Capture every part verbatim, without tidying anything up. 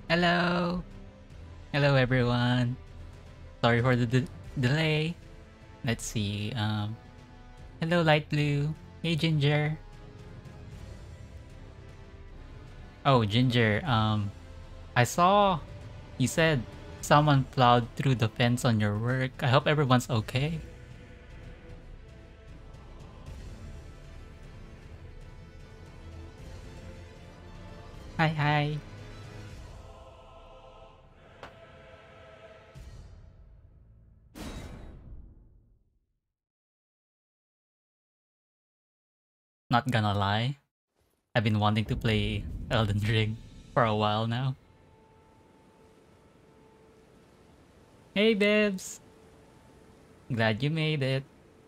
Hello! Hello everyone! Sorry for the de delay. Let's see, um... hello Light Blue! Hey Ginger! Oh, Ginger, um... I saw you said someone plowed through the fence on your work. I hope everyone's okay. Hi, hi! Not gonna lie, I've been wanting to play Elden Ring for a while now. Hey Bibs! Glad you made it.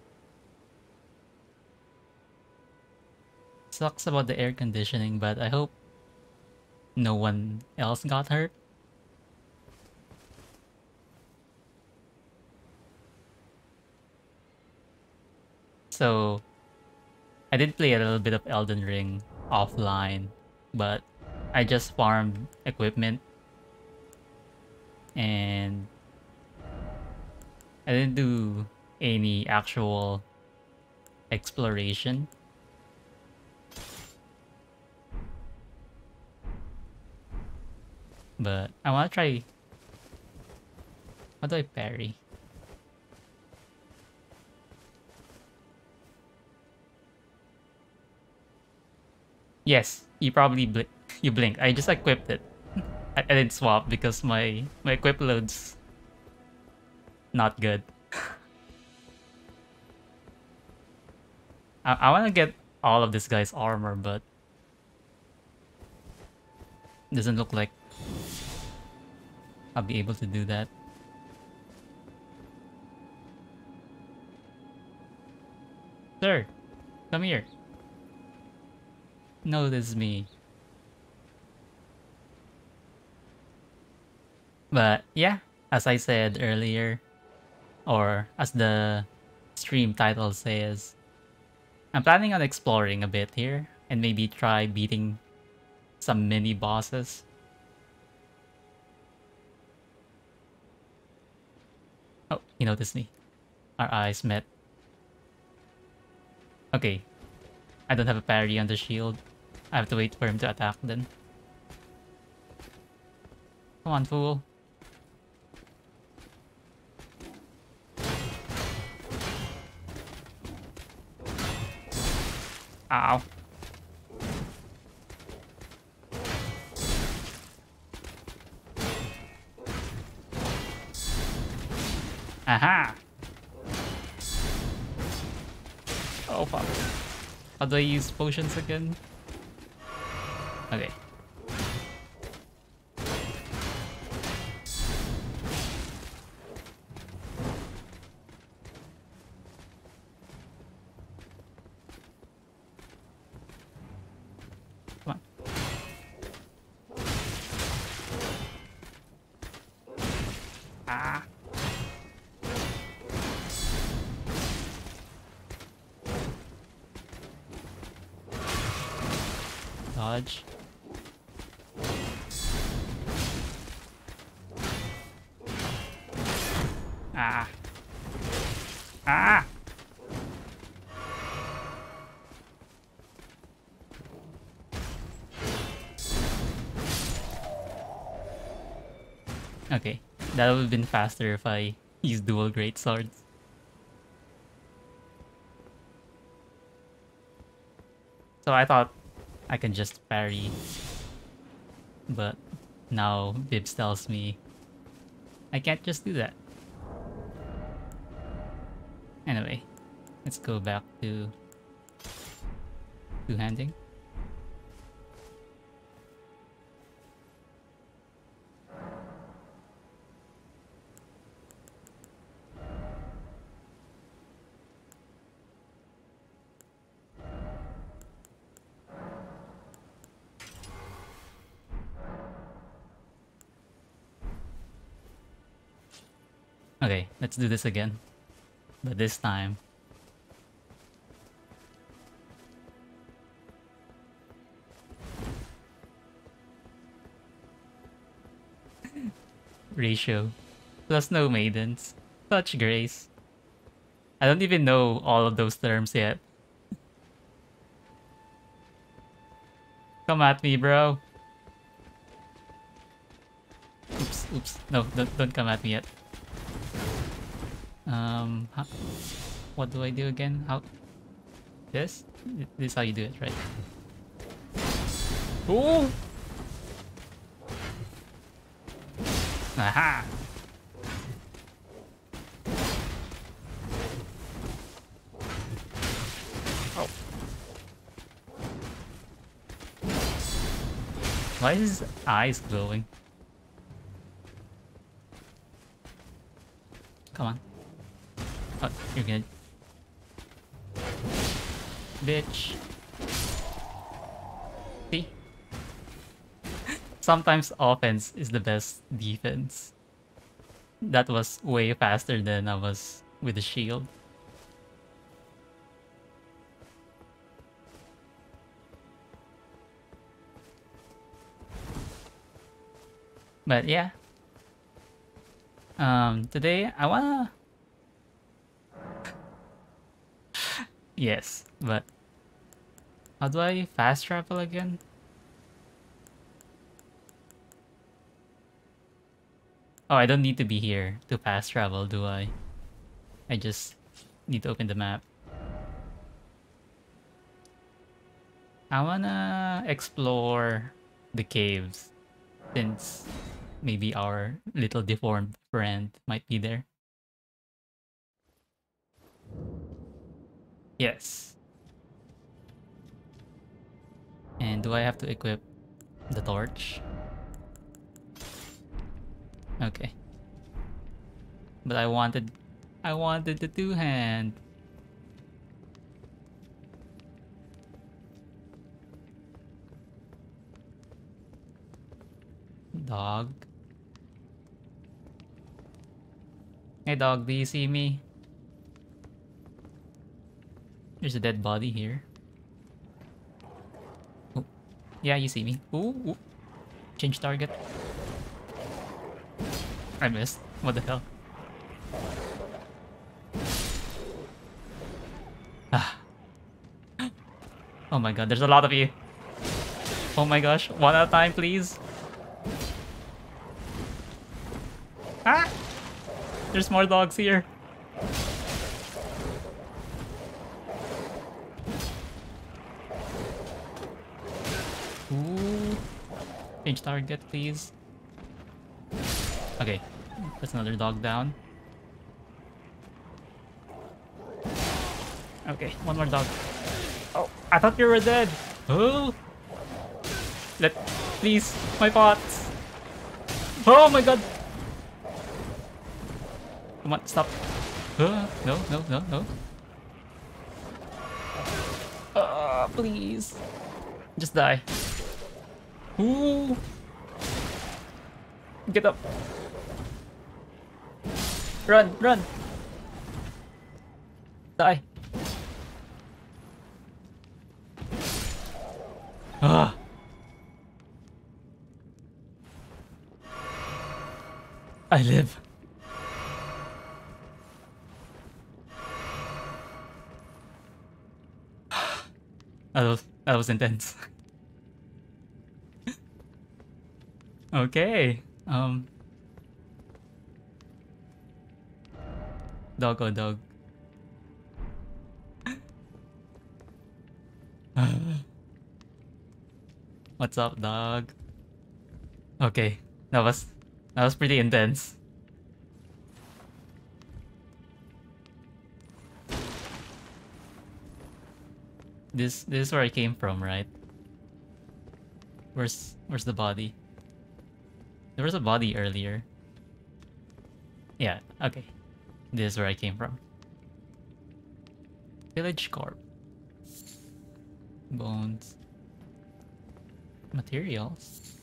Sucks about the air conditioning, but I hope no one else got hurt. So, I did play a little bit of Elden Ring offline, but I just farmed equipment and I didn't do any actual exploration. But I want to try... How do I parry? Yes, you probably bl you blink. I just equipped it. I, I didn't swap because my, my equip load's not good. I, I want to get all of this guy's armor, but doesn't look like I'll be able to do that. Sir, come here. Notice me. But yeah, as I said earlier, or as the stream title says, I'm planning on exploring a bit here and maybe try beating some mini bosses. Oh, he noticed me. Our eyes met. Okay, I don't have a parry on the shield. I have to wait for him to attack then. Come on, fool. Ow. Aha! Oh fuck. How do I use potions again? Okay. Come on. Ah! Dodge. Ah! Ah! Okay, that would have been faster if I used dual great swords. So I thought I can just parry, but now Bibs tells me I can't just do that. Anyway, let's go back to two-handing. Okay, let's do this again. But this time... ratio. Plus no maidens. Such grace. I don't even know all of those terms yet. Come at me, bro. Oops, oops. No, don't, don't come at me yet. Um, how, what do I do again? How? This? This is how you do it, right? Ooh! Aha! Oh. Why is his eyes glowing? Come on. Oh, you're good. Bitch. See? Sometimes offense is the best defense. That was way faster than I was with the shield. But yeah. Um, today I wanna... Yes, but... How do I fast travel again? Oh, I don't need to be here to fast travel, do I? I just need to open the map. I wanna explore the caves, since maybe our little deformed friend might be there. Yes. And do I have to equip the torch? Okay. But I wanted... I wanted the two-hand. Dog. Hey dog, do you see me? There's a dead body here. Oh. Yeah, you see me. Ooh, ooh. Change target. I missed. What the hell? Ah. Oh my god, there's a lot of you. Oh my gosh, one at a time, please. Ah! There's more dogs here. Ooh. Change target, please. Okay, that's another dog down. Okay, one more dog. Oh, I thought you were dead. Oh, let, please, my pots. Oh my god. Come on, stop. Uh, no, no, no, no. Uh, please. Just die. Ooh. Get up. Run, run. Die. Ah. I live. That was, that was intense. Okay. Um. Dog, oh dog. What's up, dog? Okay, that was that was pretty intense. This this is where I came from, right? Where's where's the body? There was a body earlier. Yeah, okay. This is where I came from. Village Corp. Bones. Materials.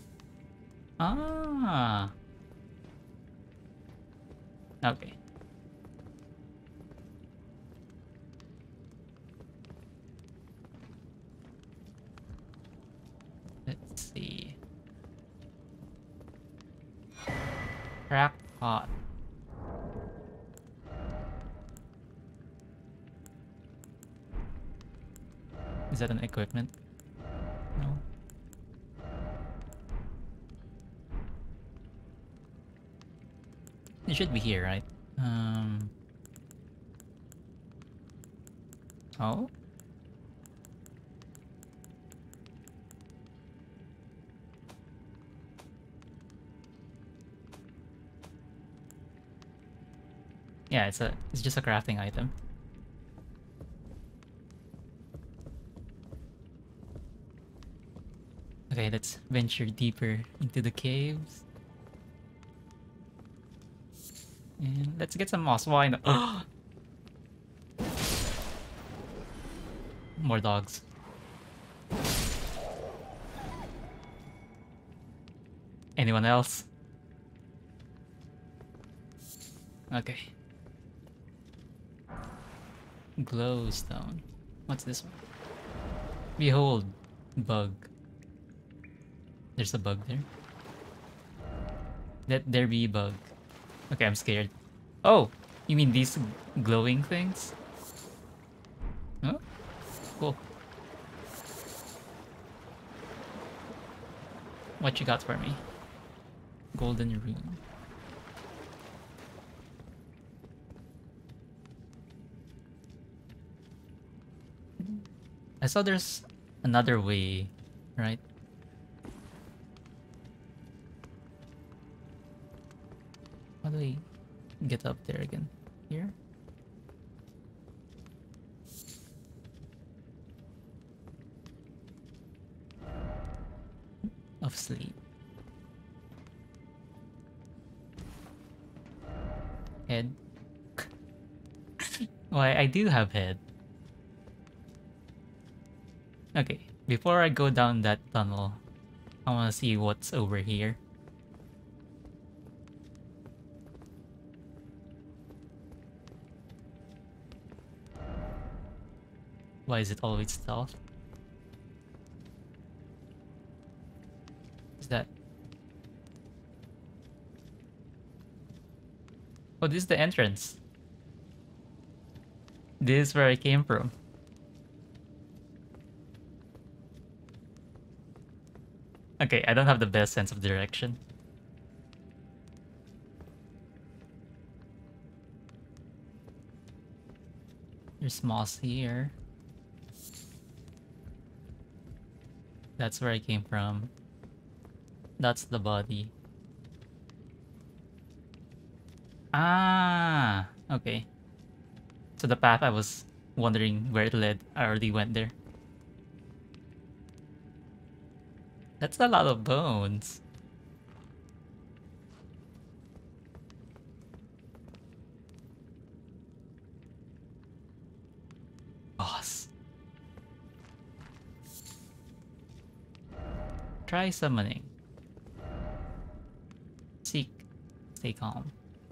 Ah. Okay. Let's see. Crackpot. Is that an equipment? No. It should be here, right? Um. Oh. Yeah, it's a it's just a crafting item. Okay, let's venture deeper into the caves. And let's get some moss. Why not? More dogs. Anyone else? Okay. Glowstone. What's this one? Behold, bug. There's a bug there. Let there be bug. Okay, I'm scared. Oh, you mean these glowing things? Oh, cool. What you got for me? Golden rune. I saw there's another way, right? How do we get up there again? Here? Of sleep. Head. Why, I do have head. Okay, before I go down that tunnel, I wanna see what's over here. Why is it always stealth? Is that... Oh, this is the entrance. This is where I came from. Okay, I don't have the best sense of direction. There's moss here. That's where I came from. That's the body. Ah, okay. So the path I was wondering where it led, I already went there. That's a lot of bones. Boss. Try summoning. Seek. Stay calm.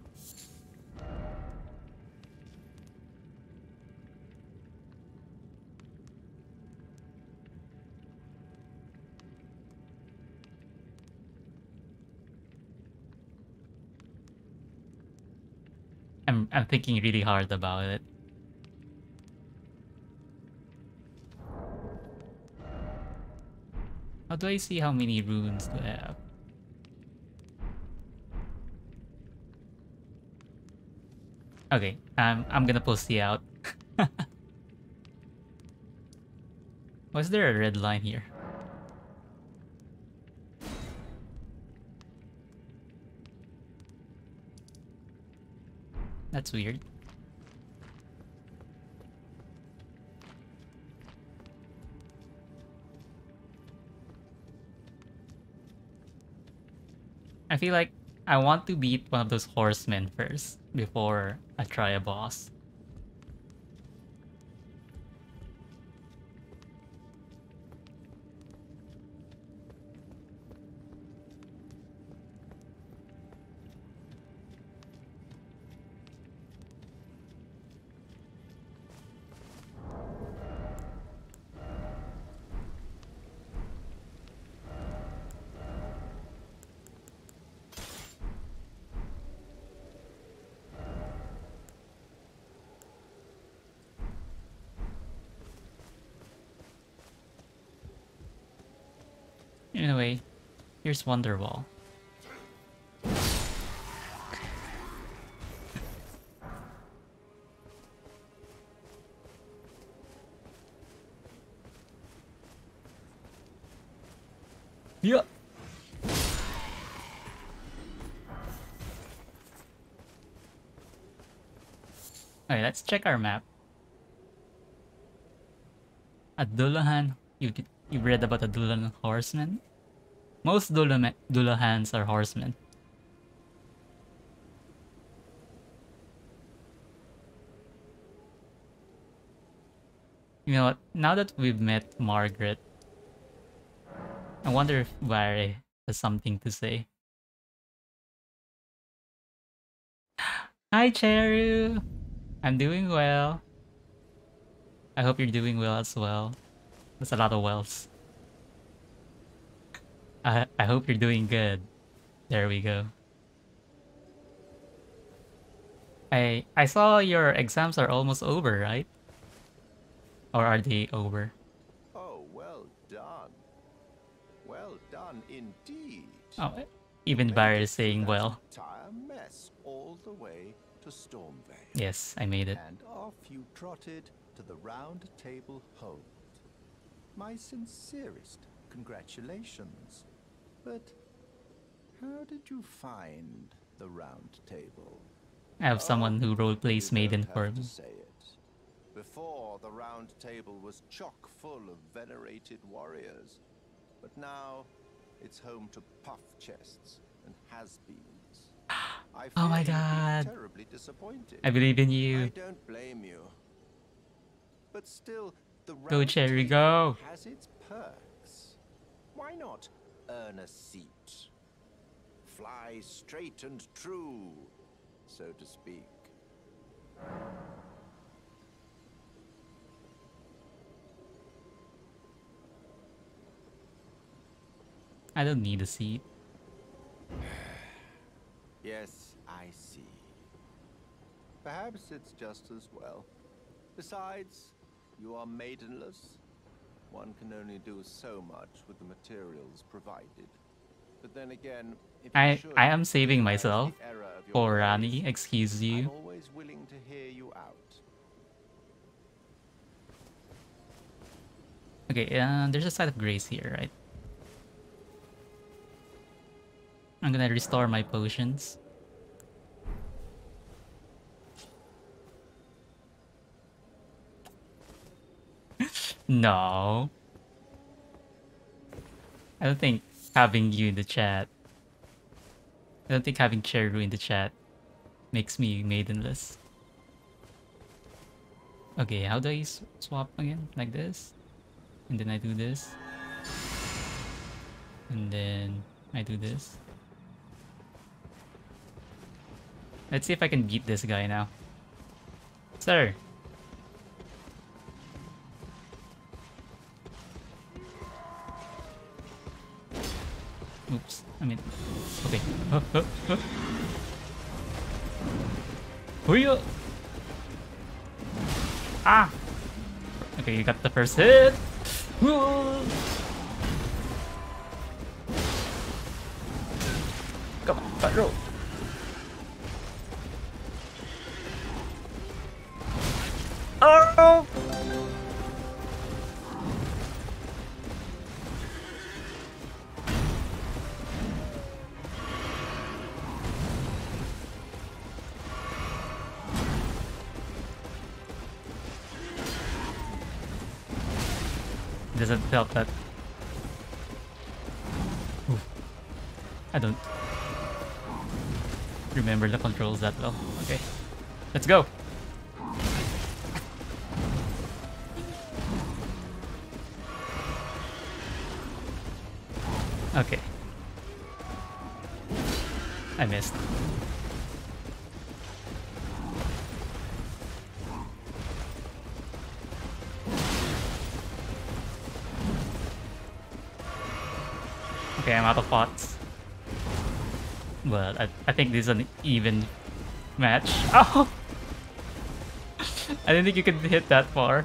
I'm I'm thinking really hard about it. How do I see how many runes do I have? Okay, um, I'm gonna post you out. Was there a red line here? That's weird. I feel like I want to beat one of those horsemen first before I try a boss. Anyway, here's Wonderwall. Yeah. Alright, let's check our map. At Dullahan, you you read about the Dullahan horsemen? Most Dullahan Dullahans are horsemen. You know what? Now that we've met Margaret, I wonder if Barry has something to say. Hi, Cheru! I'm doing well. I hope you're doing well as well. That's a lot of wells. I I hope you're doing good. There we go. I I saw your exams are almost over, right? Or are they over? Oh, well done. Well done indeed. Oh, even Barry is saying well. Entire mess all the way to Stormvale. Yes, I made it. And off you trotted to the Round Table Hold. My sincerest congratulations. But how did you find the Round Table? I have someone who roleplays Maiden You don't for have to me. say it. Before, the Round Table was chock full of venerated warriors, but now it's home to puff chests and has-beens. I Oh my fear you'd be god. terribly disappointed. I believe in I you. don't blame you. But still, the Go, Round Cherry, Table go. has its perks. Why not earn a seat? Fly straight and true, so to speak. I don't need a seat. Yes, I see. Perhaps it's just as well. Besides, you are maidenless. One can only do so much with the materials provided. But then again, if you I should I am saving realize the myself error of your for ways, Rani. Excuse I'm you. always willing to hear you out. Okay, uh, there's a site of grace here, right? I'm gonna restore my potions. No. I don't think having you in the chat. I don't think having Cheru in the chat makes me maidenless. Okay, how do I s swap again? Like this? And then I do this. And then I do this. Let's see if I can beat this guy now. Sir! Oops. I mean... Okay. Huh, huh, huh. Hoo-ya! Ah! Okay, you got the first hit! Whoa! Come on, cut roll! Oh! Doesn't help that. Oof. I don't remember the controls that well. Okay, let's go. Okay. I missed. Okay, I'm out of pots. But I, I think this is an even match. Oh! I didn't think you could hit that far.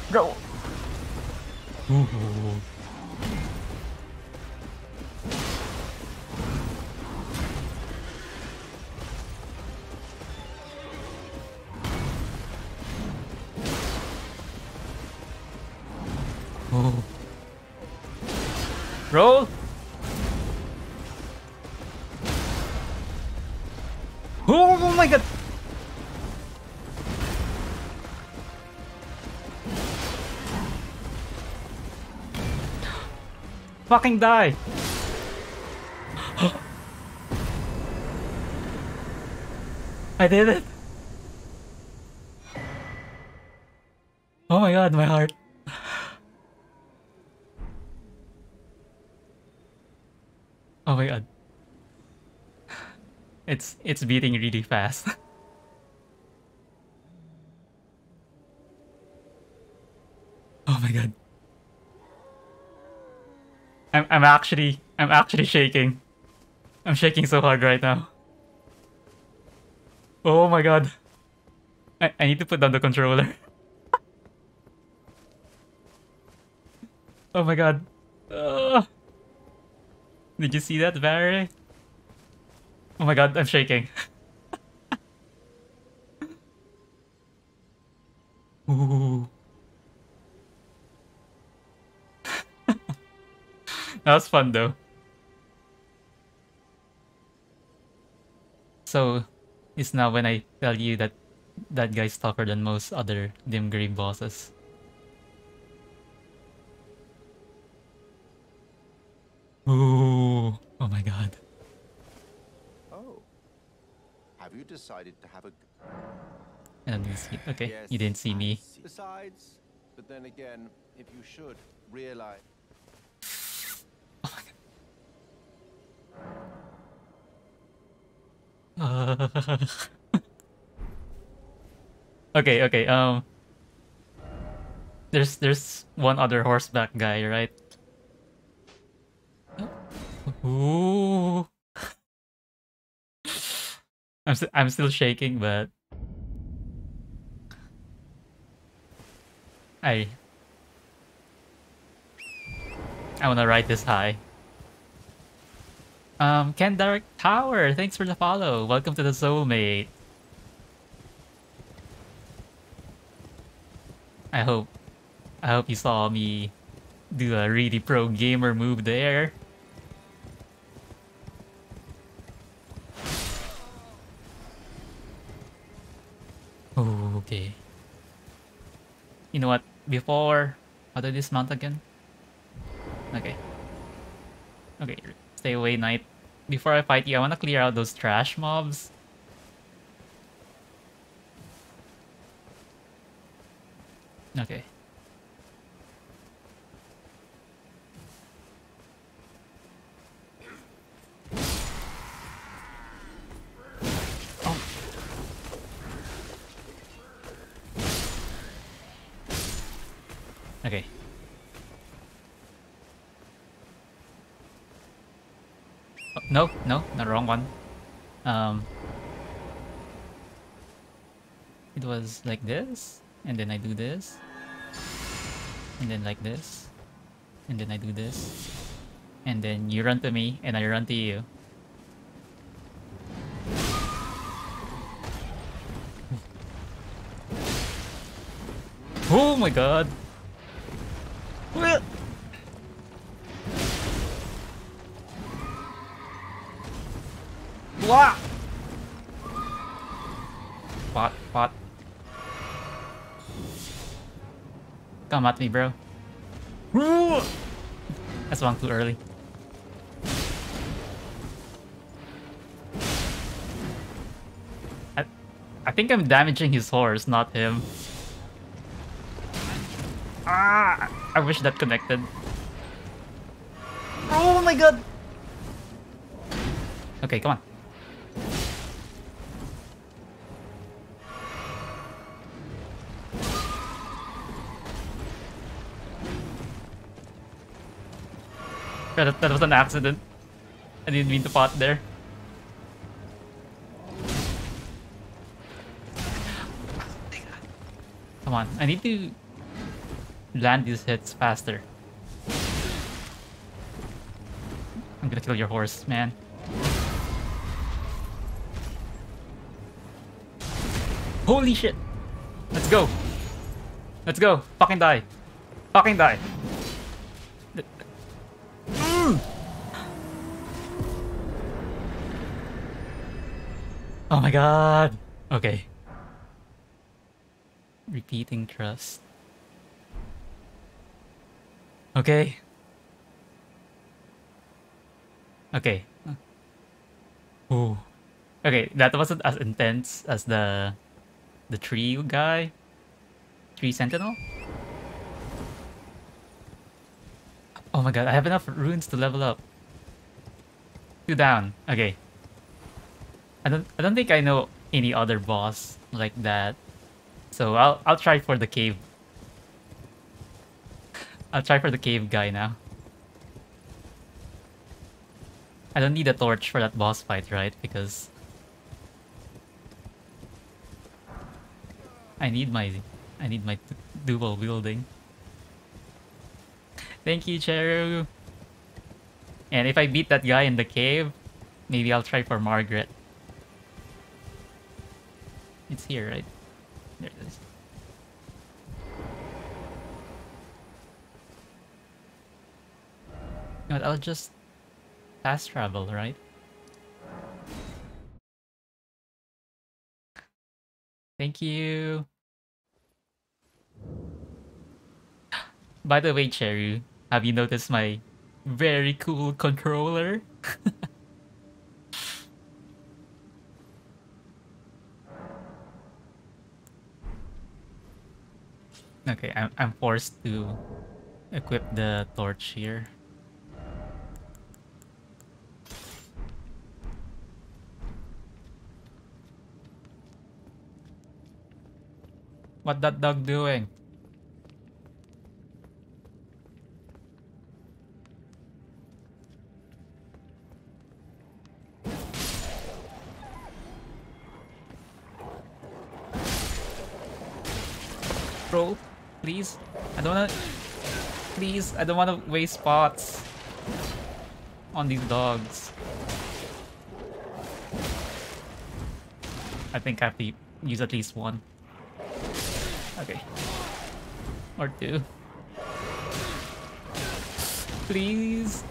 Bro! Ooh. Oh. Roll! Oh my god! Fucking die! I did it! Oh my god, my heart. Oh my god. It's it's beating really fast. Oh my god. I'm I'm actually I'm actually shaking. I'm shaking so hard right now. Oh my god. I, I need to put down the controller. Oh my god. Ugh. Did you see that, Barry? Oh my god, I'm shaking. Ooh. That was fun though. So, it's now when I tell you that that guy's tougher than most other dim grave bosses. Ooh. Oh my god. Oh. Have you decided to have a... I didn't see. Okay, Yes, you didn't see I me. see. Besides, but then again, if you should realize... Uh, okay, okay. Um, there's there's one other horseback guy, right? Ooh. I'm st I'm still shaking, but I I wanna ride this high. Um, Ken Dark Tower, thanks for the follow. Welcome to the Soulmate. I hope I hope you saw me do a really pro gamer move there. Oh, okay. You know what? Before, how do I dismount again? Okay. Okay, stay away, knight. Before I fight you, I want to clear out those trash mobs. Okay. Oh. Okay. Oh, no, no, not the wrong one. Um, it was like this, and then I do this, and then like this, and then I do this, and then you run to me, and I run to you. Oh my god! Wah! Pot, pot. Come at me, bro. That's one too early. I, I think I'm damaging his horse, not him. Ah! I wish that connected. Oh my god! Okay, come on. That, that was an accident. I didn't mean to pot there. Come on, I need to... land these hits faster. I'm gonna kill your horse, man. Holy shit! Let's go! Let's go! Fucking die! Fucking die! Mm. Oh my god! Okay. Repeating trust. Okay. Okay. Ooh. Okay, that wasn't as intense as the the tree guy. Tree sentinel? Oh my god, I have enough runes to level up. Two down. Okay. I don't I don't think I know any other boss like that. So I'll I'll try for the cave. I'll try for the cave guy now. I don't need a torch for that boss fight, right? Because I need my I need my dual wielding. Thank you, Cheru. And if I beat that guy in the cave, maybe I'll try for Margaret. It's here, right? There it is. You know what, I'll just fast travel, right? Thank you. By the way, Cheru, have you noticed my very cool controller? Okay, I'm, I'm forced to equip the torch here. What that dog doing? Bro, please. I don't wanna... Please, I don't wanna waste spots on these dogs. I think I have to use at least one. Okay. Or two. Please.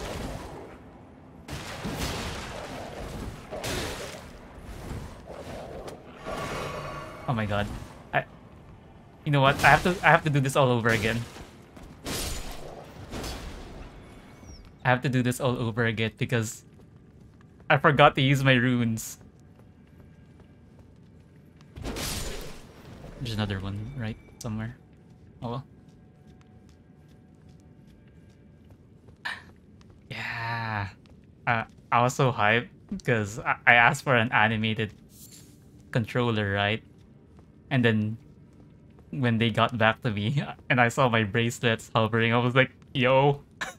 Oh my god. I You know what? I have to I have to do this all over again. I have to do this all over again because I forgot to use my runes. There's another one right somewhere. Oh well. Yeah. Uh, I was so hyped because I, I asked for an animated controller, right? And then when they got back to me and I saw my bracelets hovering, I was like, yo.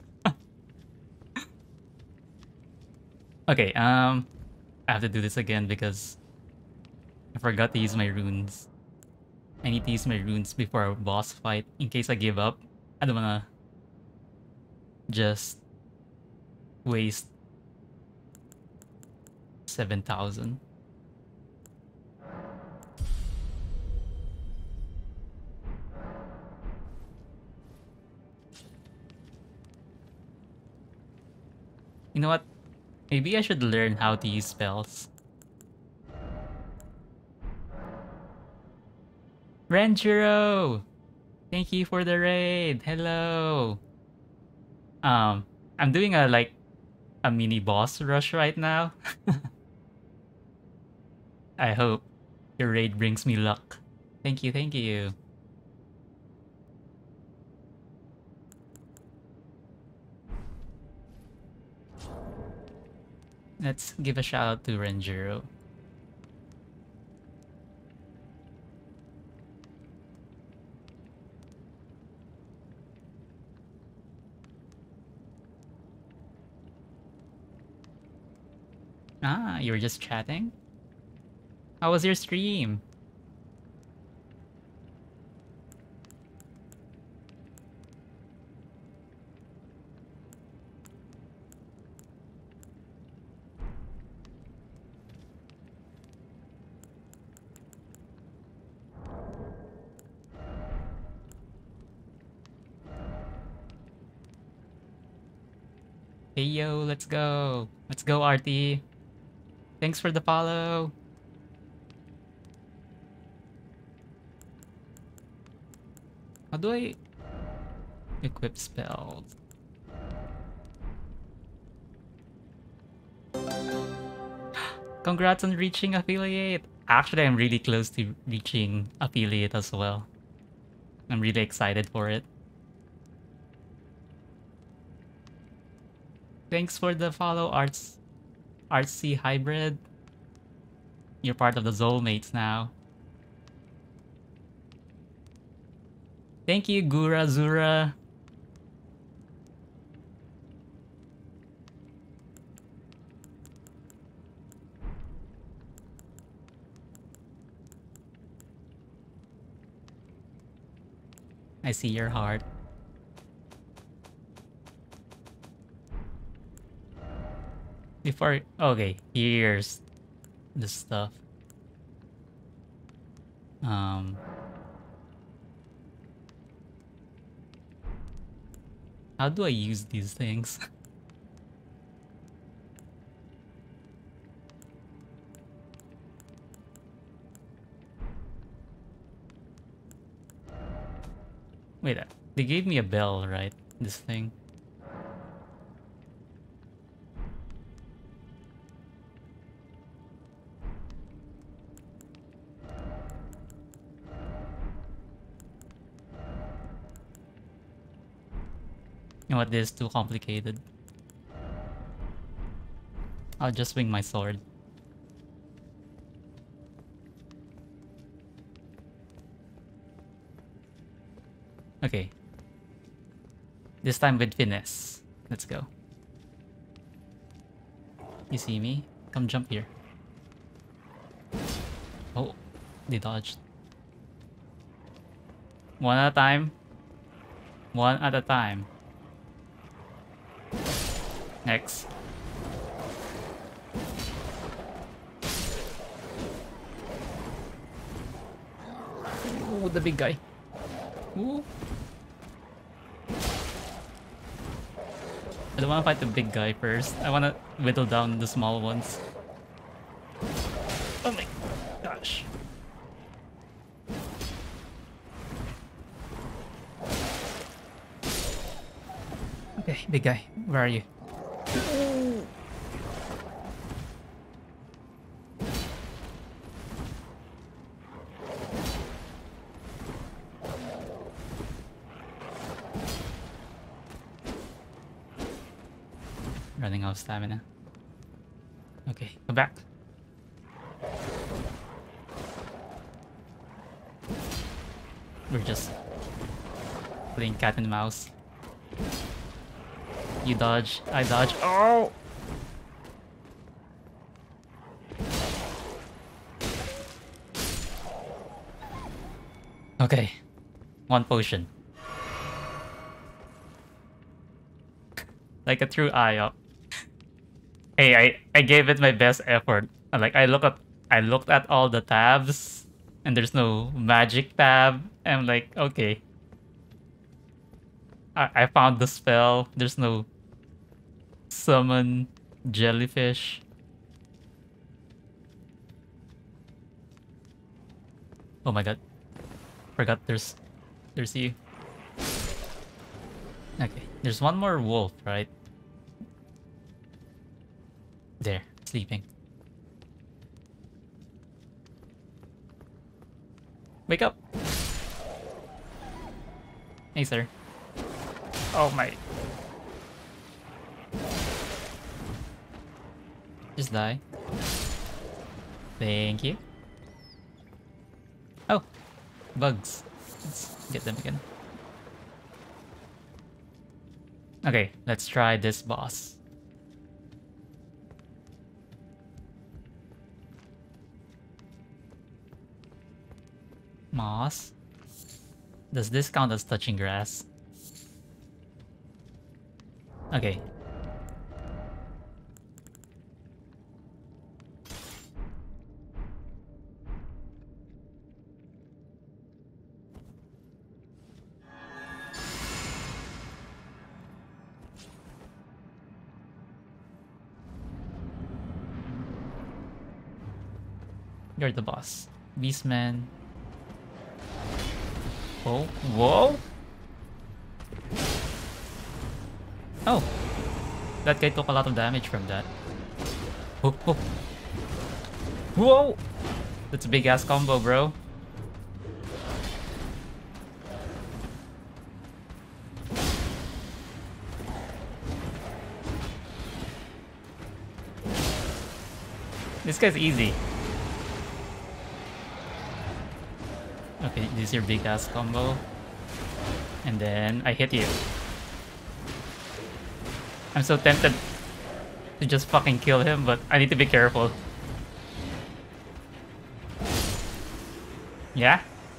Okay, um, I have to do this again because I forgot to use my runes. I need to use my runes before a boss fight in case I give up. I don't wanna just waste seven thousand. You know what? Maybe I should learn how to use spells. Renjiro! Thank you for the raid. Hello. Um, I'm doing a like a mini boss rush right now. I hope your raid brings me luck. Thank you, thank you. Let's give a shout out to Renjiro. Ah, you were just chatting? How was your stream? Hey yo, let's go. Let's go, R T. Thanks for the follow. How do I equip spells? Congrats on reaching affiliate. Actually, I'm really close to reaching affiliate as well. I'm really excited for it. Thanks for the follow, Arts Artsy Hybrid. You're part of the Soulmates now. Thank you, Gura Zura. I see your heart. Before, okay, here's the stuff. Um, how do I use these things? Wait, uh, they gave me a bell, right? This thing. You know what? This is too complicated. I'll just swing my sword. Okay. This time with finesse. Let's go. You see me? Come jump here. Oh, they dodged. One at a time. One at a time. Next. Ooh, the big guy. Ooh. I don't want to fight the big guy first. I want to whittle down the small ones. Oh my gosh. Okay, big guy, where are you? Running out of stamina. Okay, come back. We're just playing cat and mouse. You dodge, I dodge. Oh! Okay, one potion. Like a true eye up. Hey, I, I gave it my best effort. Like I look at I looked at all the tabs and there's no magic tab. I'm like, okay. I, I found the spell. There's no summon jellyfish. Oh my god. Forgot there's there's you. Okay. There's one more wolf, right? There, sleeping. Wake up! Hey, sir. Oh my. Just die. Thank you. Oh, bugs. Let's get them again. Okay, let's try this boss. Moss. Does this count as touching grass? Okay. You're the boss. Beastman. Oh, whoa! Oh! That guy took a lot of damage from that. Oh, oh. Whoa! That's a big ass combo, bro. This guy's easy. Okay, this is your big ass combo. And then I hit you. I'm so tempted to just fucking kill him, but I need to be careful. Yeah?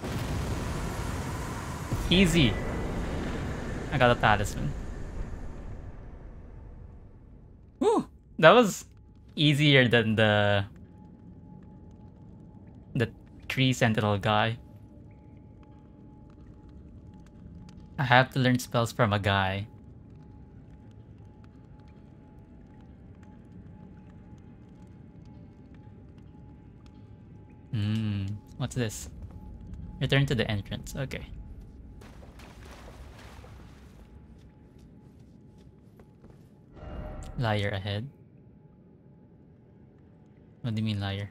Easy. I got a talisman. Whew! That was easier than the... the tree sentinel guy. I have to learn spells from a guy. Hmm, what's this? Return to the entrance, okay. Liar ahead. What do you mean liar?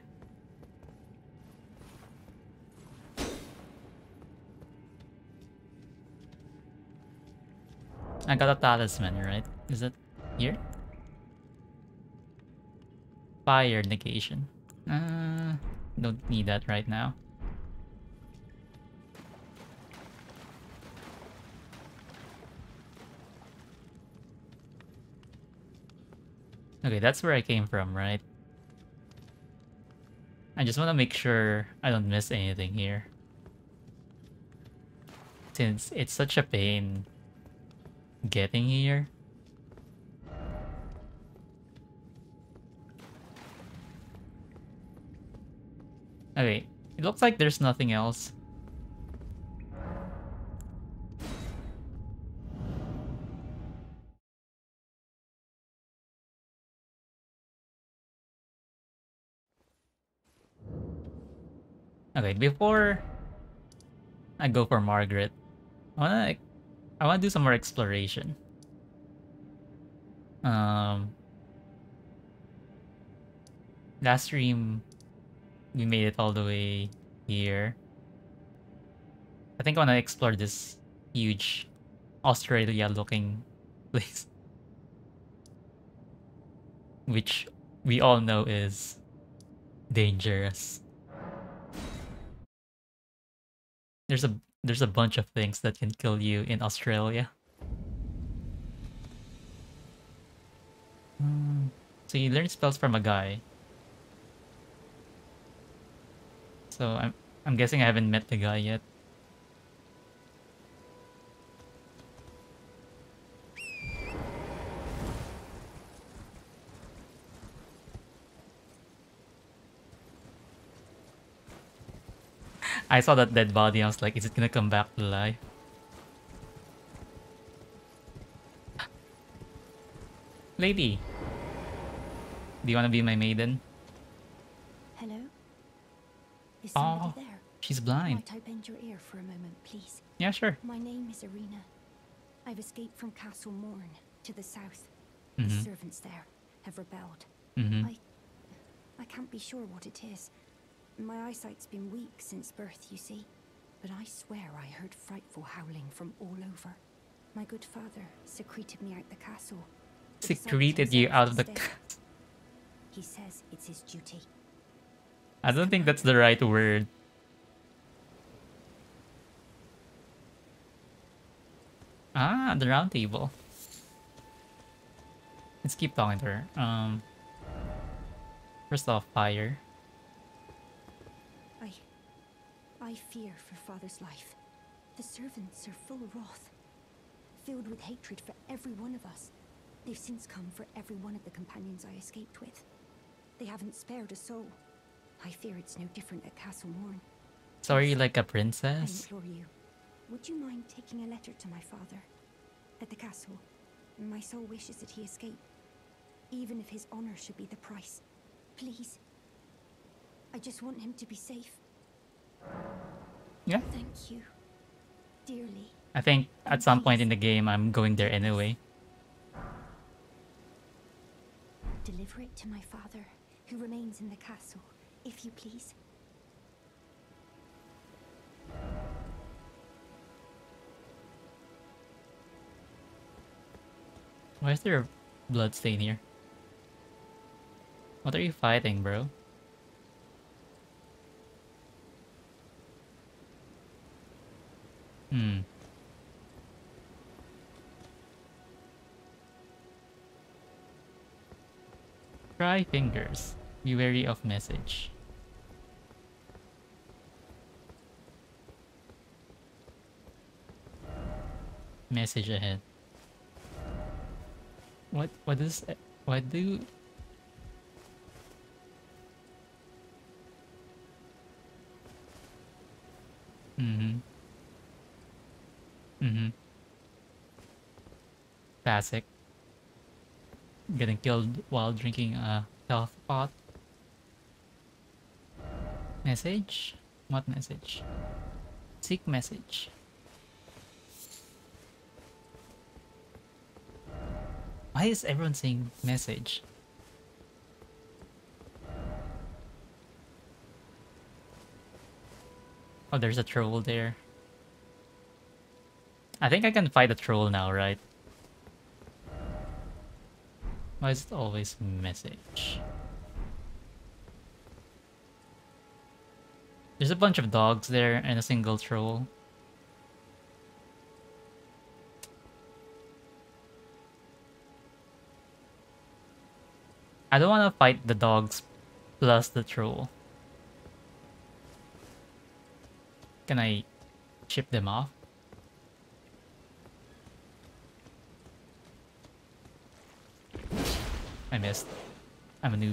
I got a talisman, right? Is it here? Fire negation. Uh, don't need that right now. Okay, that's where I came from, right? I just want to make sure I don't miss anything here. Since it's such a pain getting here. Okay, it looks like there's nothing else. Okay, before I go for Margaret, I wanna I wanna do some more exploration. Um, last stream we made it all the way here. I think I wanna explore this huge Australia-looking place, which we all know is dangerous. There's a there's a bunch of things that can kill you in Australia. Hmm. So you learn spells from a guy. So I'm I'm guessing I haven't met the guy yet. I saw that dead body. I was like, is it gonna come back to life? Lady, do you wanna be my maiden? Hello? Is somebody Oh, there? she's blind. Might I bend your ear for a moment, please? Yeah, sure. My name is Irina. I've escaped from Castle Morne to the south. Mm-hmm. The servants there have rebelled. Mm-hmm. I... I can't be sure what it is. My eyesight's been weak since birth, you see. But I swear I heard frightful howling from all over. My good father secreted me out the castle. to decide Secreted you himself out of the to stay. He says it's his duty. I don't think that's the right word. Ah, the round table. Let's keep talking to her. Um, first off, fire. I... I fear for father's life. The servants are full of wrath, filled with hatred for every one of us. They've since come for every one of the companions I escaped with. They haven't spared a soul. I fear it's no different at Castle Morne. So are you like a I princess? implore you, would you mind taking a letter to my father? At the castle, my soul wishes that he escape, even if his honor should be the price. Please. I just want him to be safe. Yeah. Thank you, dearly. I think at And some point please, in the game, I'm going there anyway. deliver it to my father, who remains in the castle, if you please. Why is there a blood stain here? What are you fighting, bro? Hmm. Try fingers. Be wary of message. Message ahead. What? What is? What do? Mm-hmm. Mm-hmm. Basic. Getting killed while drinking a health pot. Message? What message? Seek message. Why is everyone saying message? Oh, there's a troll there. I think I can fight a troll now, right? Why is it always message? There's a bunch of dogs there and a single troll. I don't want to fight the dogs plus the troll. Can I chip them off? I missed. I'm a noob.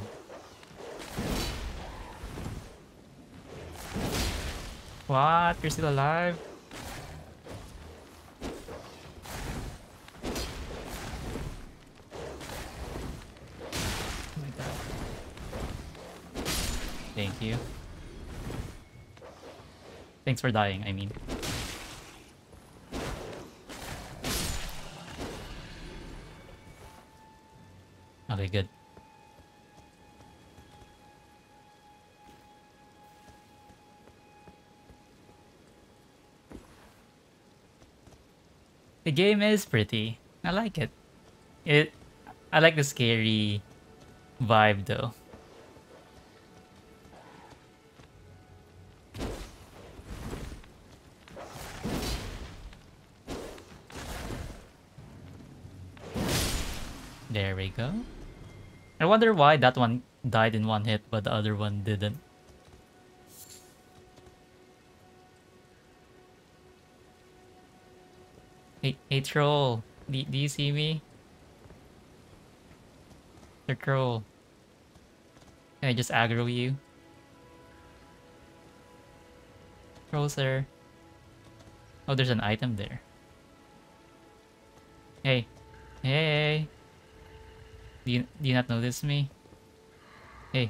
What? You're still alive? Oh my god. Thank you. Thanks for dying, I mean. Okay, good. The game is pretty. I like it. It I like the scary vibe though. There we go. I wonder why that one died in one hit but the other one didn't. Hey, hey troll, do, do you see me? The troll. Can I just aggro you? Troll, sir. Oh, there's an item there. Hey. Hey. Do you, do you not notice me? Hey.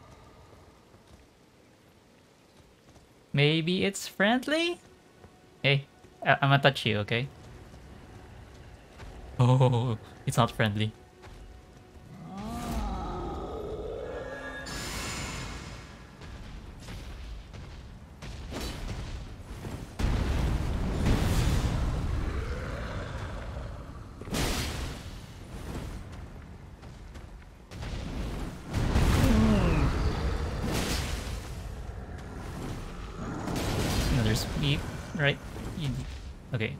Maybe it's friendly? Hey, I I'm gonna touch you, okay? Oh, it's not friendly. Another sweep, right? You, okay.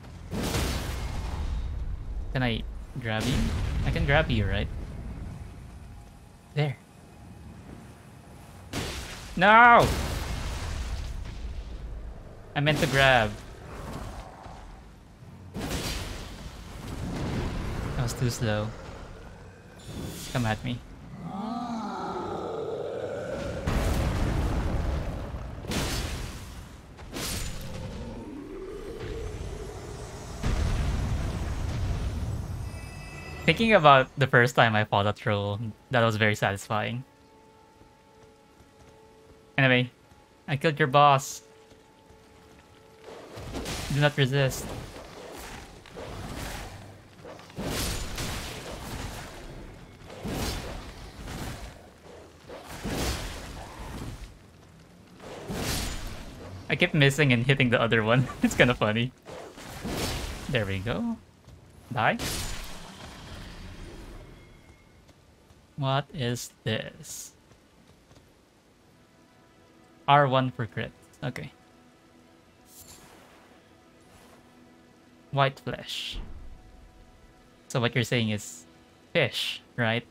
Can I grab you? I can grab you, right? There. No! I meant to grab. I was too slow. Come at me. Thinking about the first time I fought a troll, that was very satisfying. Anyway, I killed your boss. Do not resist. I keep missing and hitting the other one. It's kind of funny. There we go. Die. What is this? R one for crit. Okay. White flesh. So what you're saying is fish, right?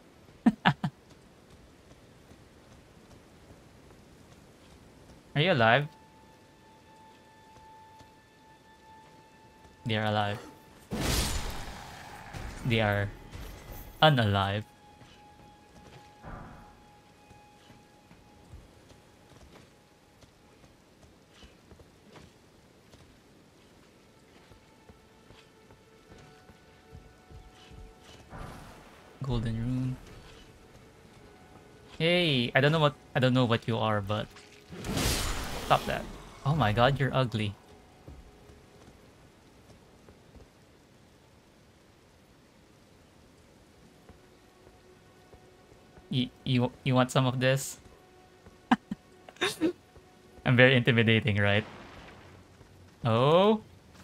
Are you alive? They are alive. They are unalive. Golden rune. Hey, I don't know what I don't know what you are, but stop that. Oh my god, you're ugly. You you you want some of this? I'm very intimidating, right? Oh.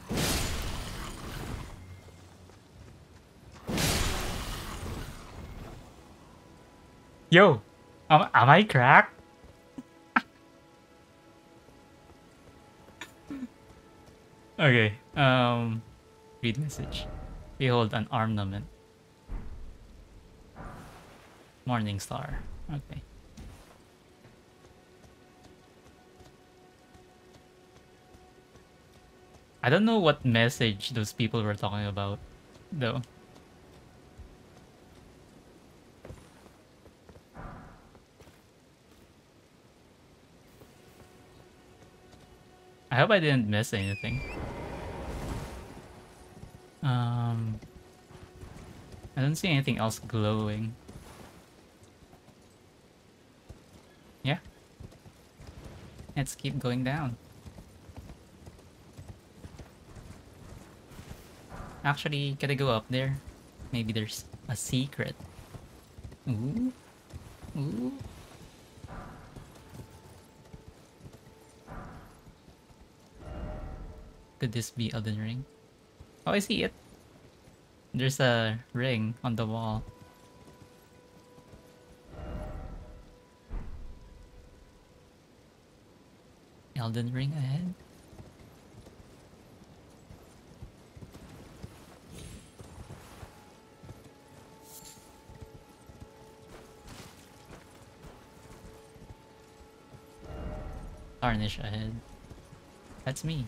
Yo, am, am I cracked? Okay, um, read message. Behold an ornament. Morning star. Okay. I don't know what message those people were talking about, though. I hope I didn't miss anything. Um, I don't see anything else glowing. Yeah. Let's keep going down. Actually, gotta go up there. Maybe there's a secret. Ooh. Ooh. Could this be Elden Ring? Oh, I see it. There's a ring on the wall. Elden Ring ahead. Tarnish ahead. That's me.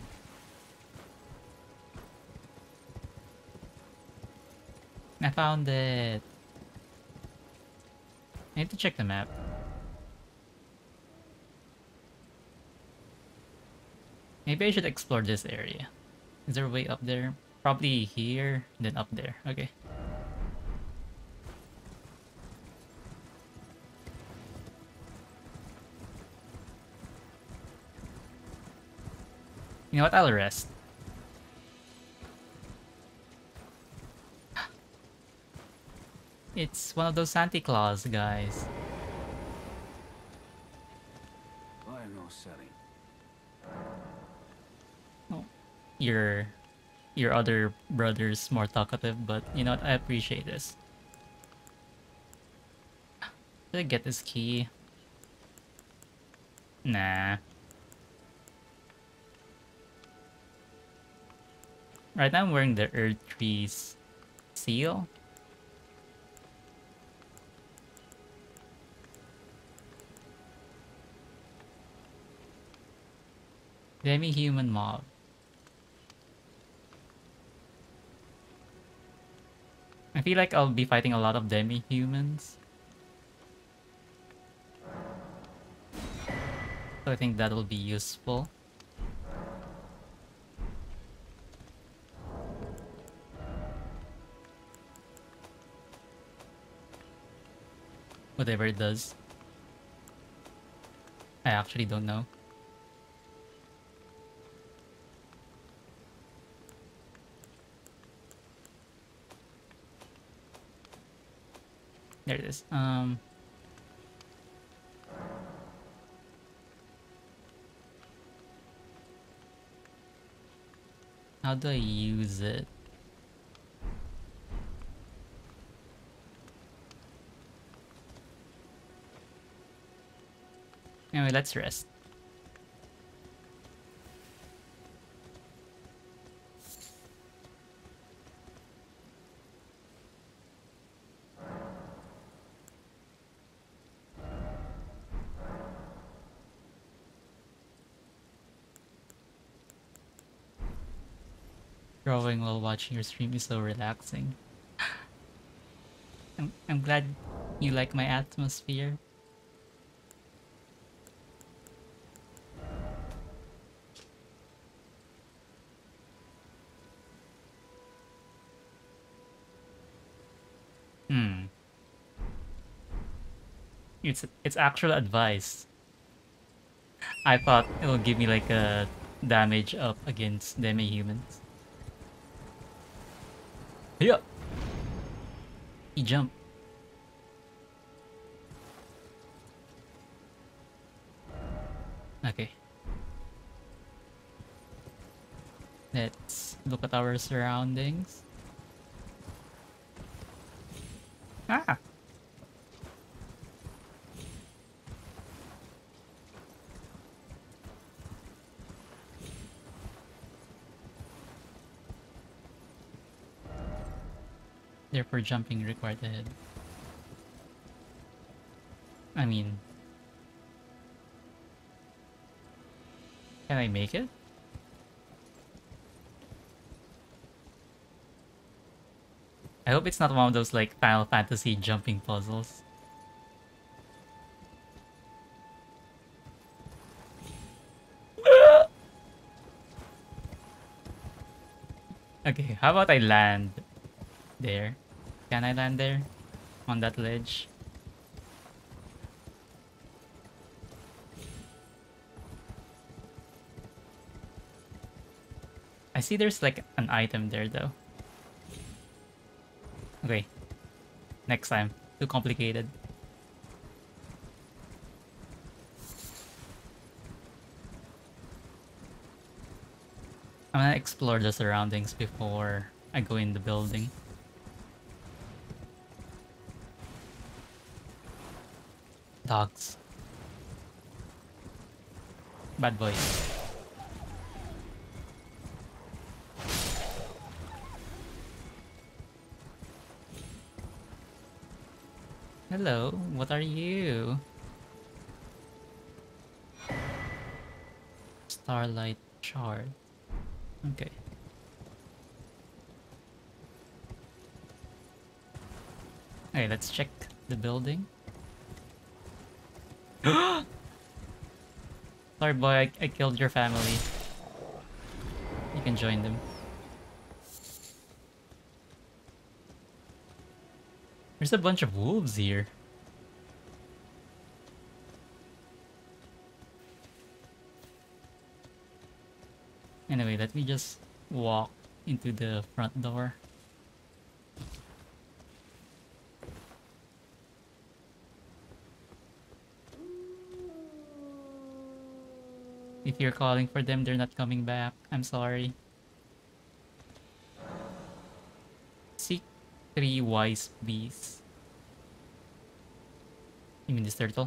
I found it. I need to check the map. Maybe I should explore this area. Is there a way up there? Probably here, then up there. Okay. You know what? I'll rest. It's one of those Santa Claus guys. I am no setting. Oh, your your other brother's more talkative, but you know what? I appreciate this. Should I get this key? Nah. Right now I'm wearing the Earth Tree's seal. Demi-human mob. I feel like I'll be fighting a lot of demi-humans. So I think that'll be useful. Whatever it does. I actually don't know. There it is. Um, how do I use it? Anyway, let's rest. Drawing while watching your stream is so relaxing. I'm I'm glad you like my atmosphere. Hmm. It's it's actual advice. I thought it'll give me like a damage up against demi-humans. Yeah. He jumped. Okay. Let's look at our surroundings. Ah! Therefore jumping required ahead. I mean... Can I make it? I hope it's not one of those like Final Fantasy jumping puzzles. Okay, how about I land there? Can I land there? On that ledge? I see there's like an item there though. Okay. Next time. Too complicated. I'm gonna explore the surroundings before I go in the building. Dogs. Bad boys. Hello, what are you? Starlight Shard. Okay. Okay, let's check the building. Sorry boy, I, I killed your family. You can join them. There's a bunch of wolves here. Anyway, let me just walk into the front door. If you're calling for them, they're not coming back. I'm sorry. Seek three wise bees. You mean this turtle?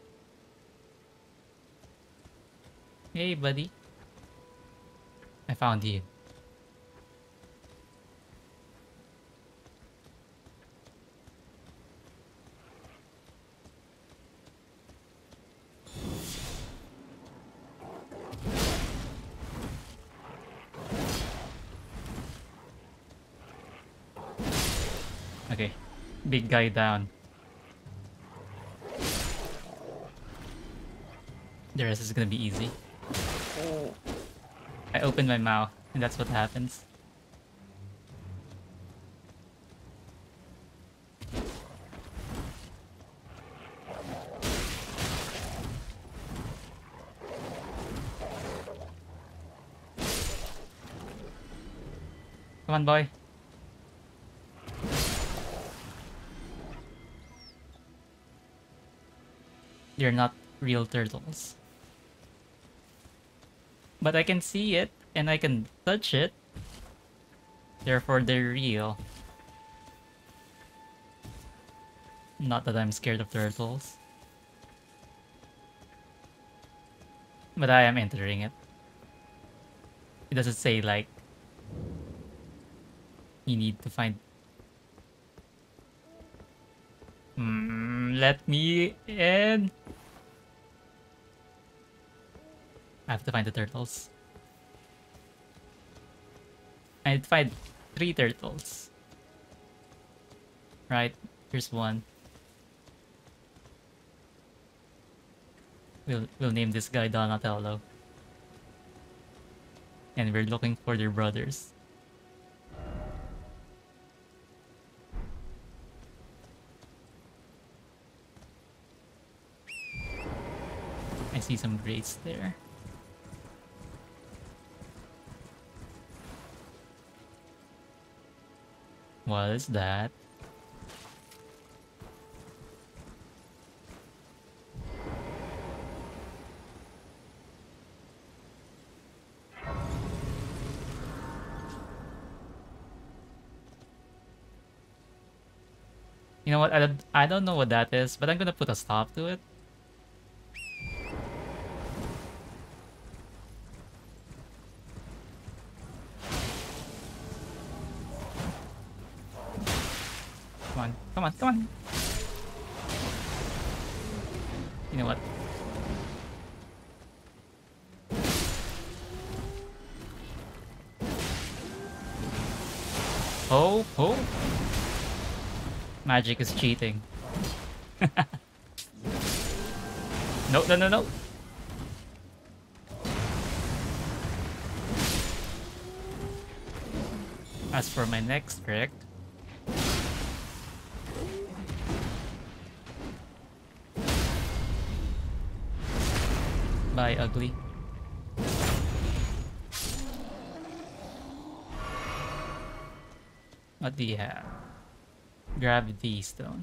Hey, buddy. I found you. Okay, big guy down. The rest is gonna be easy. I opened my mouth, and that's what happens. Come on, boy. They're not real turtles. But I can see it, and I can touch it. Therefore, they're real. Not that I'm scared of turtles. But I am entering it. It doesn't say, like, you need to find... Mm, let me in! I have to find the turtles. I need to find three turtles. Right, here's one. We'll, we'll name this guy Donatello. And we're looking for their brothers. I see some grates there. What is that? You know what? I don't, I don't know what that is, but I'm gonna put a stop to it. Come on, come on, come on. You know what? Oh, oh. Magic is cheating. No, no, no, no. As for my next trick, bye, ugly. What do you have? Gravity stone.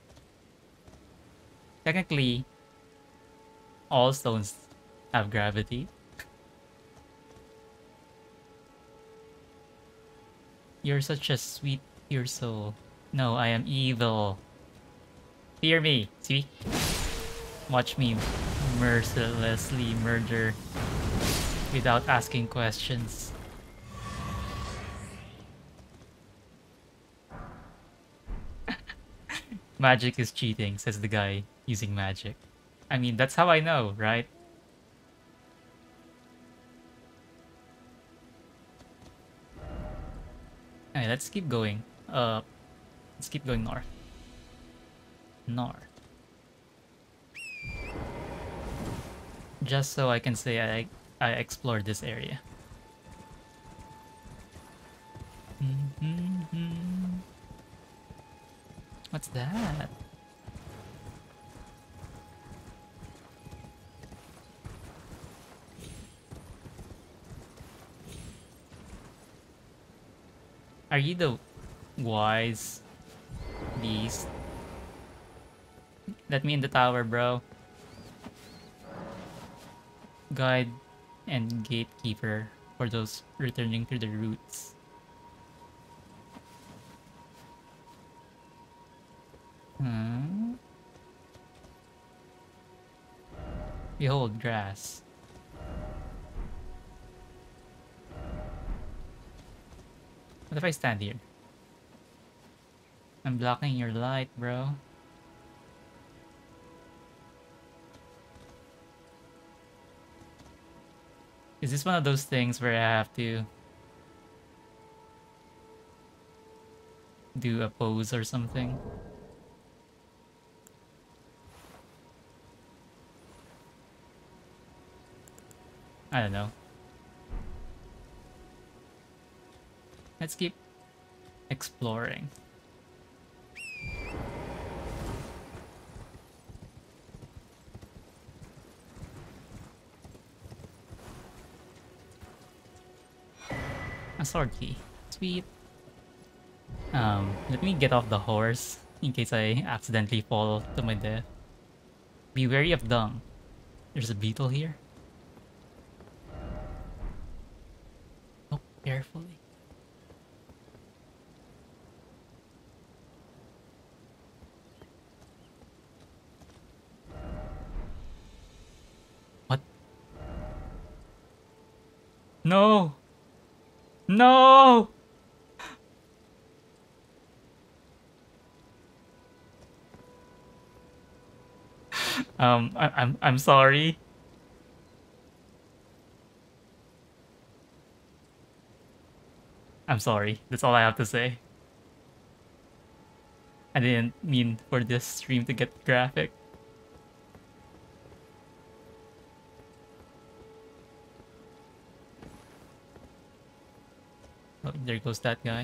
Technically, all stones have gravity. You're such a sweet, pure soul. No, I am evil. Fear me, see? Watch me mercilessly murder without asking questions. Magic is cheating, says the guy using magic. I mean, that's how I know, right? Alright, let's keep going. Uh, let's keep going north. North. Just so I can say I I explored this area. Mm-hmm. What's that? Are you the wise beast? Let me in the tower, bro. Guide and gatekeeper for those returning to the roots. Hmm. Behold, grass. What if I stand here? I'm blocking your light, bro. Is this one of those things where I have to do a pose or something? I don't know. Let's keep exploring. A sword key. Sweet. Um, let me get off the horse in case I accidentally fall to my death. Be wary of dung. There's a beetle here. Oh, carefully. What? No! No! Um, I I'm I'm sorry. I'm sorry. That's all I have to say. I didn't mean for this stream to get graphic. Oh, there goes that guy.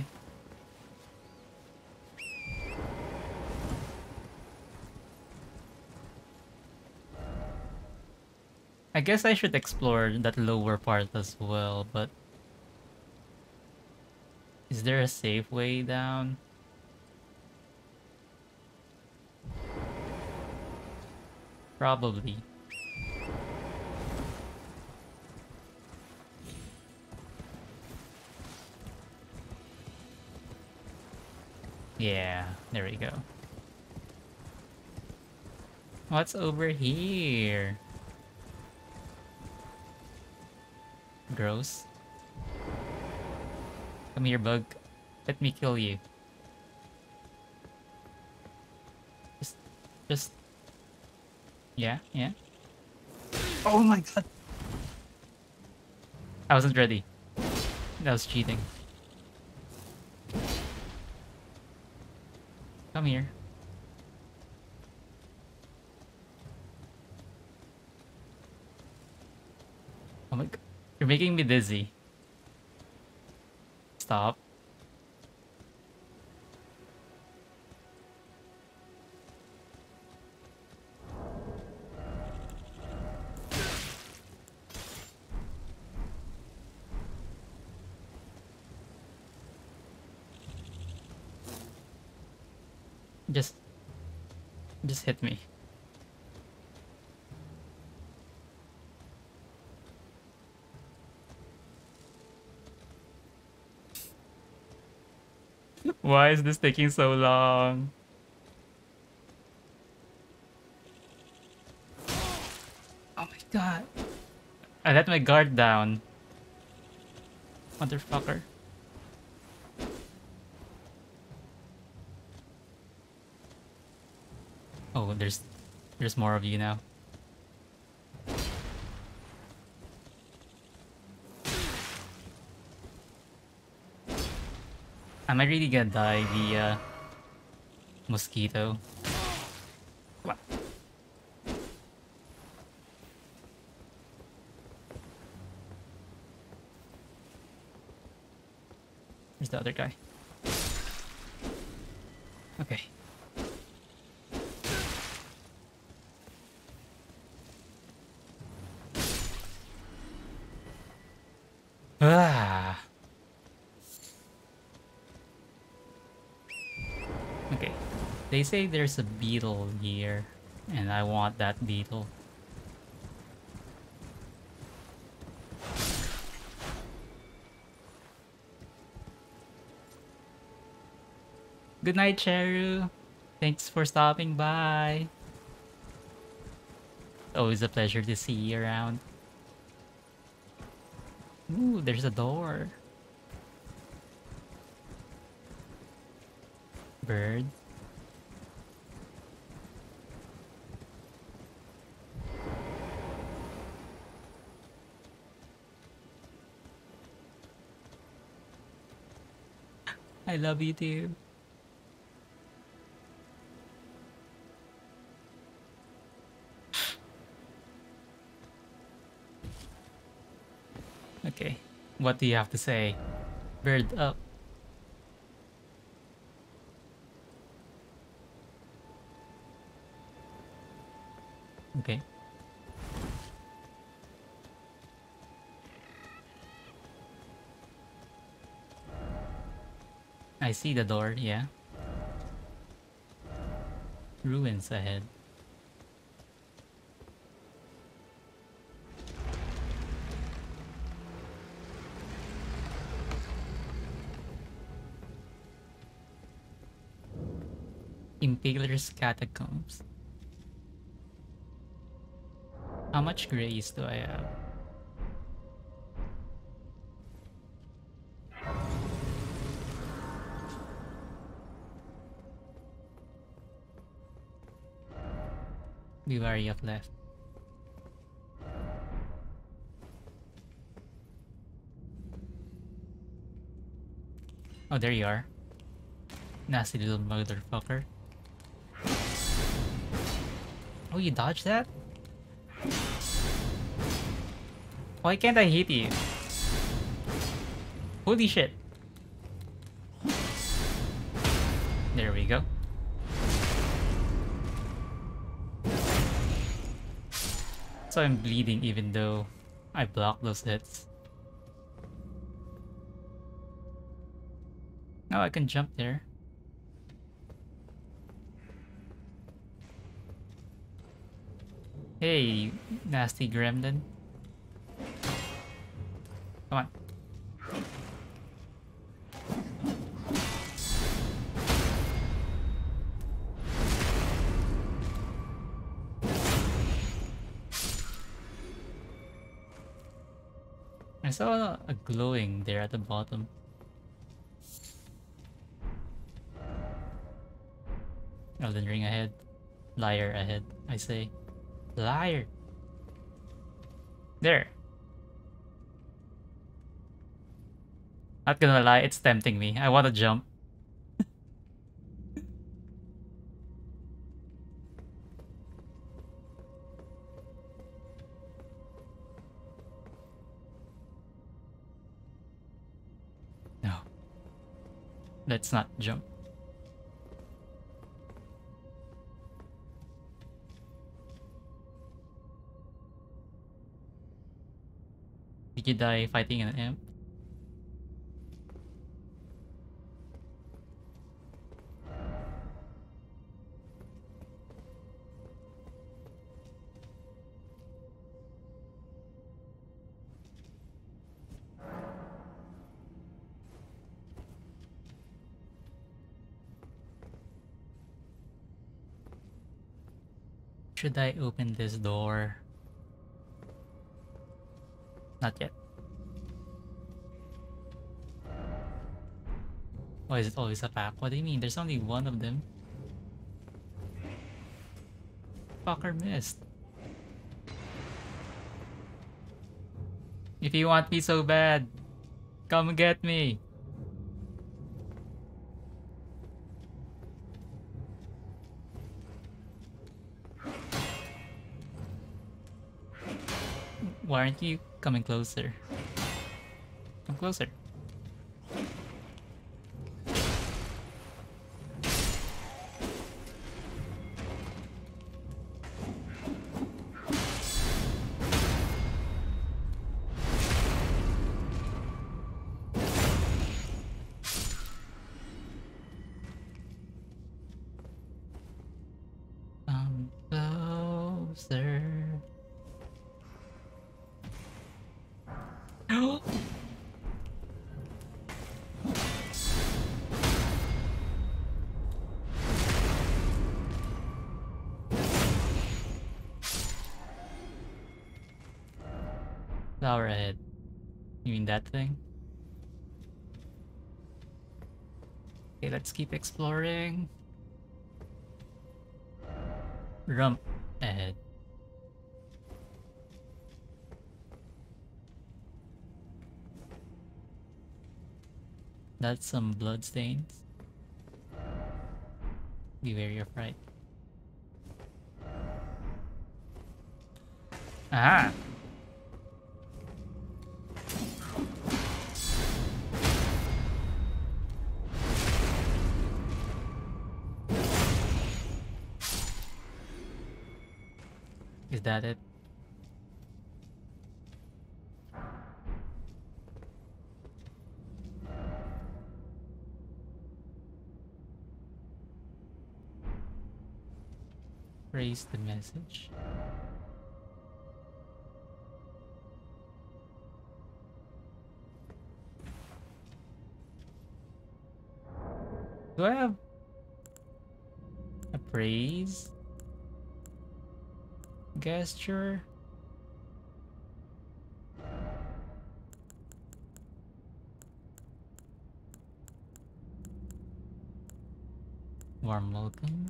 I guess I should explore that lower part as well, but is there a safe way down? Probably. Yeah, there we go. What's over here? Gross. Come here, bug. Let me kill you. Just, just... Yeah, yeah. Oh my god! I wasn't ready. That was cheating. Come here. Oh my god. You're making me dizzy. Stop. Just... Just hit me. Why is this taking so long? Oh my god. I let my guard down. Motherfucker. Oh, there's there's more of you now. Am I really gonna die via mosquito? Come on. Where's the other guy? Okay. Ah. Okay. They say there's a beetle here, and I want that beetle. Good night, Cheru. Thanks for stopping by. Always a pleasure to see you around. Ooh, there's a door. Bird. I love you too. Okay, what do you have to say? Bird up. Okay. I see the door, yeah. Ruins ahead. Impaler's Catacombs. How much grace do I have? Be wary of left. Oh, there you are. Nasty little motherfucker. Oh, you dodged that? Why can't I hit you? Holy shit. There we go. So I'm bleeding even though I blocked those hits. Now I can jump there. Hey, you nasty gremlin. Come on. I saw a glowing there at the bottom. Elden Ring ahead. Liar ahead, I say. Liar! There! Not gonna lie, it's tempting me. I wanna jump. No. Let's not jump. Did you die fighting an imp? Should I open this door? Not yet. Why is it always a pack? What do you mean? There's only one of them. Fucker missed. If you want me so bad, come get me. Why aren't you coming closer? Come closer. Come closer. Flower ahead. You mean that thing? Okay, let's keep exploring. Rump ahead. That's some bloodstains. Be wary of right. Aha! Is that it? Praise the message. Do I have a praise gesture? Warm welcome.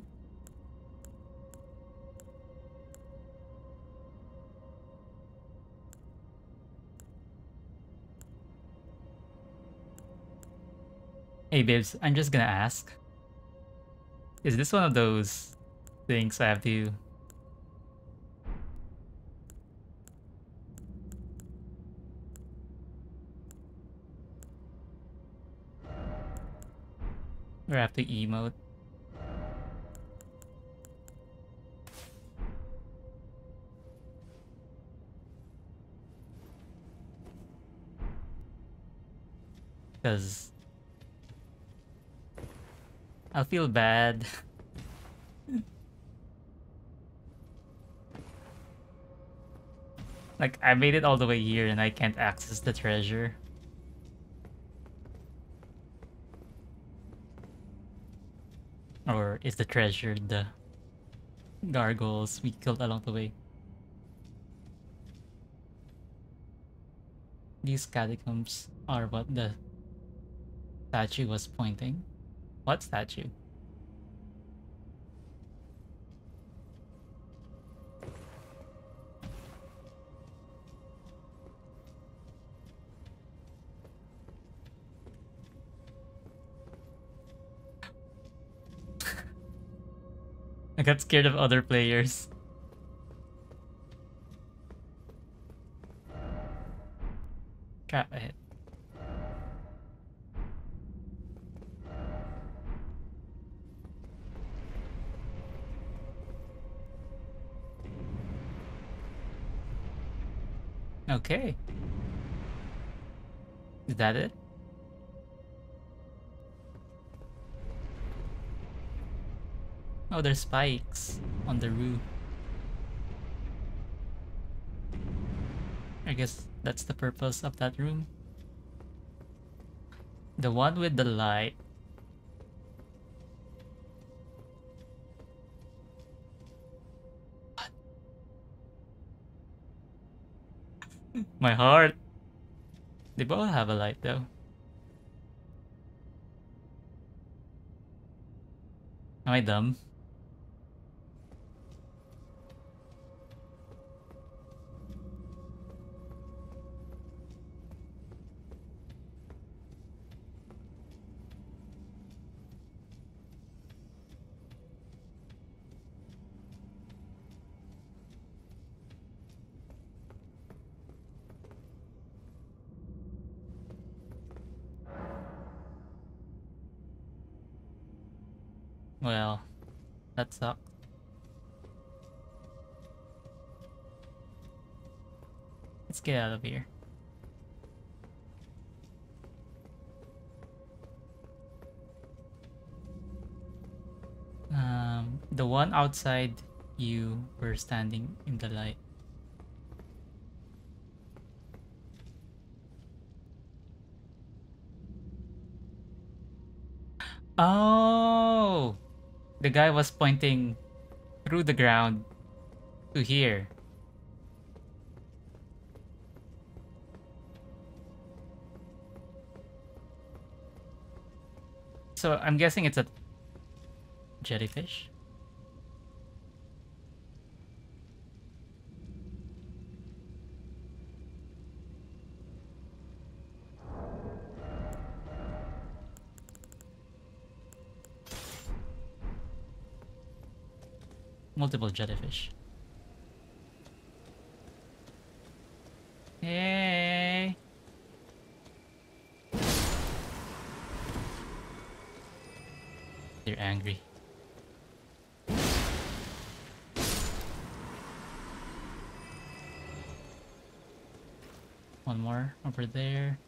Hey babes, I'm just gonna ask. Is this one of those things I have to... Or I have to emote? Because I'll feel bad. Like, I made it all the way here and I can't access the treasure. Or is the treasure the gargoyles we killed along the way? These catacombs are what the statue was pointing. What statue? I got scared of other players. Crap, I hit. Okay. Is that it? Oh, there's spikes on the roof. I guess that's the purpose of that room. The one with the light. What? My heart. They both have a light though. Am I dumb? Well, that sucks. Let's get out of here. Um, the one outside you were standing in the light. Oh! The guy was pointing through the ground to here. So I'm guessing it's a jellyfish. Multiple jellyfish. Hey. They're angry. One more over there.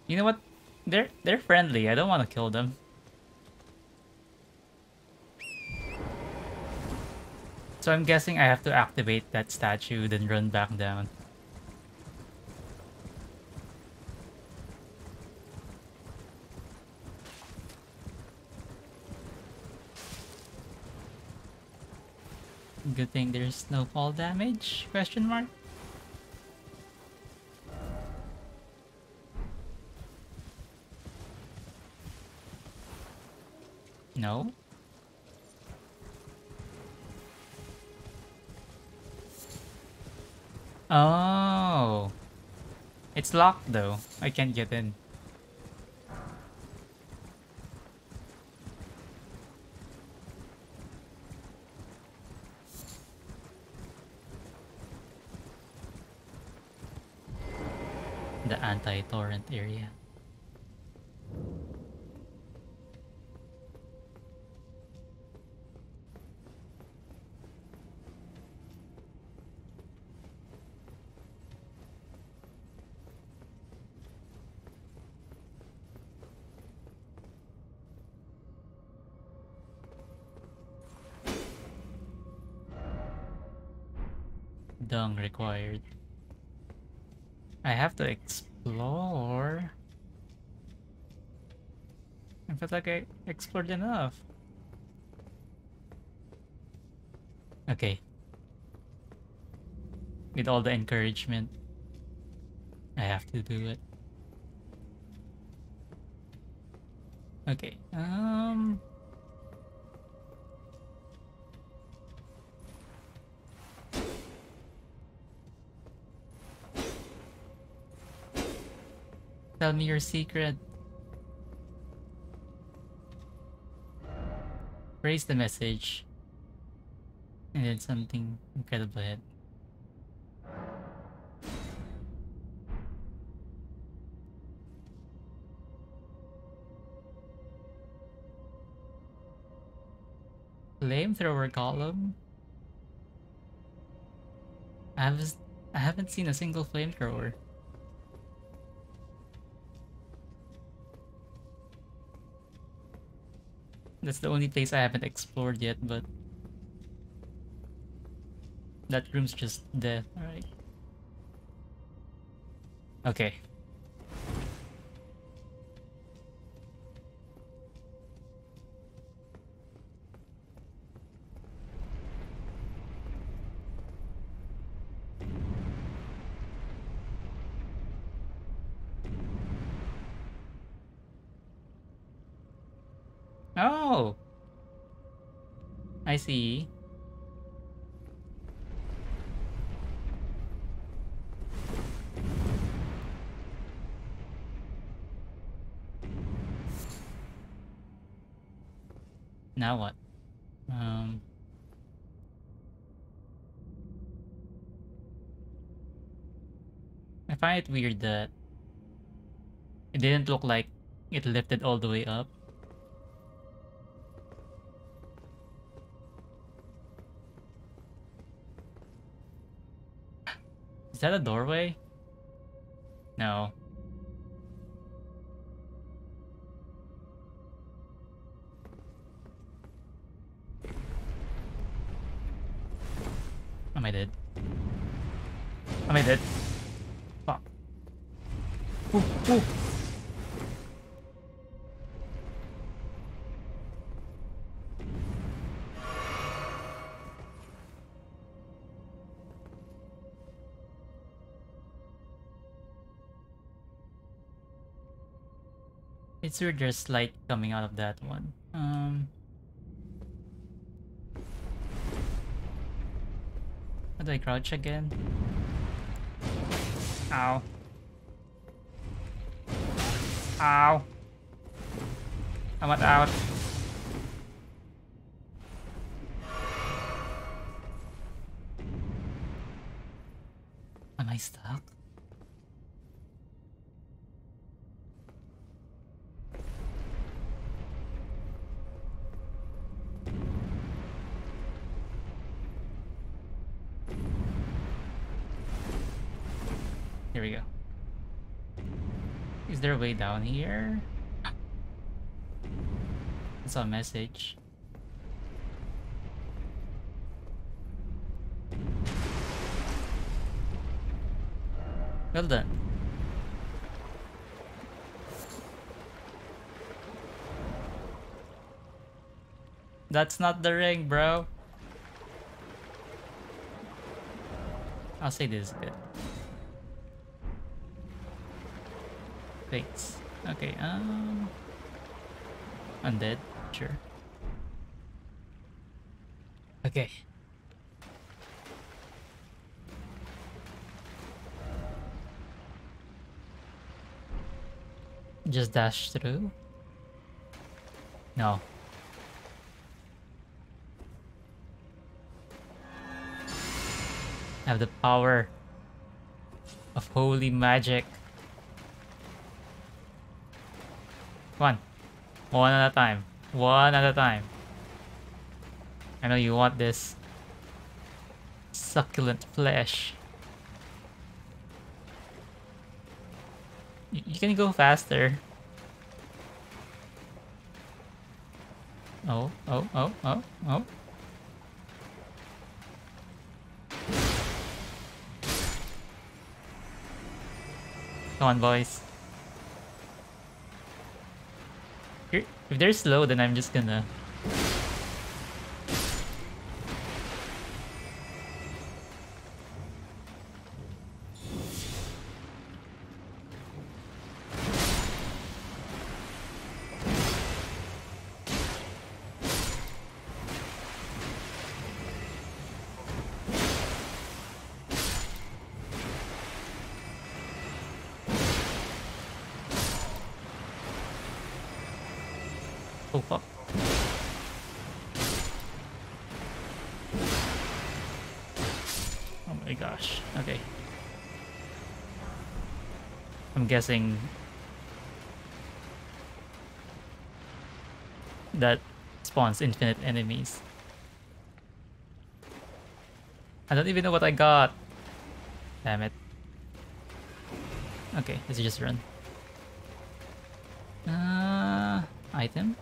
You know what? They're they're friendly. I don't want to kill them. So I'm guessing I have to activate that statue, then run back down. Good thing there's no fall damage? Question mark? No? Oh. It's locked though. I can't get in. The anti-torrent area. Dung required. I have to explore. I feel like I explored enough. Okay. With all the encouragement, I have to do it. Okay. Um. Tell me your secret. Raise the message. And then something incredible ahead. Flamethrower column? I haven't, I haven't seen a single flamethrower. That's the only place I haven't explored yet, but that room's just dead. Alright. Okay. Oh! I see. Now what? Um... I find it weird that it didn't look like it lifted all the way up. Is that a doorway? No. Am I dead? Am I dead? Fuck. Ooh, ooh. It's weird there's light coming out of that one. Um... How do I crouch again? Ow. Ow. I want out. Am I stuck? Here we go. Is there a way down here? It's a message. Well done. That's not the ring, bro. I'll say this is good. Thanks. Okay, um... undead, sure. Okay. Just dash through? No. I have the power of holy magic. One. One at a time. One at a time. I know you want this succulent flesh. Y you can go faster. Oh, oh, oh, oh, oh. Come on, boys. Here, if they're slow, then I'm just gonna... Oh, fuck. Oh my gosh. Okay. I'm guessing that spawns infinite enemies. I don't even know what I got. Damn it. Okay, let's just run. Uh, item?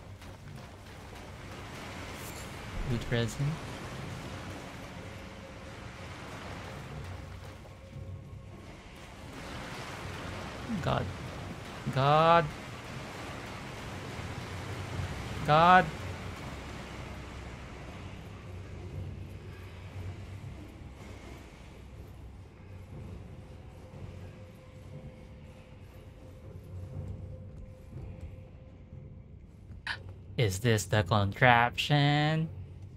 Good resin. God. God. God. Is this the contraption?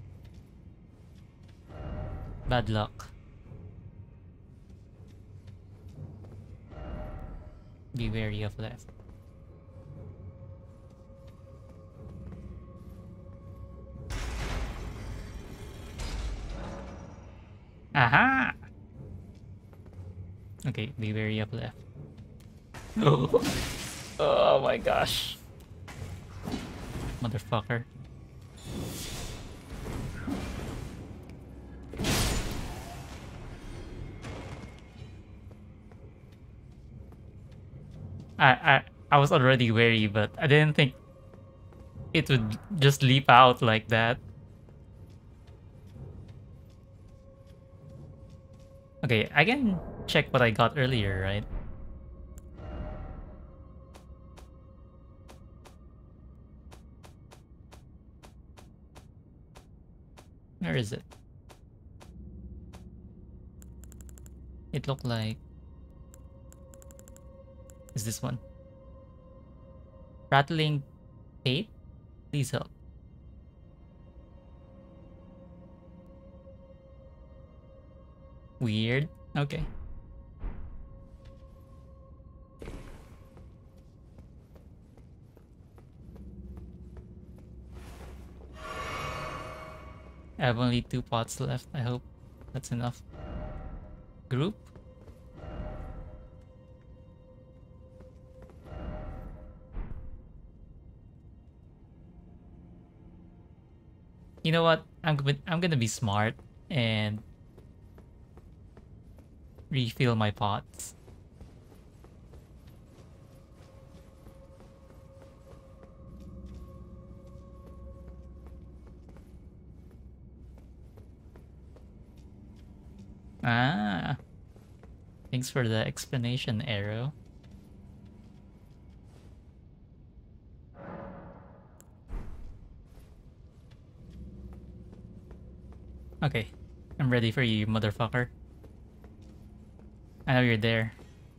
Bad luck. Be wary of left. Aha! Okay, be wary of left. Oh, oh my gosh. Motherfucker. I, I I was already wary, but I didn't think it would just leap out like that. Okay, I can check what I got earlier, right? Where is it? It looked like... is this one? Rattling tape? Please help. Weird. Okay. I have only two pots left. I hope that's enough. Group? You know what? I'm gonna I'm gonna be smart and refill my pots. Ah, thanks for the explanation, Arrow. Okay, I'm ready for you, motherfucker. I know you're there.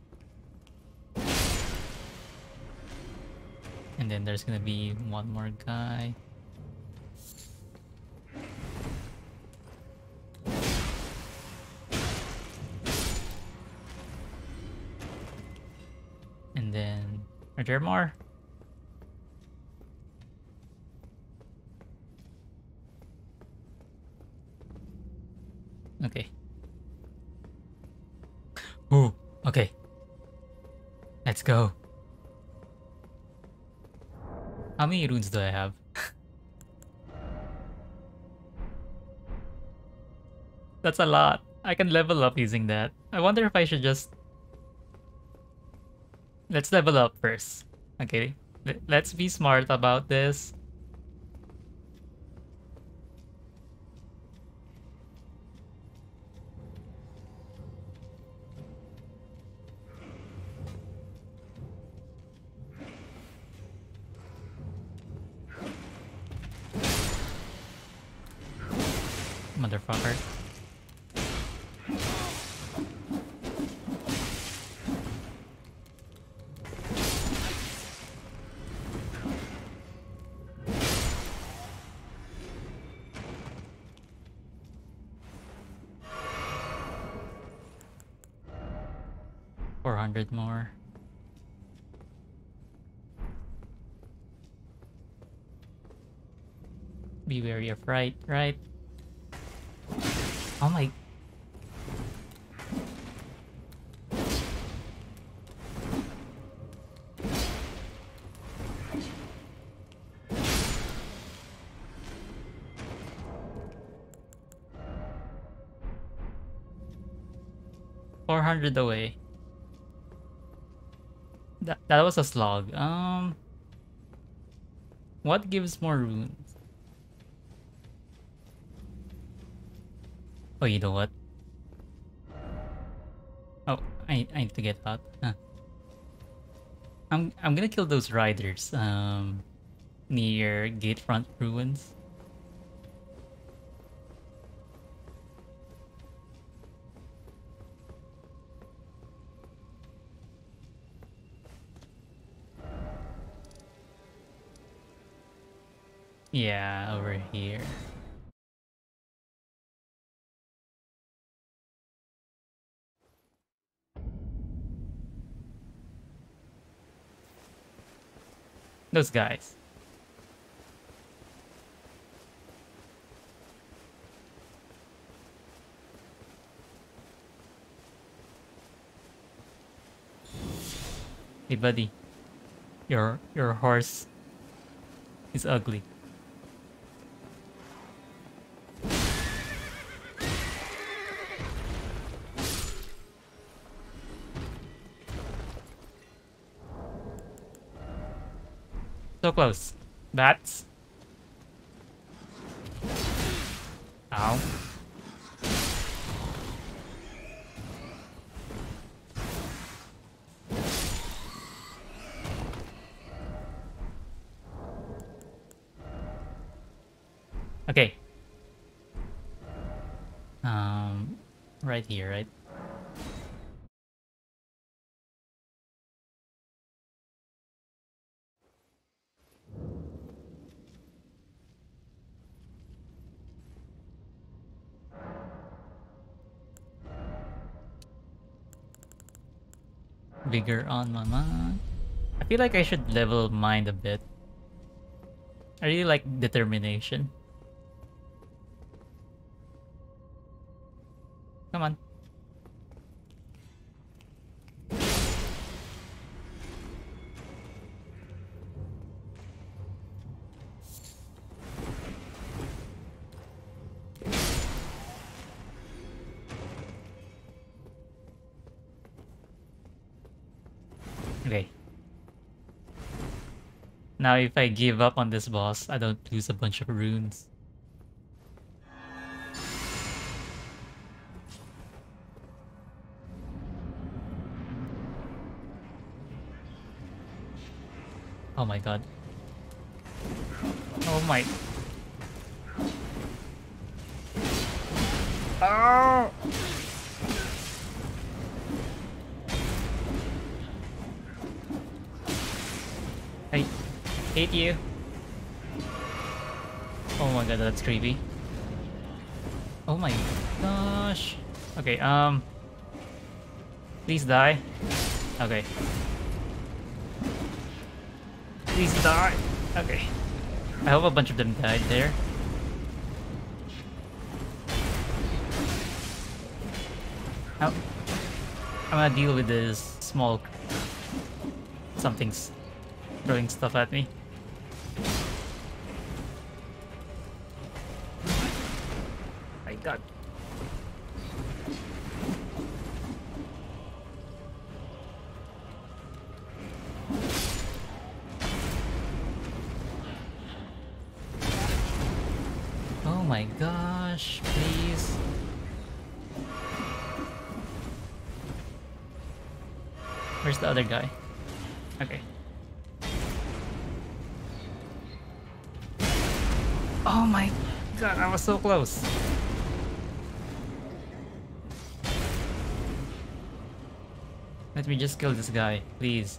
And then there's gonna be one more guy. And then, are there more? Okay. Ooh, okay. Let's go. How many runes do I have? That's a lot. I can level up using that. I wonder if I should just... Let's level up first. Okay. L- Let's be smart about this. Motherfucker. four hundred more. Be wary of right, right? Oh my... four hundred away. That, that was a slog. Um... What gives more runes? Oh, you know what? Oh, I, I need to get out. Huh. I'm I'm gonna kill those riders um near Gatefront ruins. Yeah, over here. Those guys. Hey buddy, your your horse is ugly. So close. Bats. Ow. Okay. Um, right here, right? Vigor on my mind. I feel like I should level mind a bit. I really like determination. Come on. Okay. Now if I give up on this boss, I don't lose a bunch of runes. Oh my god. Oh my. Oh! I hate you. Oh my god, that's creepy. Oh my gosh. Okay, um... please die. Okay. Please die. Okay. I hope a bunch of them died there. Now, I'm gonna deal with this small... something's throwing stuff at me. My god. Oh my gosh, please. Where's the other guy? Okay. Oh my god, I was so close. Let me just kill this guy, please.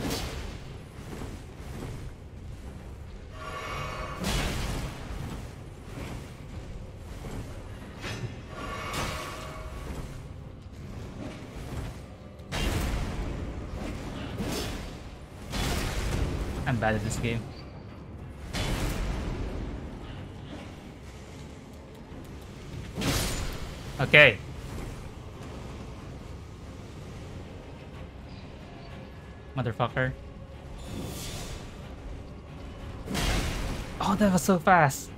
I'm bad at this game. Okay. Motherfucker. Oh, that was so fast.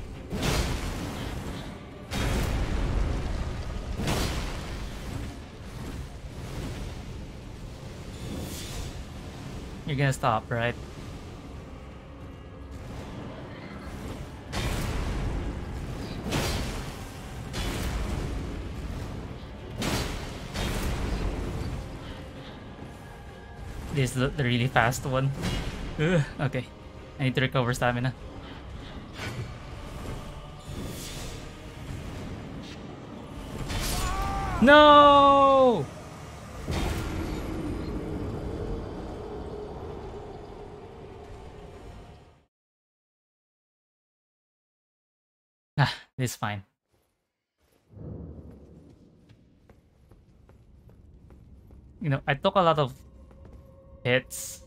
You're gonna stop, right? This is the the really fast one. Ugh, okay. I need to recover stamina. No! Ah, this is fine. You know, I took a lot of hits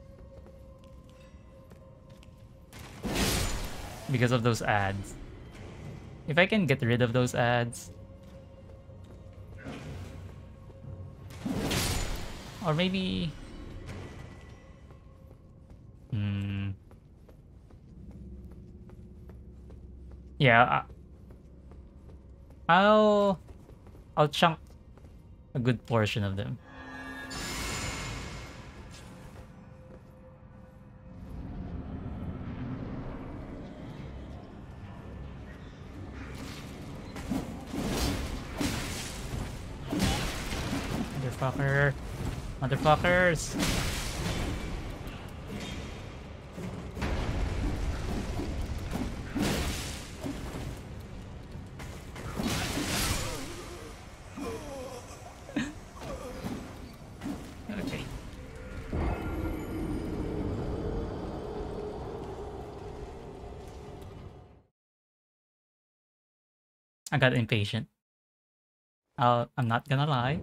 because of those ads. If I can get rid of those ads, or maybe, hmm, yeah, I, I'll I'll chunk a good portion of them. Motherfucker. Motherfuckers. Okay. I got impatient. I'll, I'm not gonna lie.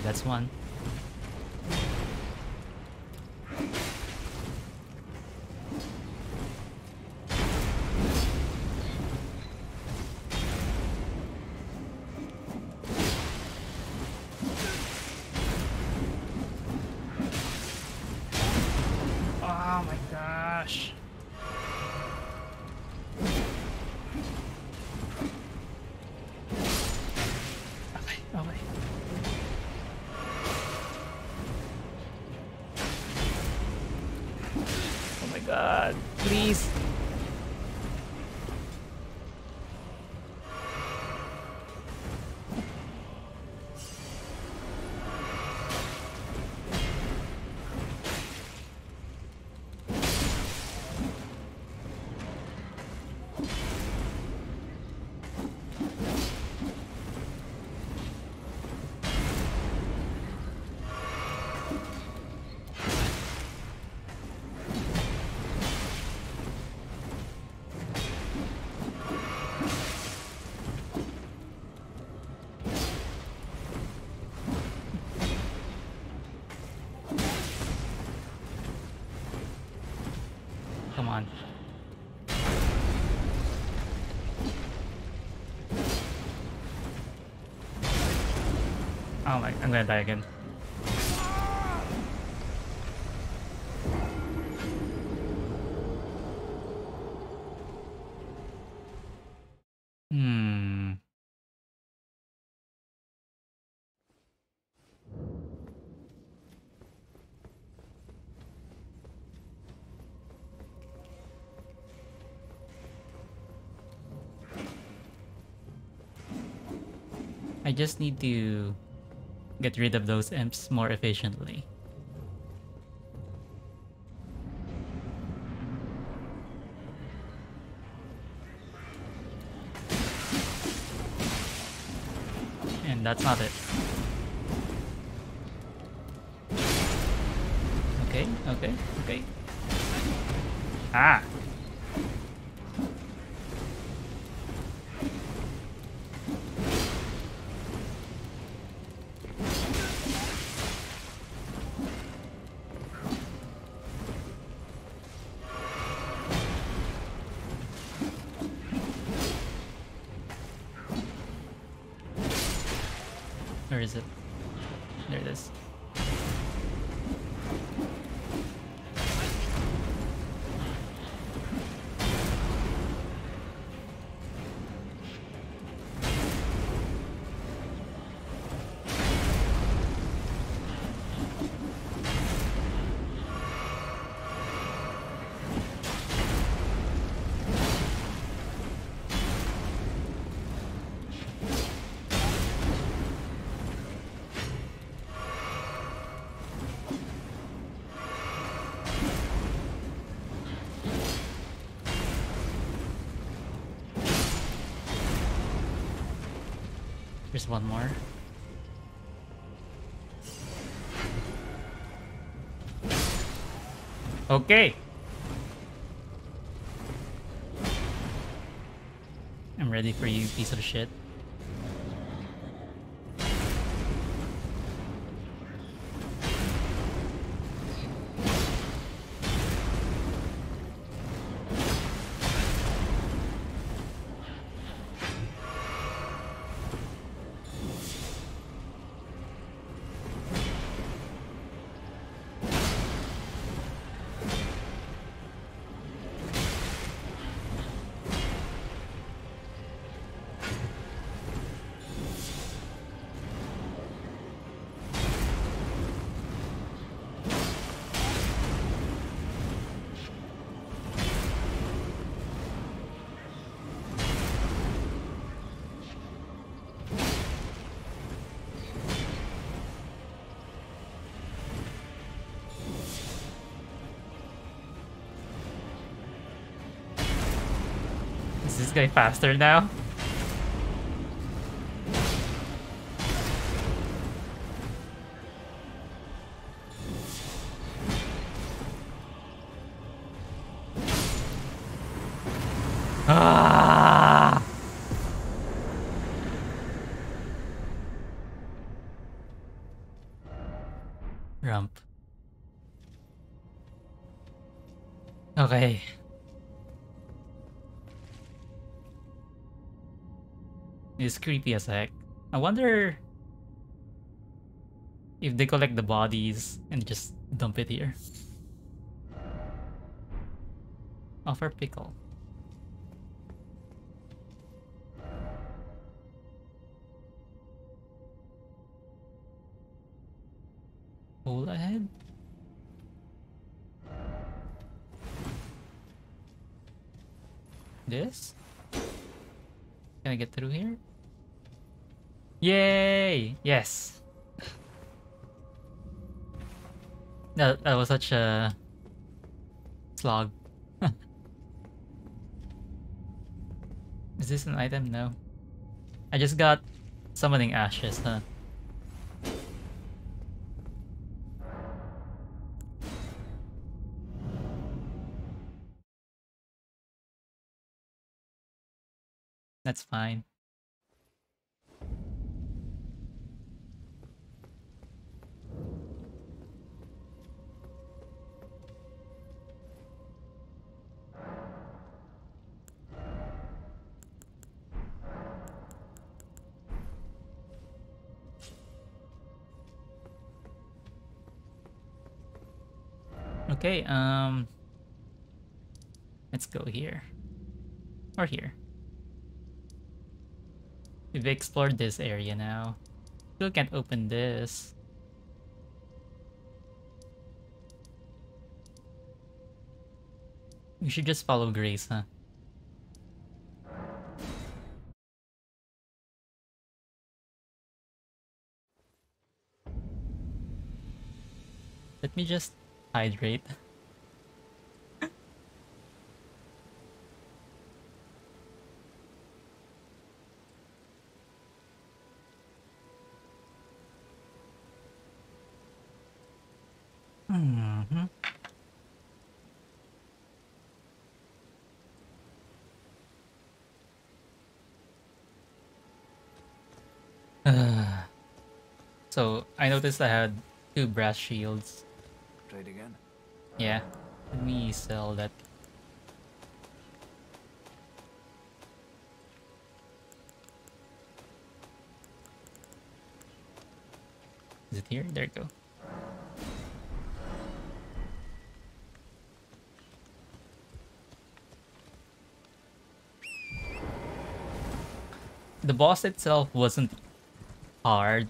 that's one. Oh my gosh. Okay, okay. Oh my god, please. Come on. Oh my, I'm gonna die again. Hmm. I just need to get rid of those imps more efficiently. And that's not it. Okay, okay, okay. Ah! Where is it? There it is. There's one more. Okay. I'm ready for you, piece of shit. Is this guy faster now? Ah! Rump. Okay. It's creepy as heck. I wonder if they collect the bodies and just dump it here. Offer pickle. Hole ahead? This? Can I get through here? Yay! Yes! That, that was such a slog. Is this an item? No. I just got summoning ashes, huh? That's fine. Okay, um... let's go here. Or here. We've explored this area now. Still can't open this. We should just follow Grace, huh? Let me just hydrate. Mm-hmm. So, I noticed I had two brass shields. Trade again? Yeah. Let me sell that. Is it here? There you go. The boss itself wasn't hard.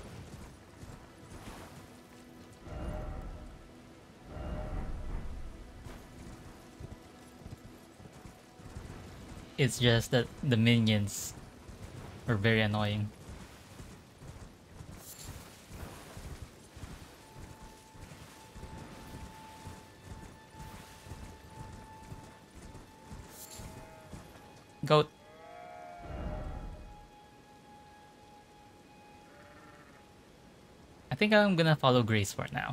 It's just that the minions were very annoying. Goat. I think I'm gonna follow Grace for now.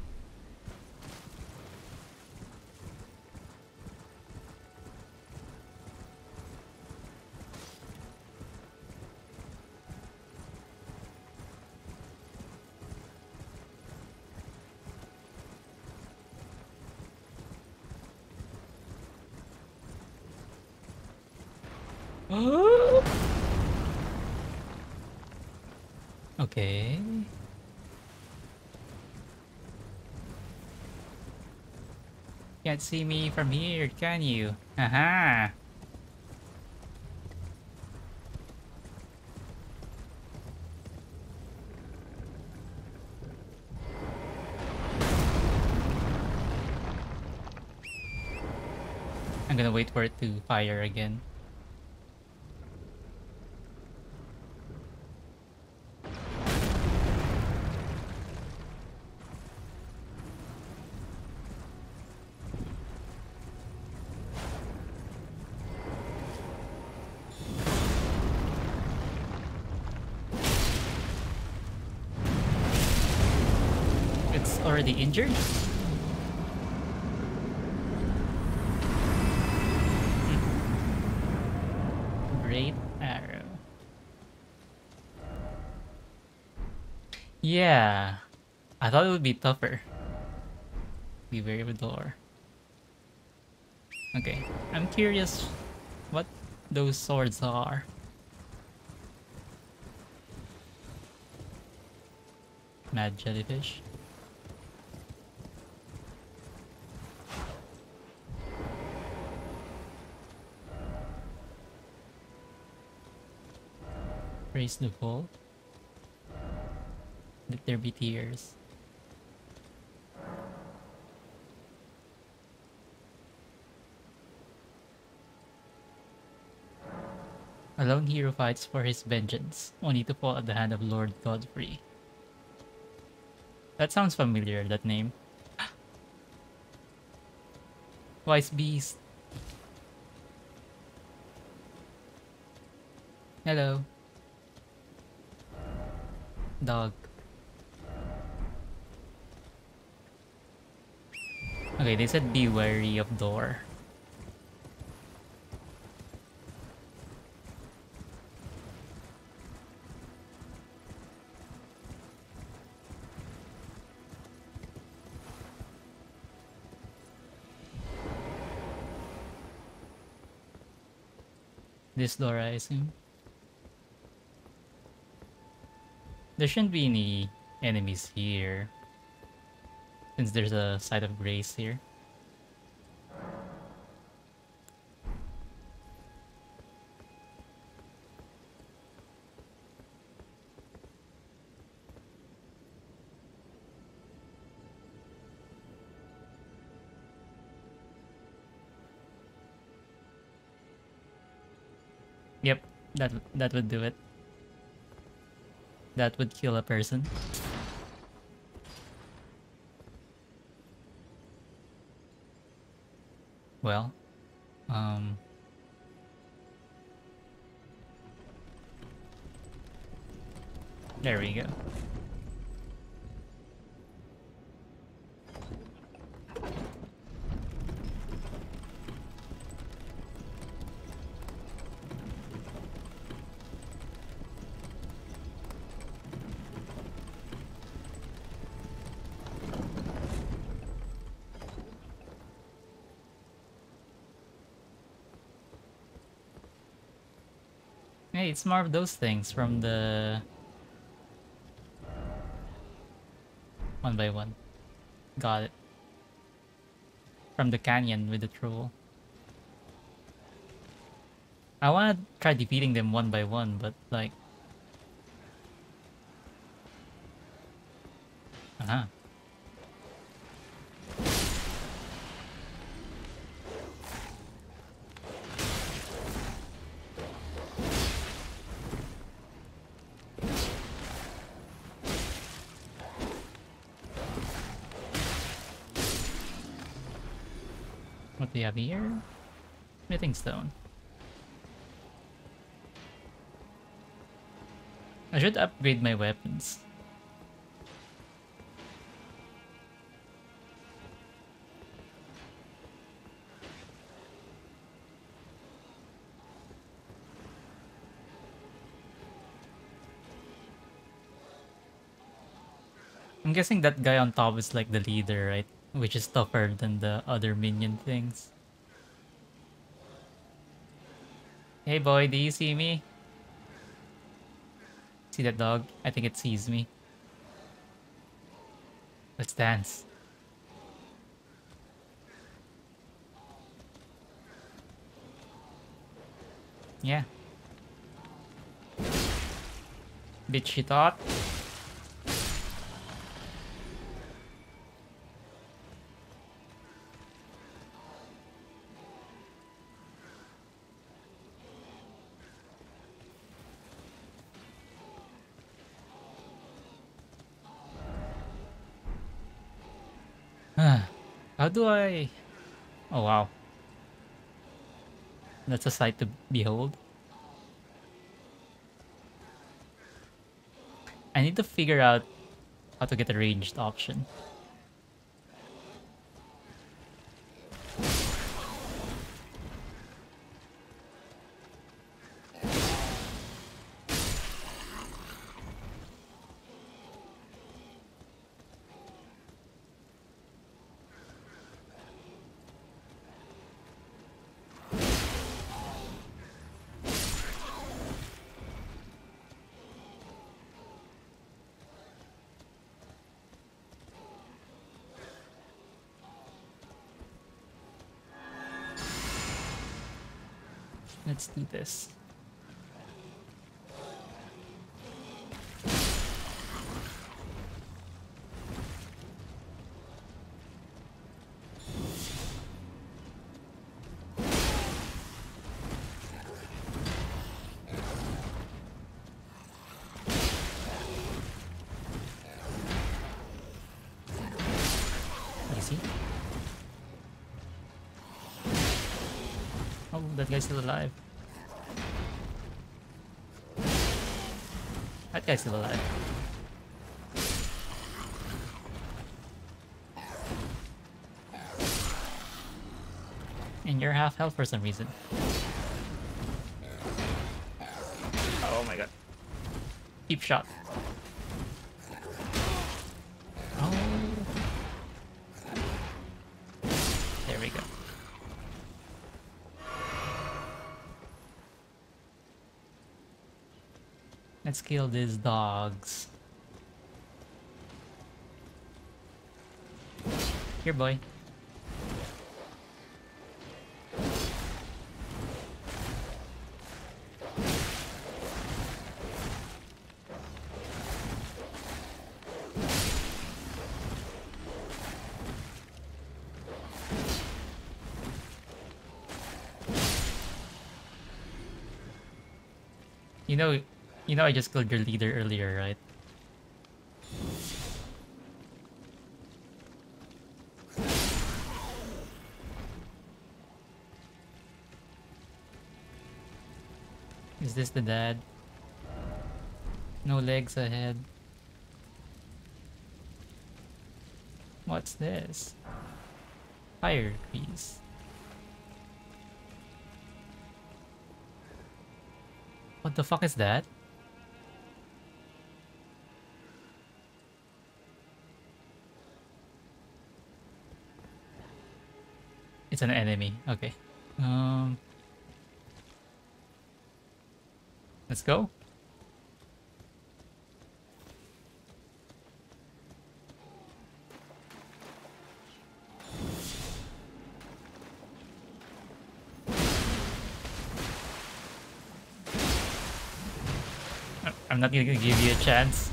Okay. Can't see me from here, can you? Haha. I'm gonna wait for it to fire again. It's already injured? Great arrow. Yeah. I thought it would be tougher. Beware of the door. Okay, I'm curious what those swords are. Mad jellyfish. Praise the vault. Let there be tears. A lone hero fights for his vengeance, only to fall at the hand of Lord Godfrey. That sounds familiar, that name. Wise Beast. Hello. Dog. Okay, they said be wary of door. This door, I assume. There shouldn't be any enemies here, since there's a site of grace here. Yep, that that would do it. That would kill a person. Well, um... there we go. Hey, it's more of those things from the... One by one. Got it. From the canyon with the troll. I wanna try defeating them one by one, but like... Uh-huh. What do we have here? Smithing stone. I should upgrade my weapons. I'm guessing that guy on top is like the leader, right? Which is tougher than the other minion things. Hey boy, do you see me? See that dog? I think it sees me. Let's dance. Yeah. Bitch, she thought. How do I... Oh wow. That's a sight to behold. I need to figure out how to get a ranged option. Let's do this. Easy. Oh, that guy's still alive. That guy's still alive. And you're half health for some reason. Oh my god. Deep shot. Oh. There we go. Let's kill these dogs. Here, boy. You know, you know I just killed your leader earlier, right? Is this the dad? No legs ahead. What's this? Fire grease. What the fuck is that? It's an enemy. Okay. Um. Let's go. I- I'm not gonna give you a chance.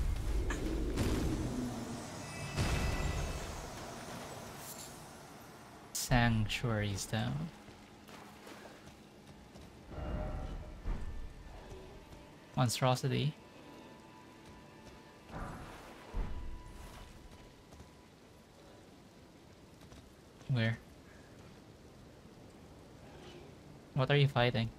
Sanctuary's down. Monstrosity. Where? What are you fighting?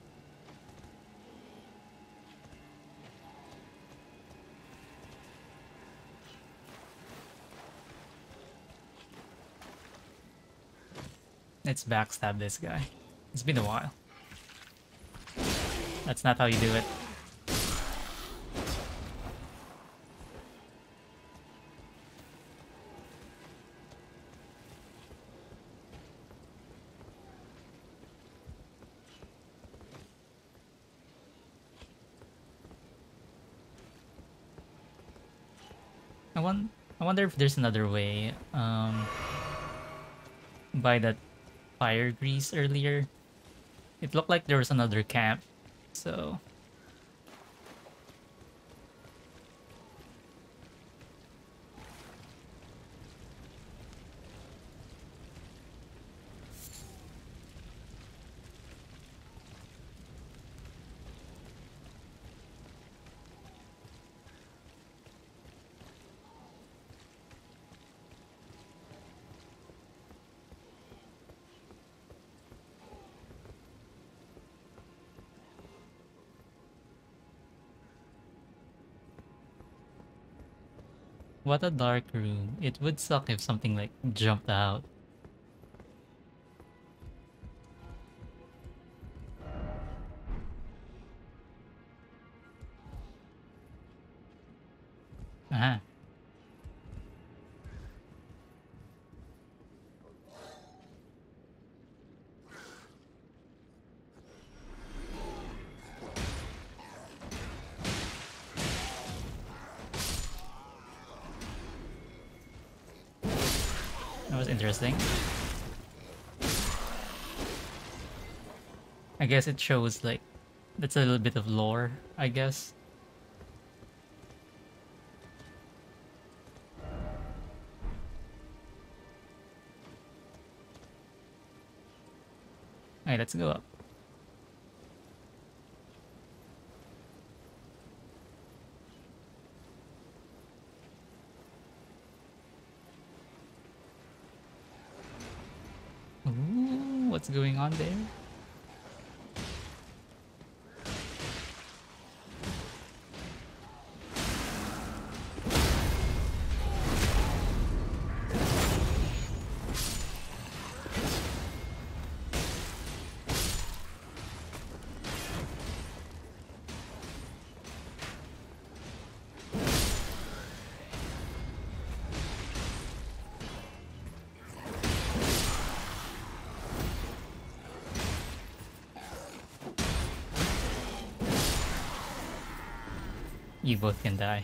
Let's backstab this guy. It's been a while. That's not how you do it. I want I wonder if there's another way. Um by that fire grease earlier. It looked like there was another camp. So what a dark room. It would suck if something like jumped out. Ah. That was interesting. I guess it shows like that's a little bit of lore, I guess. Alright, let's go up. Ooh, what's going on there? You both can die.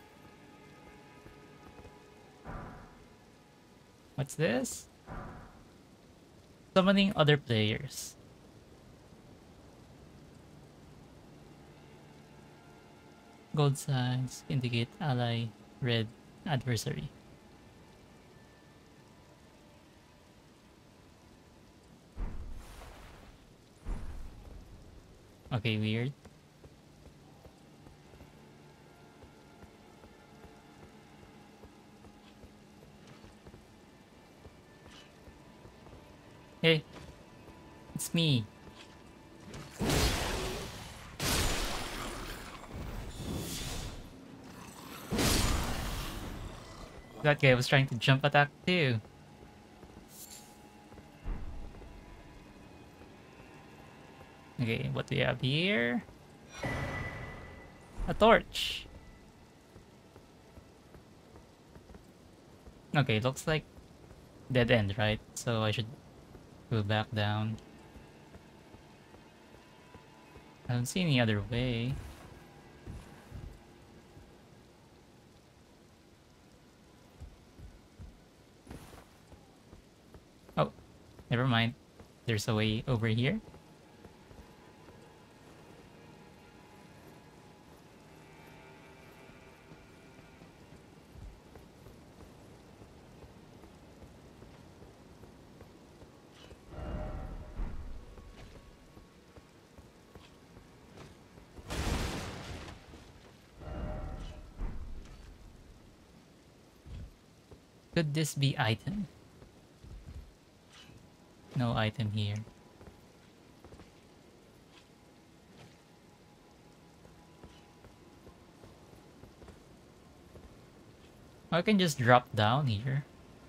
What's this? Summoning other players. Gold signs indicate ally, red adversary. Okay, weird. Hey, it's me. That guy was trying to jump attack too. Okay, what do we have here? A torch. Okay, looks like dead end, right? So I should go back down. I don't see any other way. Oh, never mind. There's a way over here. Could this be item? No item here. I can just drop down here.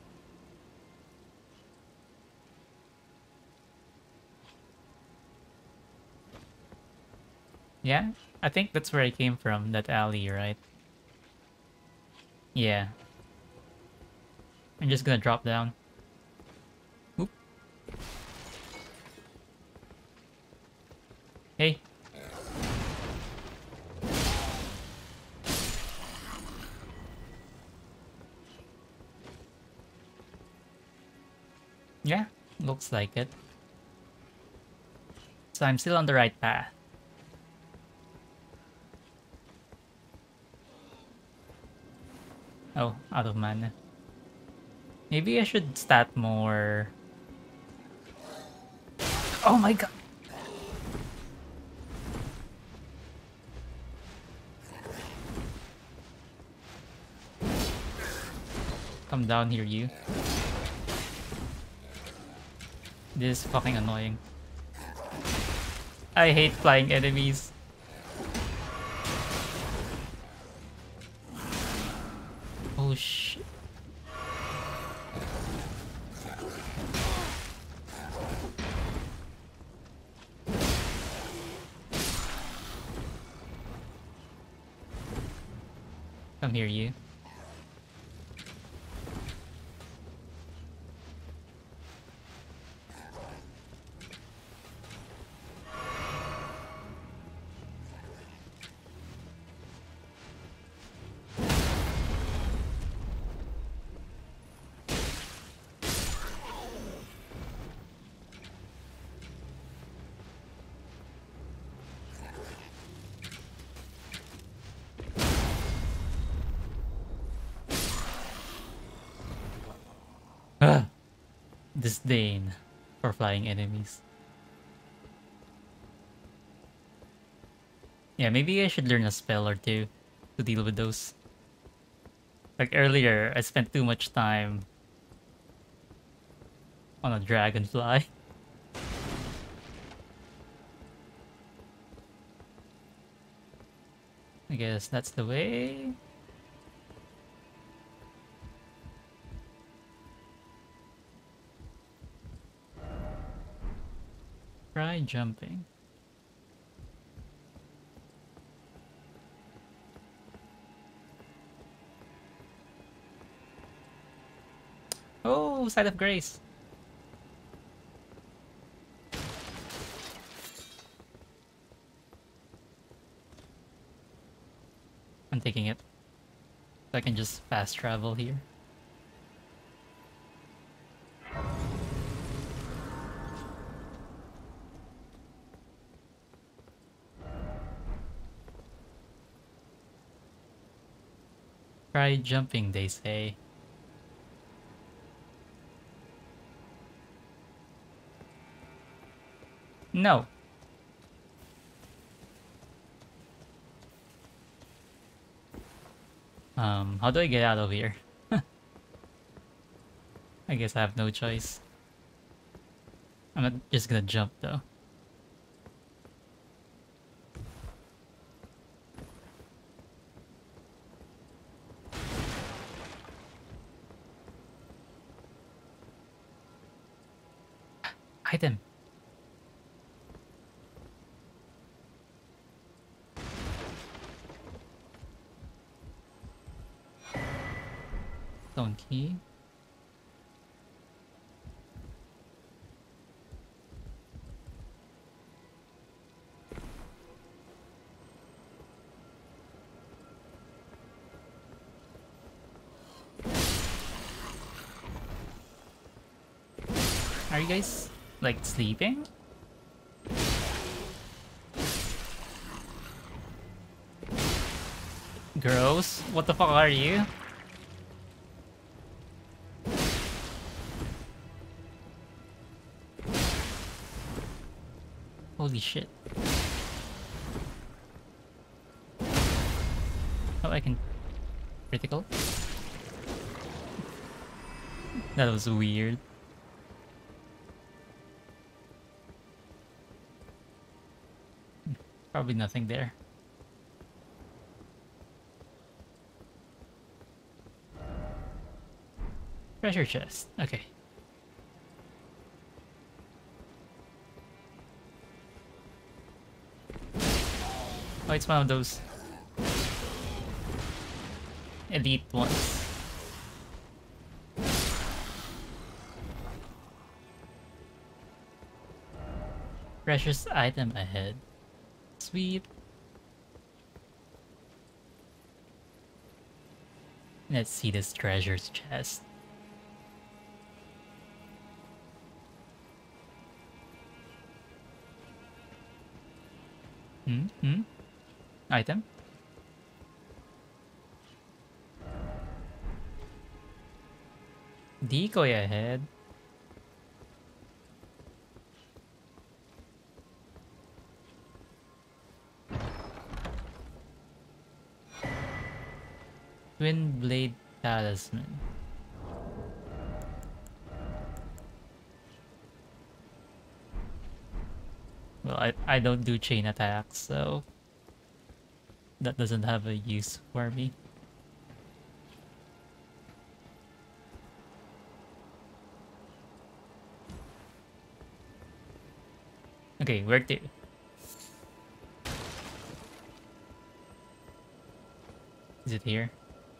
Yeah, I think that's where I came from, that alley, right? Yeah. I'm just gonna drop down. Oop. Hey. Yeah, looks like it. So I'm still on the right path. Oh, out of mana. Maybe I should stat more. Oh my god! Come down here, you. This is fucking annoying. I hate flying enemies. Oh shit. Come here, you. disdain for flying enemies. Yeah, maybe I should learn a spell or two to deal with those. Like earlier, I spent too much time on a dragonfly. I guess that's the way. Try jumping. Oh, Side of Grace. I'm taking it. So I can just fast travel here. Try jumping, they say. No. Um, how do I get out of here? I guess I have no choice. I'm not just gonna jump though. Item. Stone key. Are you guys like sleeping? Gross. What the fuck are you? Holy shit. Oh, I can... critical? That was weird. Probably nothing there. Treasure chest. Okay. Oh, it's one of those elite ones. Precious item ahead. Sweet. Let's see this treasure's chest. Hmm? Hmm? Item? Decoy ahead. Twin blade talisman. Well, I, I don't do chain attacks, so that doesn't have a use for me. Okay, where to? Is it here?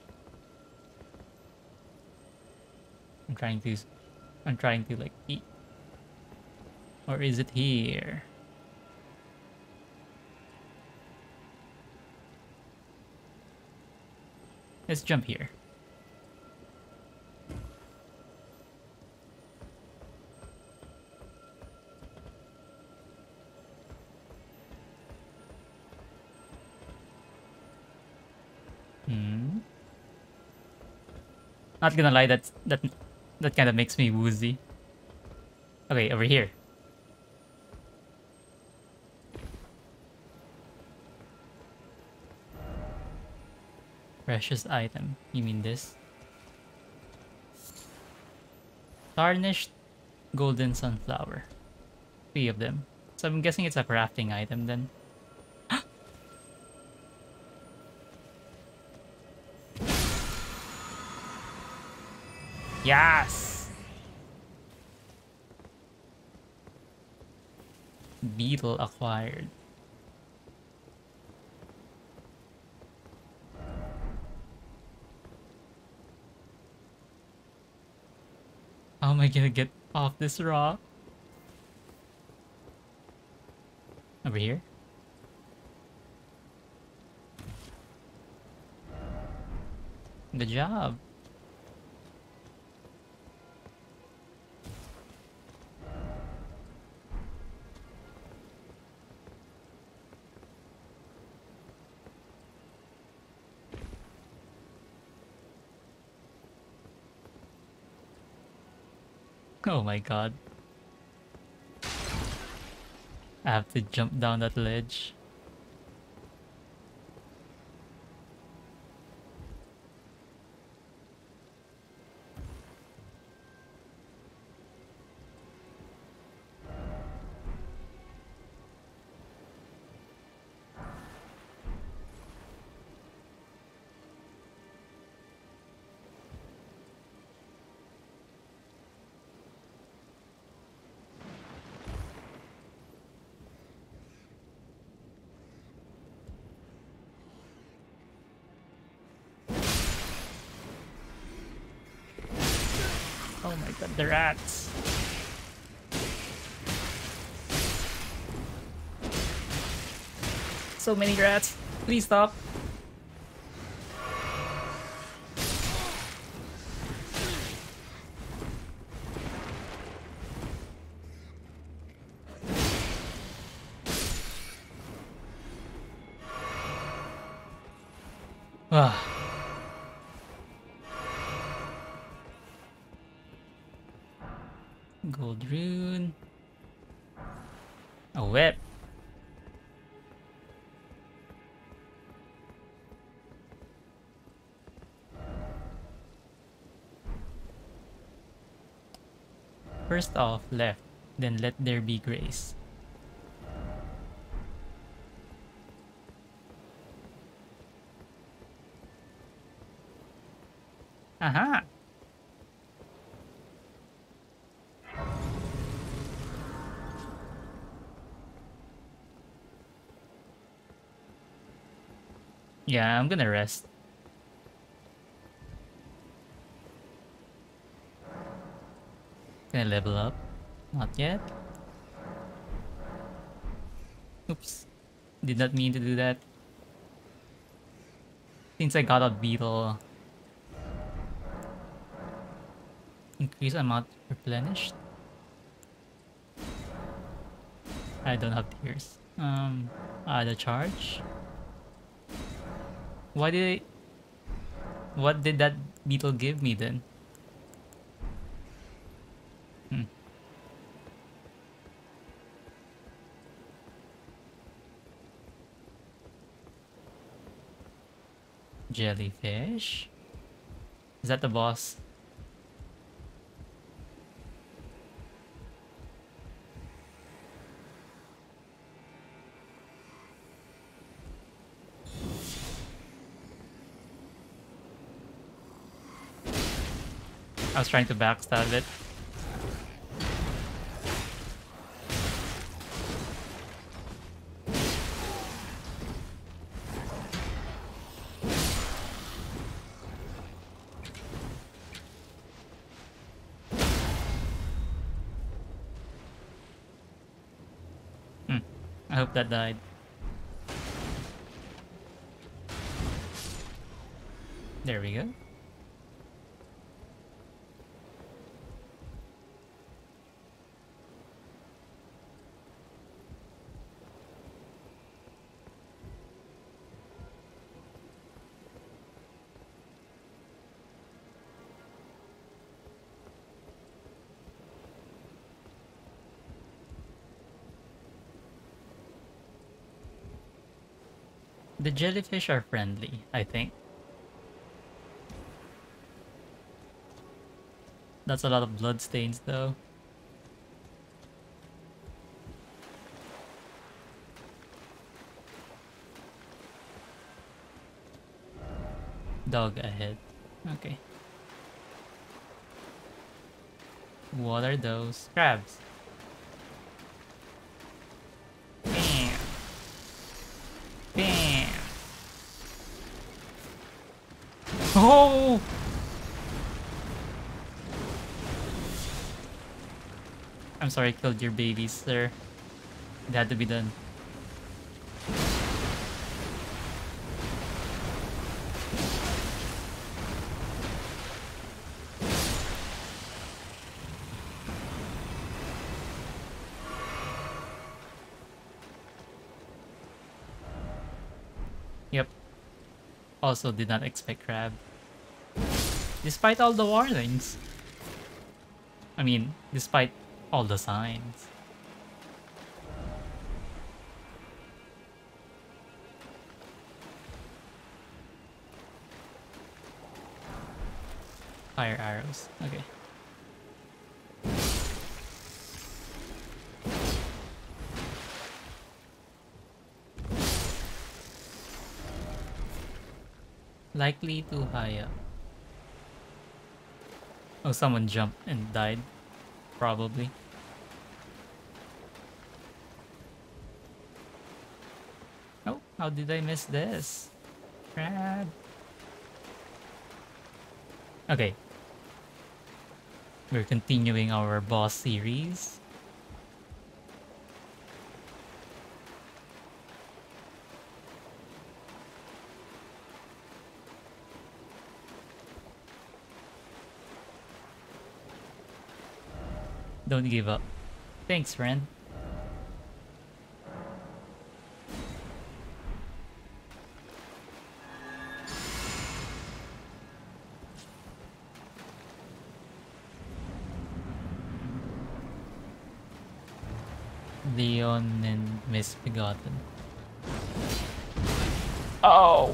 I'm trying to... I'm trying to like eat. Or is it here? Let's jump here. Hmm. Not gonna lie, that's that that kind of makes me woozy. Okay, over here. Precious item. You mean this? Tarnished golden sunflower. Three of them. So I'm guessing it's a crafting item then. Yes! Beetle acquired. How am I gonna get off this rock? Over here? Good job. Oh my god. I have to jump down that ledge. Oh my god, the rats. So many rats. Please stop. Ah. Gold rune. A whip. First off, left. Then let there be grace. Aha! Yeah, I'm gonna rest. Gonna level up. Not yet. Oops. Did not mean to do that. Since I got a beetle. Increase amount replenished. I don't have tears. Um, add a charge. Why did I... What did that beetle give me then? Hmm. Jellyfish? Is that the boss? I was trying to backstab it. Hmm. I hope that died. There we go. The jellyfish are friendly, I think. That's a lot of blood stains though. Dog ahead. Okay. What are those? Crabs. Bam. Bam. Oh! I'm sorry I killed your babies, sir. It had to be done. Yep. Also did not expect crab. Despite all the warnings. I mean, despite all the signs. Fire arrows. Okay. Likely too high up. Oh, someone jumped and died. Probably. Oh, how did I miss this? Crab. Okay. We're continuing our boss series. Don't give up. Thanks, friend. Leon and Misbegotten. Oh!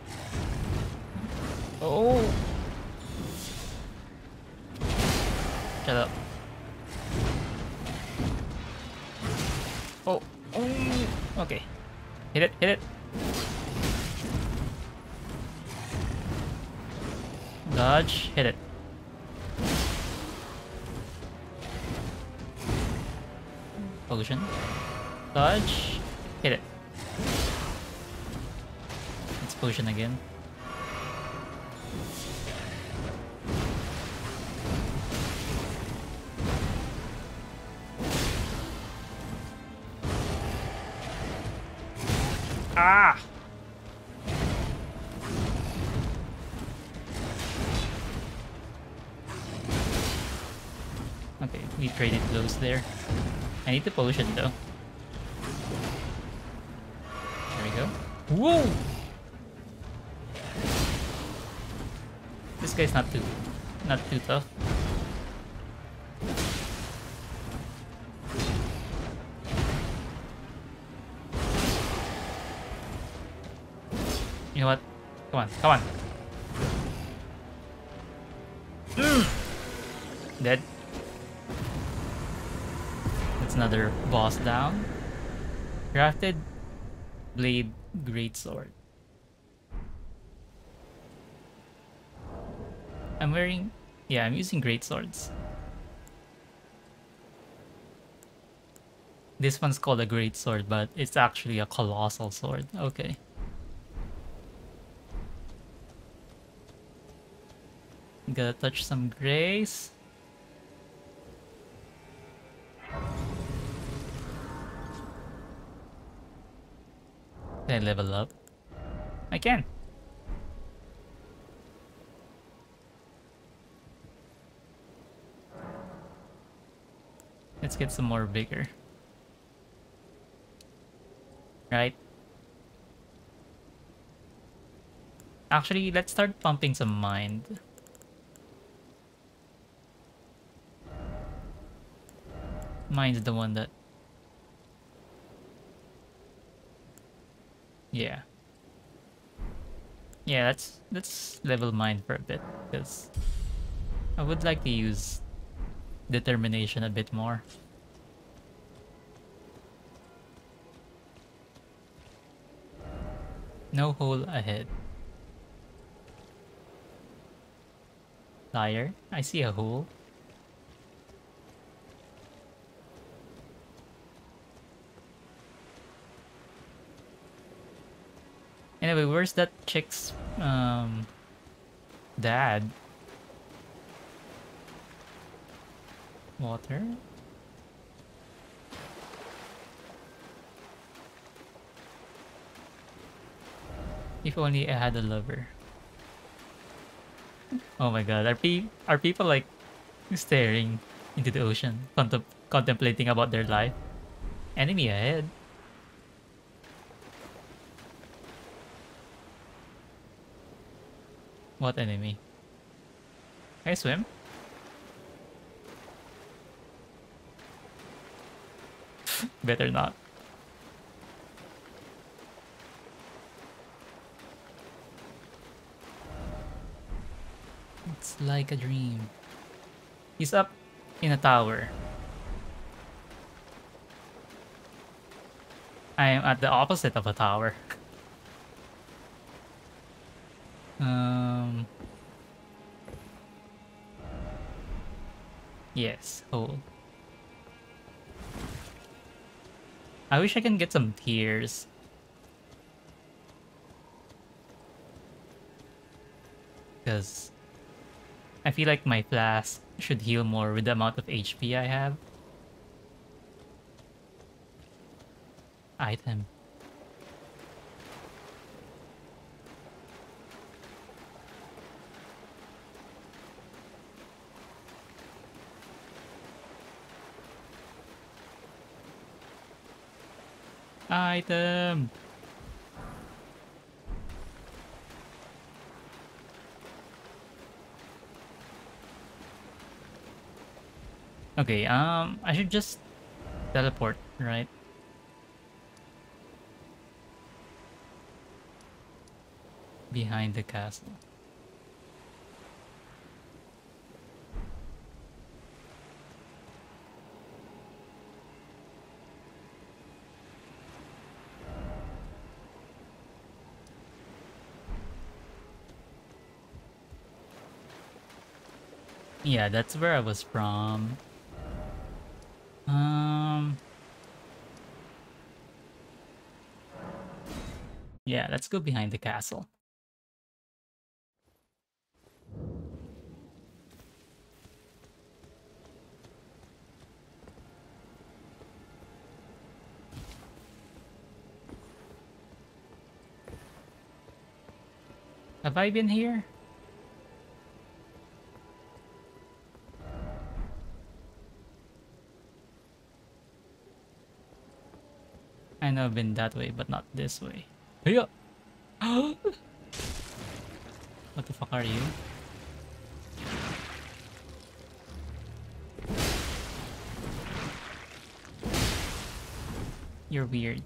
Oh! Shut up. Oh! Oh! Okay. Hit it, hit it! Dodge, hit it. Potion. Dodge, hit it. It's potion again. Ah! Okay, we traded blows there. I need the potion though. There we go. Whoa! This guy's not too, not too tough. You know what? Come on, come on. Dead. That's another boss down. Crafted blade greatsword. I'm wearing, yeah, I'm using greatswords. This one's called a greatsword, but it's actually a colossal sword. Okay. Gotta touch some grace. Can I level up? I can. Let's get some more vigor. Right? Actually, let's start pumping some mind. Mind's the one that... Yeah. Yeah, let's let's level mine for a bit because I would like to use determination a bit more. No hole ahead. Liar. I see a hole. Anyway, where's that chick's um dad? Water? If only I had a lover. Oh my god, are pe are people like staring into the ocean, contem contemplating about their life? Enemy ahead. What enemy? Can I swim? Better not. It's like a dream. He's up in a tower. I am at the opposite of a tower. um. Yes, hole. I wish I can get some tears. Because I feel like my flask should heal more with the amount of H P I have. Item. Item. Okay, um, I should just teleport, right? Behind the castle. Yeah, that's where I was from. Um, yeah, let's go behind the castle. Have I been here? I know I've been that way, but not this way. Hiya! What the fuck are you? You're weird.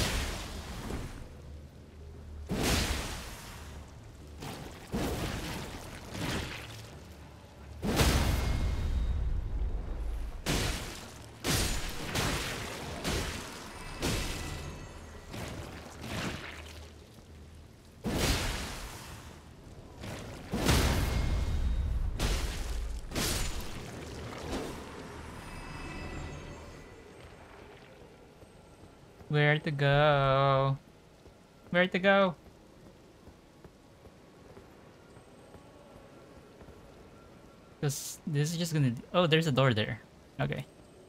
Where to go? Where to go? Because this is just gonna... Oh, there's a door there. Okay.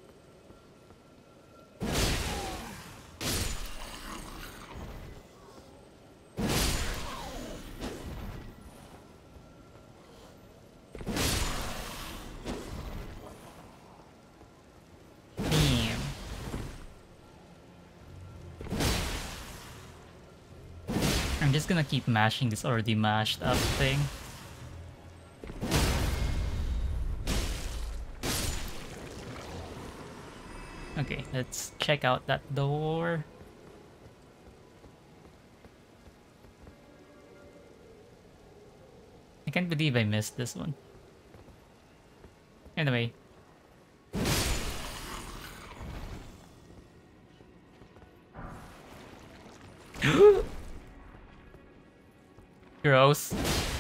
Damn. I'm just gonna keep mashing this already mashed up thing. Okay, let's check out that door. can't believe I missed this one. Anyway. Gross.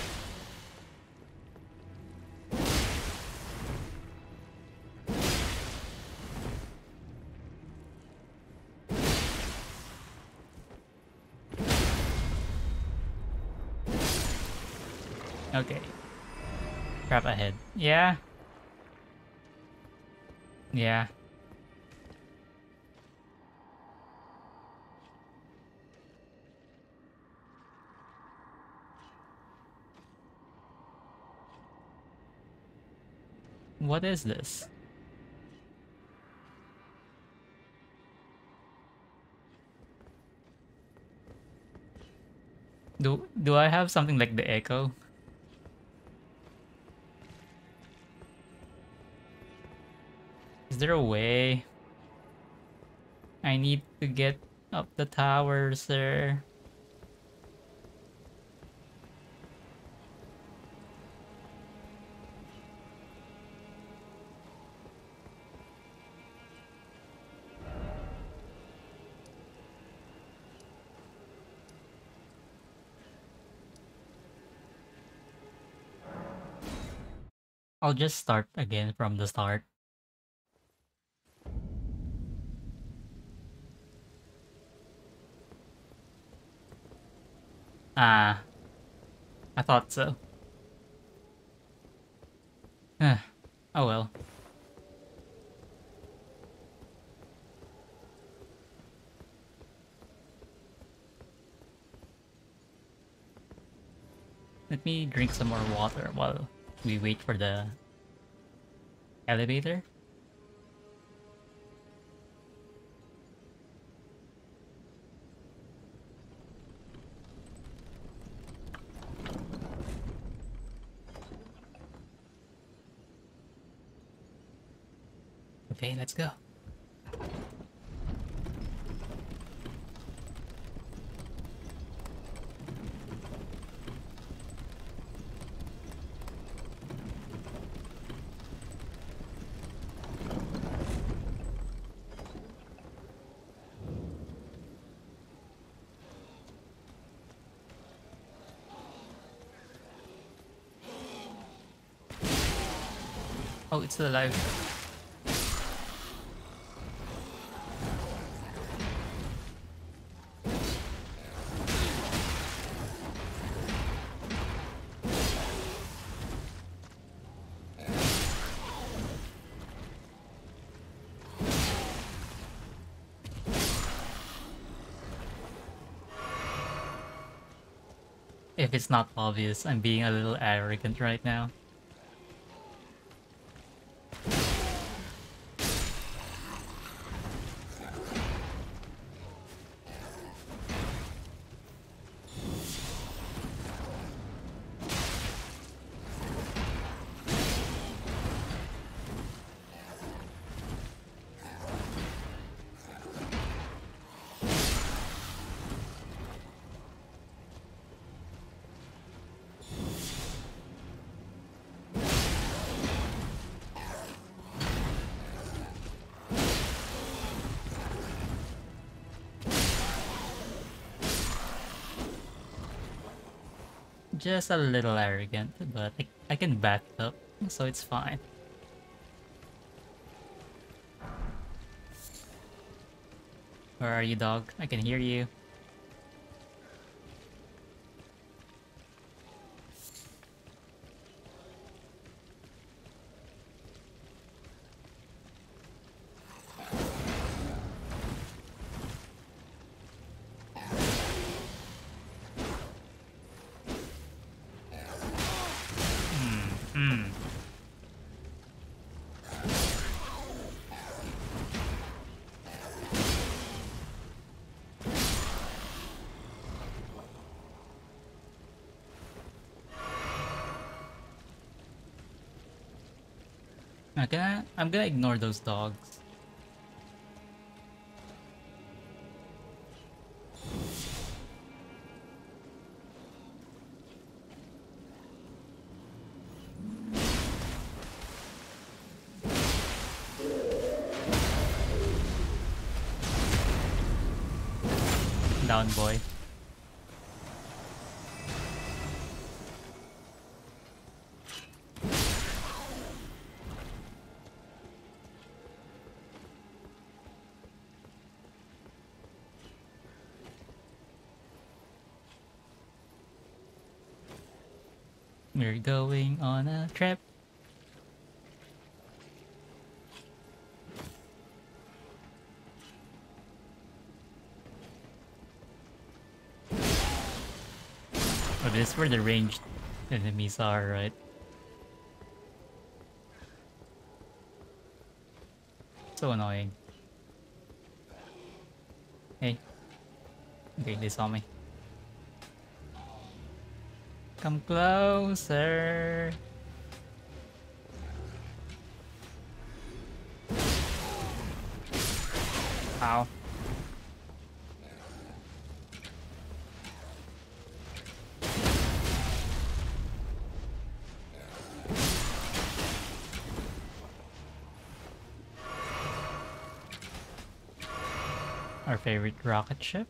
Okay. Crap ahead. Yeah. Yeah. What is this? Do do I have something like the echo? Is there a way? I need to get up the tower, sir. I'll just start again from the start. Ah, I thought so. Oh well. Let me drink some more water while we wait for the elevator. Okay, let's go. Oh, it's still alive. If it's not obvious, I'm being a little arrogant right now. Just a little arrogant, but I, I can back it up, so it's fine. Where are you, dog? I can hear you. Hmm. I'm gonna, I'm gonna ignore those dogs. down, boy. We're going on a trip. Oh, this is where the ranged enemies are, right? So annoying. Hey. Okay, they saw me. Come closer. Ow. Our favorite rocket ship.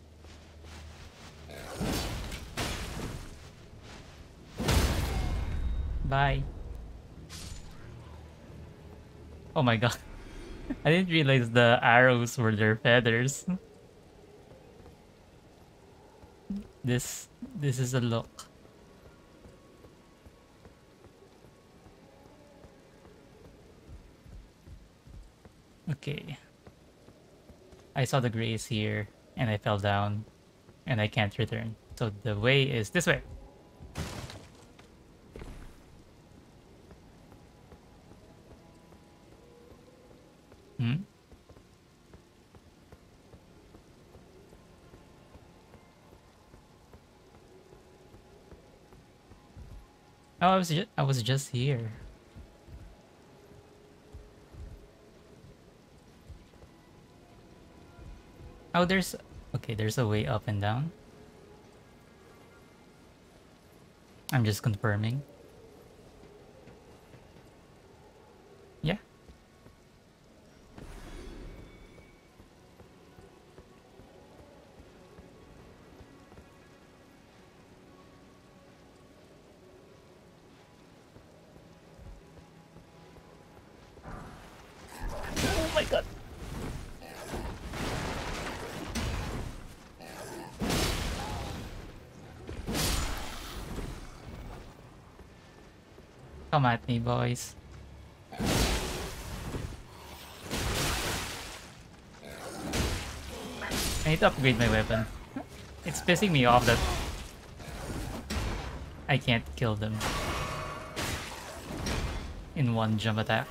Bye. Oh my god. I didn't realize the arrows were their feathers. This this is a look. Okay. I saw the grace here and I fell down and I can't return. So the way is this way. Hmm? Oh, I was just I was just here. Oh, there's okay, there's a way up and down. I'm just confirming. Yeah. Oh my god. Come at me, boys. I need to upgrade my weapon. It's pissing me off that I can't kill them in one jump attack.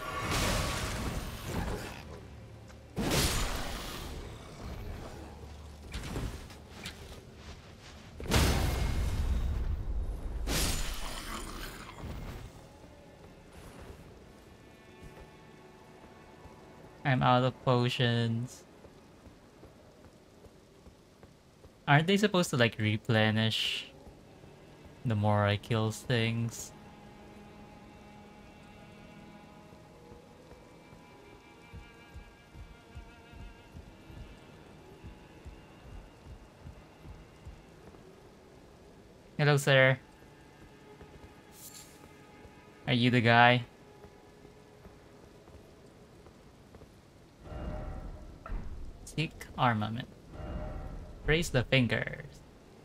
I'm out of potions. Aren't they supposed to like replenish the more I kill things? Hello, sir. Are you the guy? Seek armament. Raise the fingers.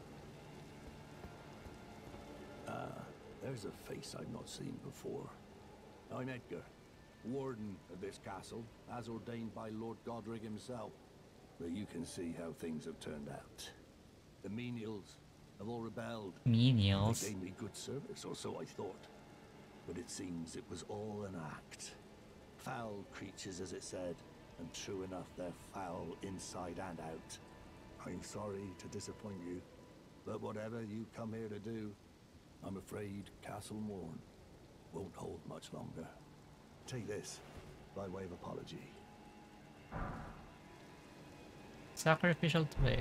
Ah, there's a face I've not seen before. I'm Edgar, warden of this castle, as ordained by Lord Godric himself. But you can see how things have turned out. The menials have all rebelled. Menials. They gave me good service, or so I thought. But it seems it was all an act. Foul creatures, as it said, and true enough, they're foul inside and out. I'm sorry to disappoint you, but whatever you come here to do, I'm afraid Castle Morne won't hold much longer. Take this, by way of apology. Sacrificial twig.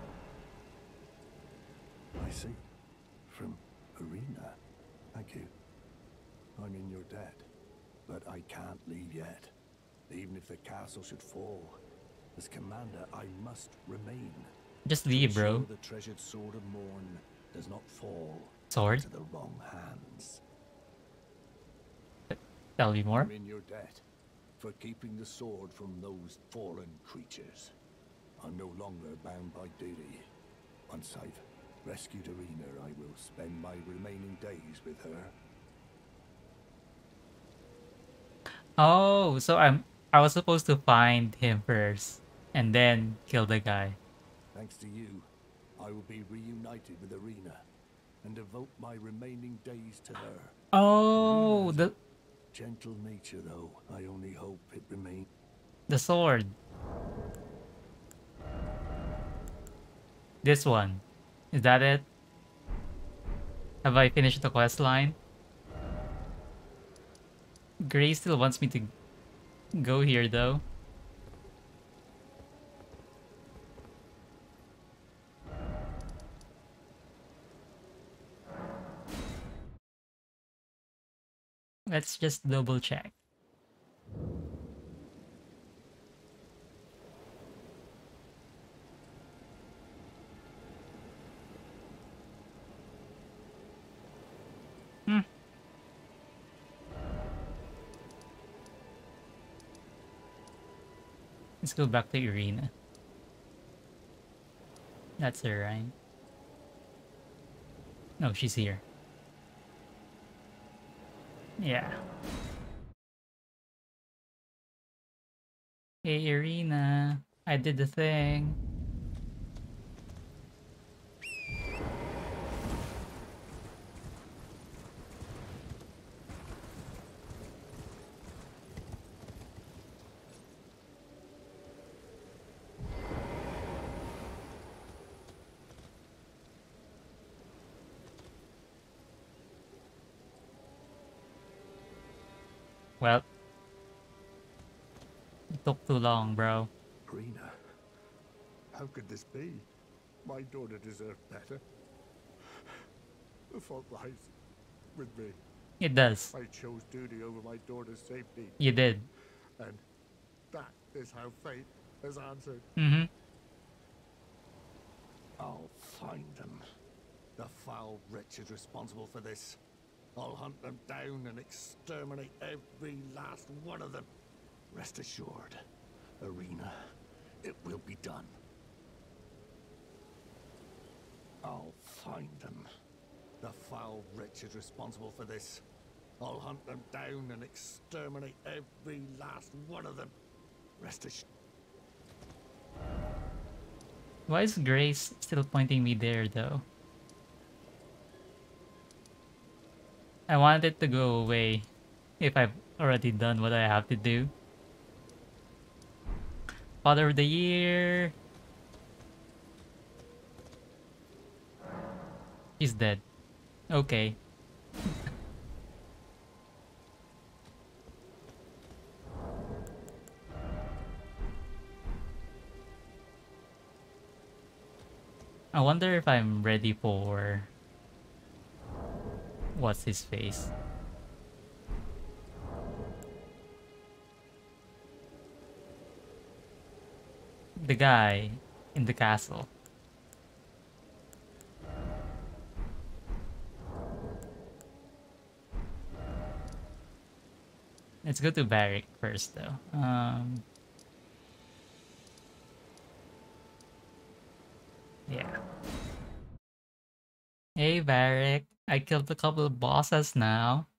I see. From Arena. Thank you. I'm in your debt, but I can't leave yet. Even if the castle should fall, as commander, I must remain. Just to leave, ensure bro. the treasured sword of Morne does not fall Sword? into the wrong hands. Tell me more. I'm in your debt for keeping the sword from those fallen creatures. I'm no longer bound by duty. Once I've rescued Irina, I will spend my remaining days with her. Oh, so I'm I was supposed to find him first and then kill the guy. Thanks to you, I will be reunited with Irina and devote my remaining days to her. Oh, Irina's the gentle nature, though, I only hope it remains. the sword. This one. Is that it? Have I finished the quest line? Gray still wants me to go here though. Let's just double check. Hmm. Let's go back to Irina. That's her, right? No, she's here. Yeah. Hey, Irina. I did the thing. Well, it took too long, bro. Irina, how could this be? My daughter deserved better. The fault lies with me. It does. I chose duty over my daughter's safety, You did. and that is how fate has answered. Mm-hmm. I'll find them. The foul wretches responsible for this. I'll hunt them down and exterminate every last one of them. Rest assured, Irina, it will be done. I'll find them. The foul wretches responsible for this. I'll hunt them down and exterminate every last one of them. Rest assured. Why is Grace still pointing me there, though? I want it to go away if I've already done what I have to do. Father of the Year! He's dead. Okay. I wonder if I'm ready for... What's his face? The guy in the castle. Let's go to Barrick first, though. Um, yeah. Hey, Barrick. I killed a couple of bosses now.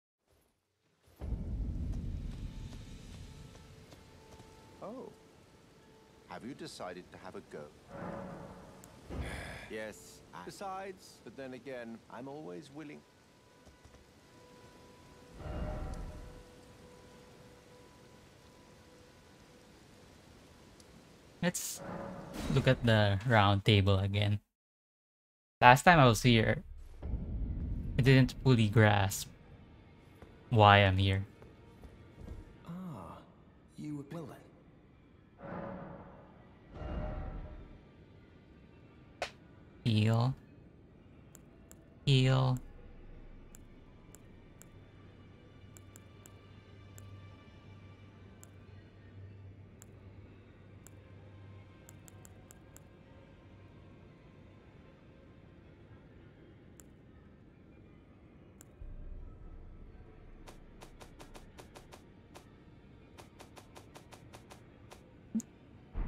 Oh. Have you decided to have a go? Yes. I- Besides, but then again, I'm always willing. Let's look at the round table again. Last time I was here, I didn't fully grasp why I'm here. Ah, you well then. Heal. Heal.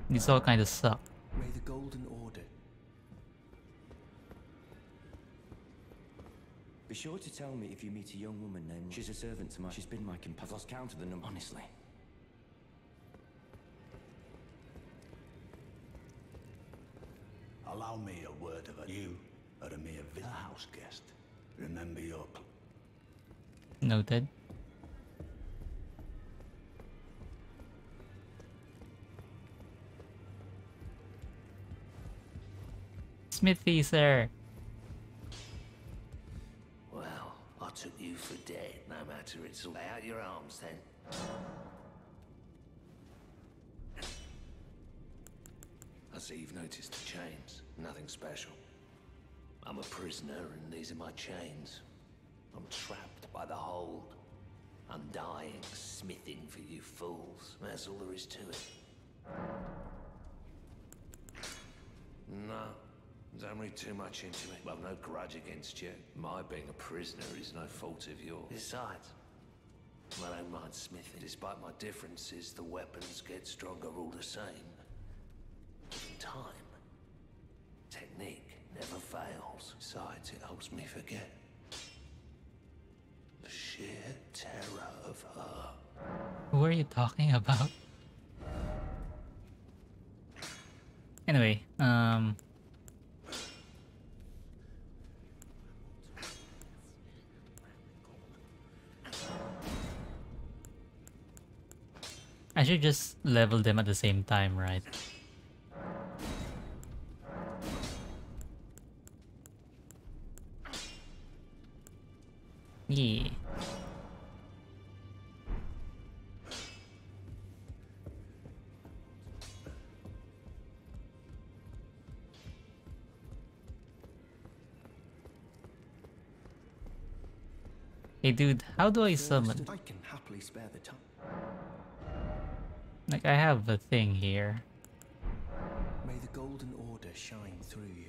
These all kind of suck. May the Golden Order. Be sure to tell me if you meet a young woman named... She's a servant to my... She's been my companion. I've lost count of the number, honestly. Allow me a word of it. You are a mere vi- a house guest. Remember your... Noted. Smithy, sir. Well, I took you for dead, no matter it's all. Lay out your arms then. I see you've noticed the chains. Nothing special. I'm a prisoner and these are my chains. I'm trapped by the hold. I'm dying, smithing for you fools. That's all there is to it. No, don't read too much into it. Well, no grudge against you. My being a prisoner is no fault of yours. Besides, I don't mind smithing. Despite my differences, the weapons get stronger all the same. In time, technique never fails. Besides, it helps me forget the sheer terror of her. Who are you talking about? Anyway, um... I should just level them at the same time, right? Yeah. Hey dude, how do I summon? I can happily spare the time. Like, I have a thing here. May the Golden Order shine through you.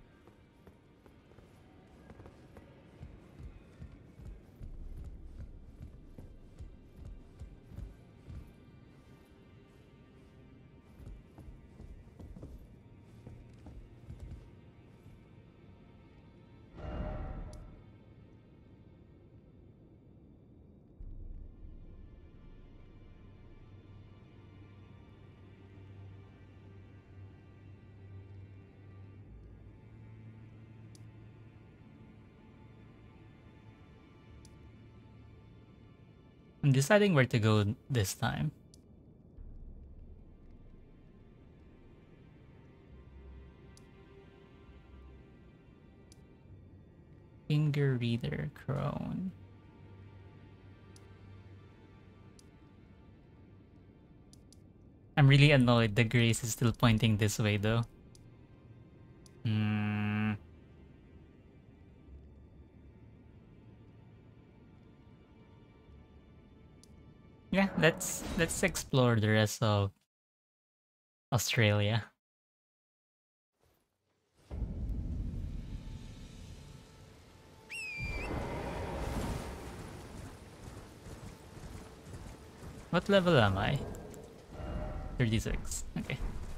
I'm deciding where to go this time. Finger Reader Crone. I'm really annoyed the Grace is still pointing this way though. Hmm. Yeah, let's let's explore the rest of Australia. What level am I? thirty-six. Okay.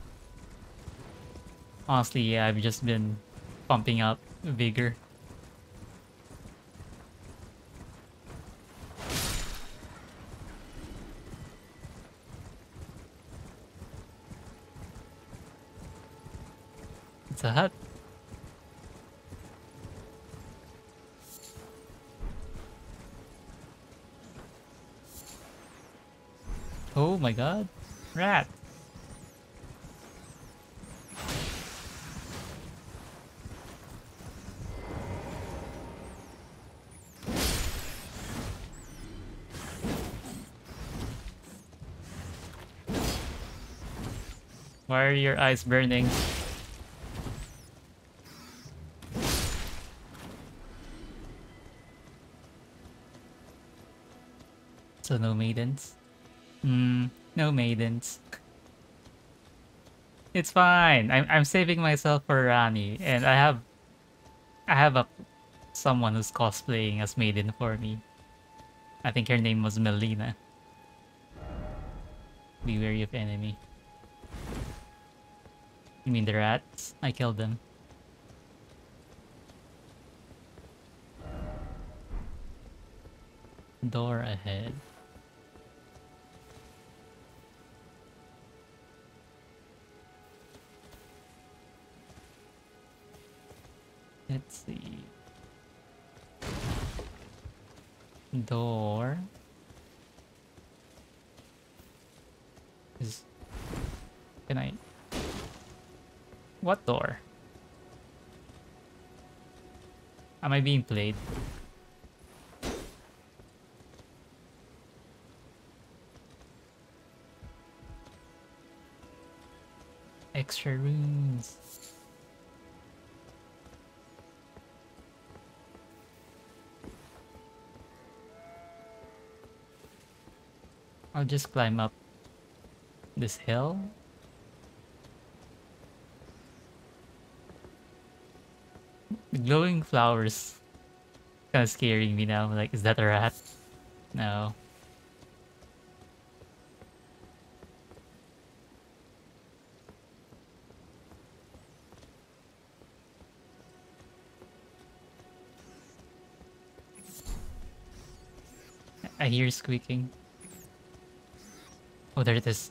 Honestly, yeah, I've just been pumping up vigor. It's a hut. Oh my god. Rat. Why are your eyes burning? So no maidens? Hmm, no maidens. It's fine. I'm I'm saving myself for Rani, and I have I have a someone who's cosplaying as maiden for me. I think her name was Melina. Be wary of enemy. You mean the rats? I killed them. Door ahead. Let's see. Door. Is... Can I... What door? Am I being played? Extra rooms. I'll just climb up this hill. The glowing flowers kind of scaring me now. Like, is that a rat? No. I hear squeaking. Oh, there it is.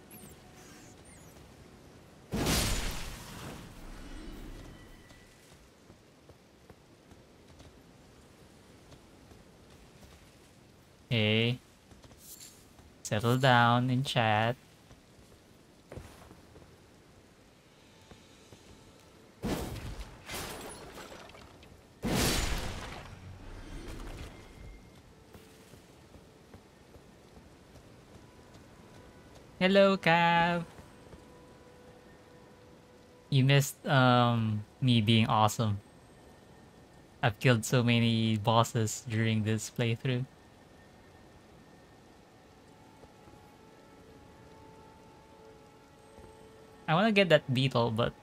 Hey. Settle down in chat. Hello, Cav. You missed um me being awesome. I've killed so many bosses during this playthrough. I want to get that beetle, but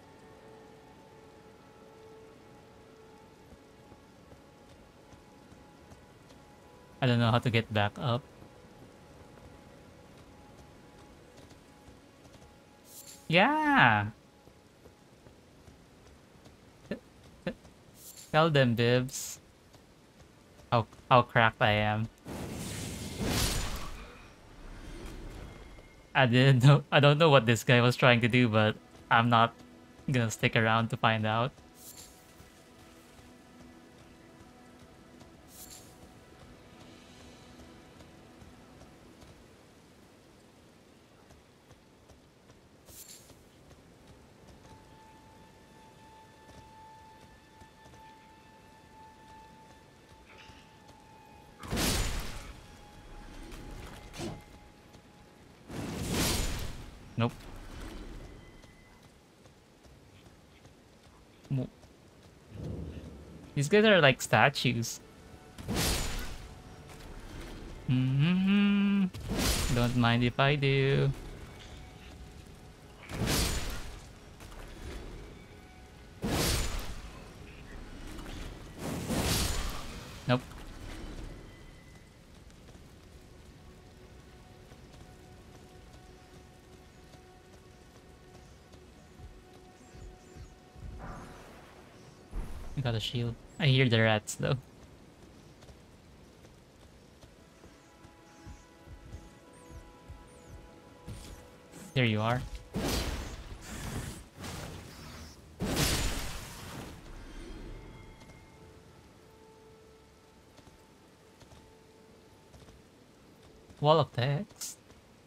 I don't know how to get back up. Yeah! Tell them, Bibs. How, how cracked I am. I didn't know. I don't know what this guy was trying to do, but I'm not gonna stick around to find out. Nope. Mo- These guys are like statues. Mm-hmm. Don't mind if I do. Nope. I got a shield. I hear the rats though. There you are. Wall of text.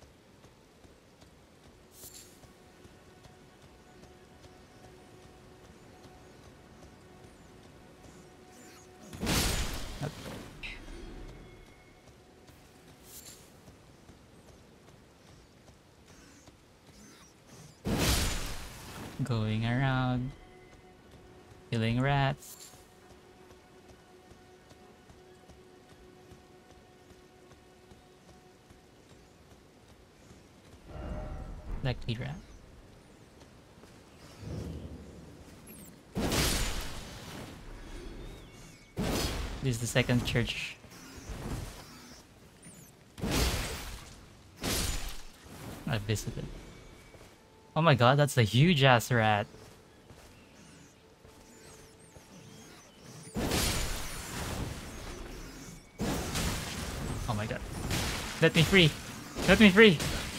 Going around, killing rats. Likely rat. This is the second church. I visited. Oh my god, that's a huge ass rat. Oh my god. Let me free! Let me free!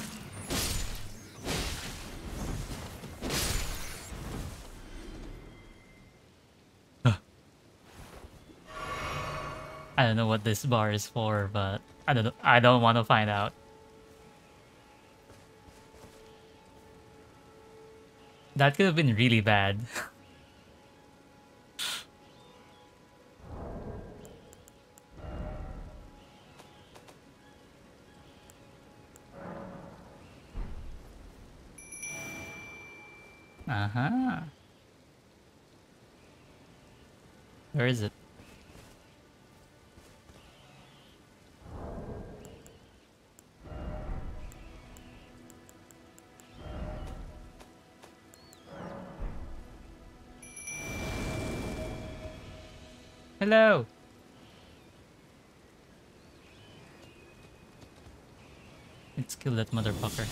I don't know what this bar is for, but I don't know. I don't want to find out. That could have been really bad. Uh-huh. Where is it? Hello! Let's kill that motherfucker.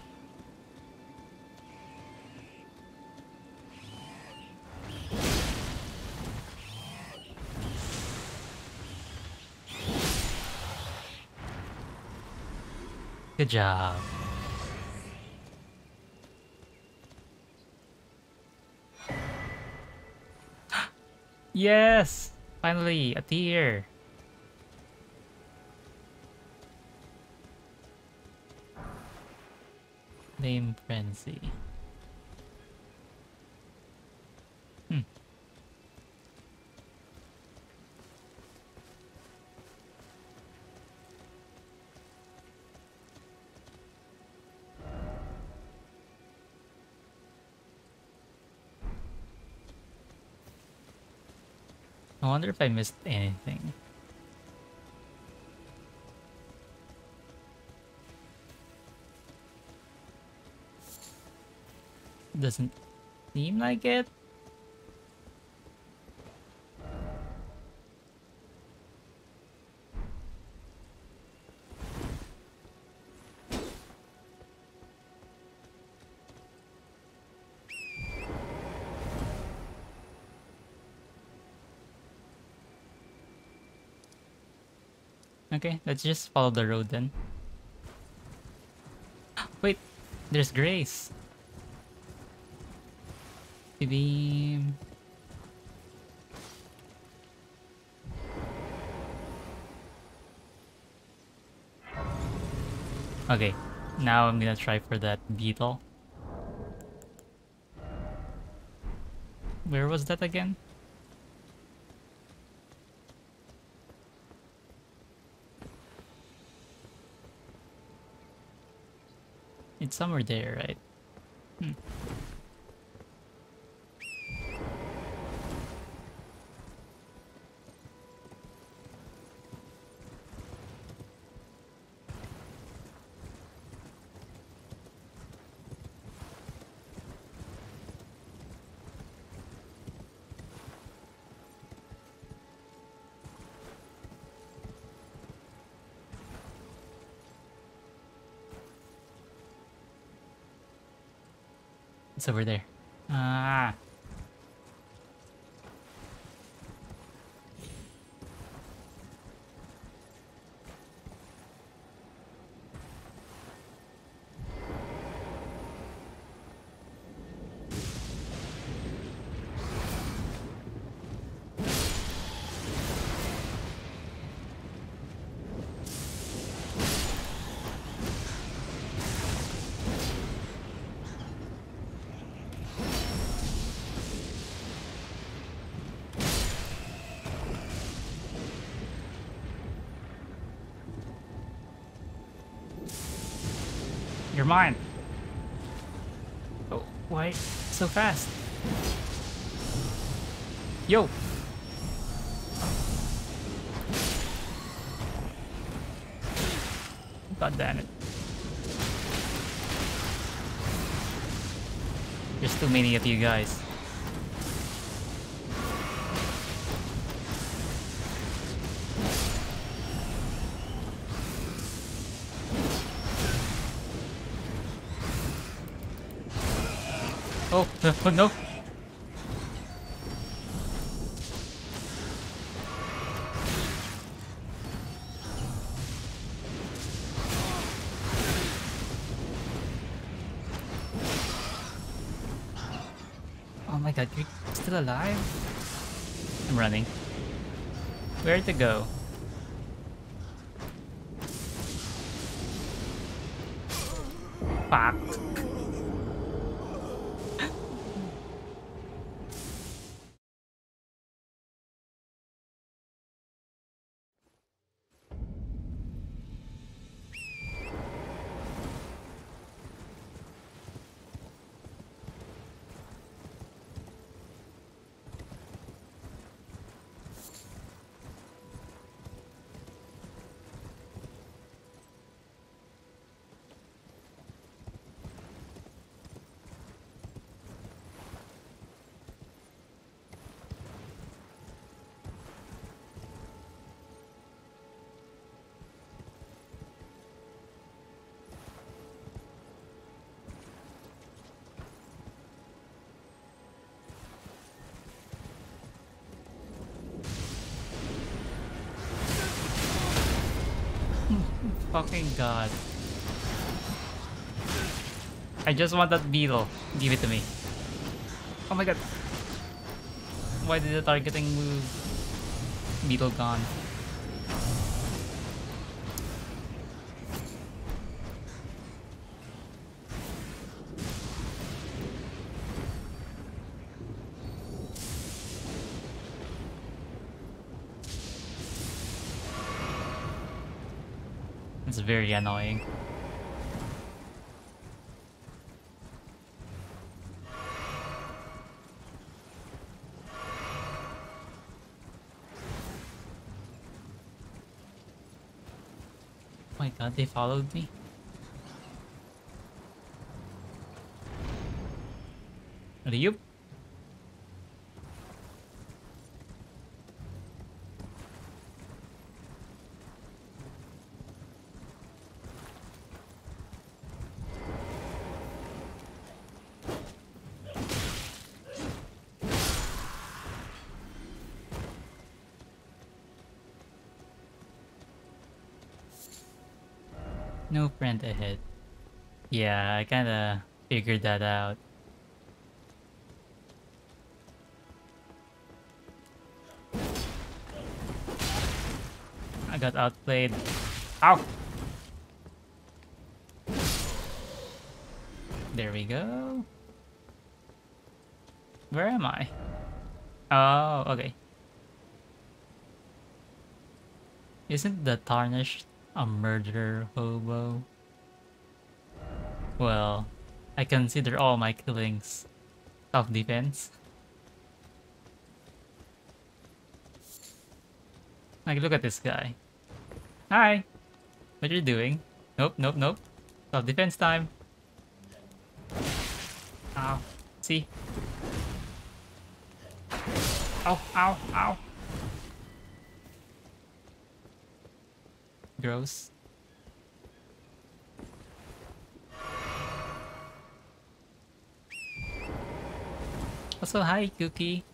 Good job. Yes! Finally, a tear. Flame Frenzy. Hmm. I wonder if I missed anything. Doesn't seem like it. Okay, let's just follow the road then. Wait, there's Grace. Beam. Okay, now I'm gonna try for that beetle. Where was that again? It's somewhere there, right? Hmm. It's over there. Ah. You're mine. Oh, why so fast? Yo. God damn it. There's too many of you guys. Oh, oh no. my god, you're still alive? I'm running. Where to go? Fuck. Fucking god. I just want that beetle. Give it to me. Oh my god. Why did the targeting move? Beetle gone. It's very annoying. Oh my god, they followed me. Yup. No friend ahead. Yeah, I kinda figured that out. I got outplayed. Ow! There we go. Where am I? Oh, okay. Isn't the Tarnished a murderer hobo? Well, I consider all my killings self-defense. Like, look at this guy. Hi! What you doing? Nope, nope, nope. Self-defense time. Ow. See? Ow, ow, ow. Gross. Also, hi, Cookie.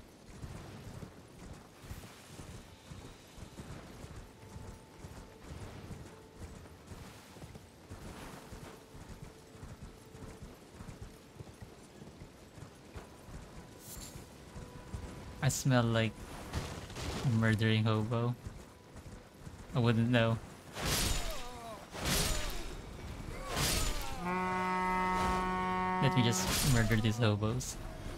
I smell like a murdering hobo. I wouldn't know. Let me just murder these hobos.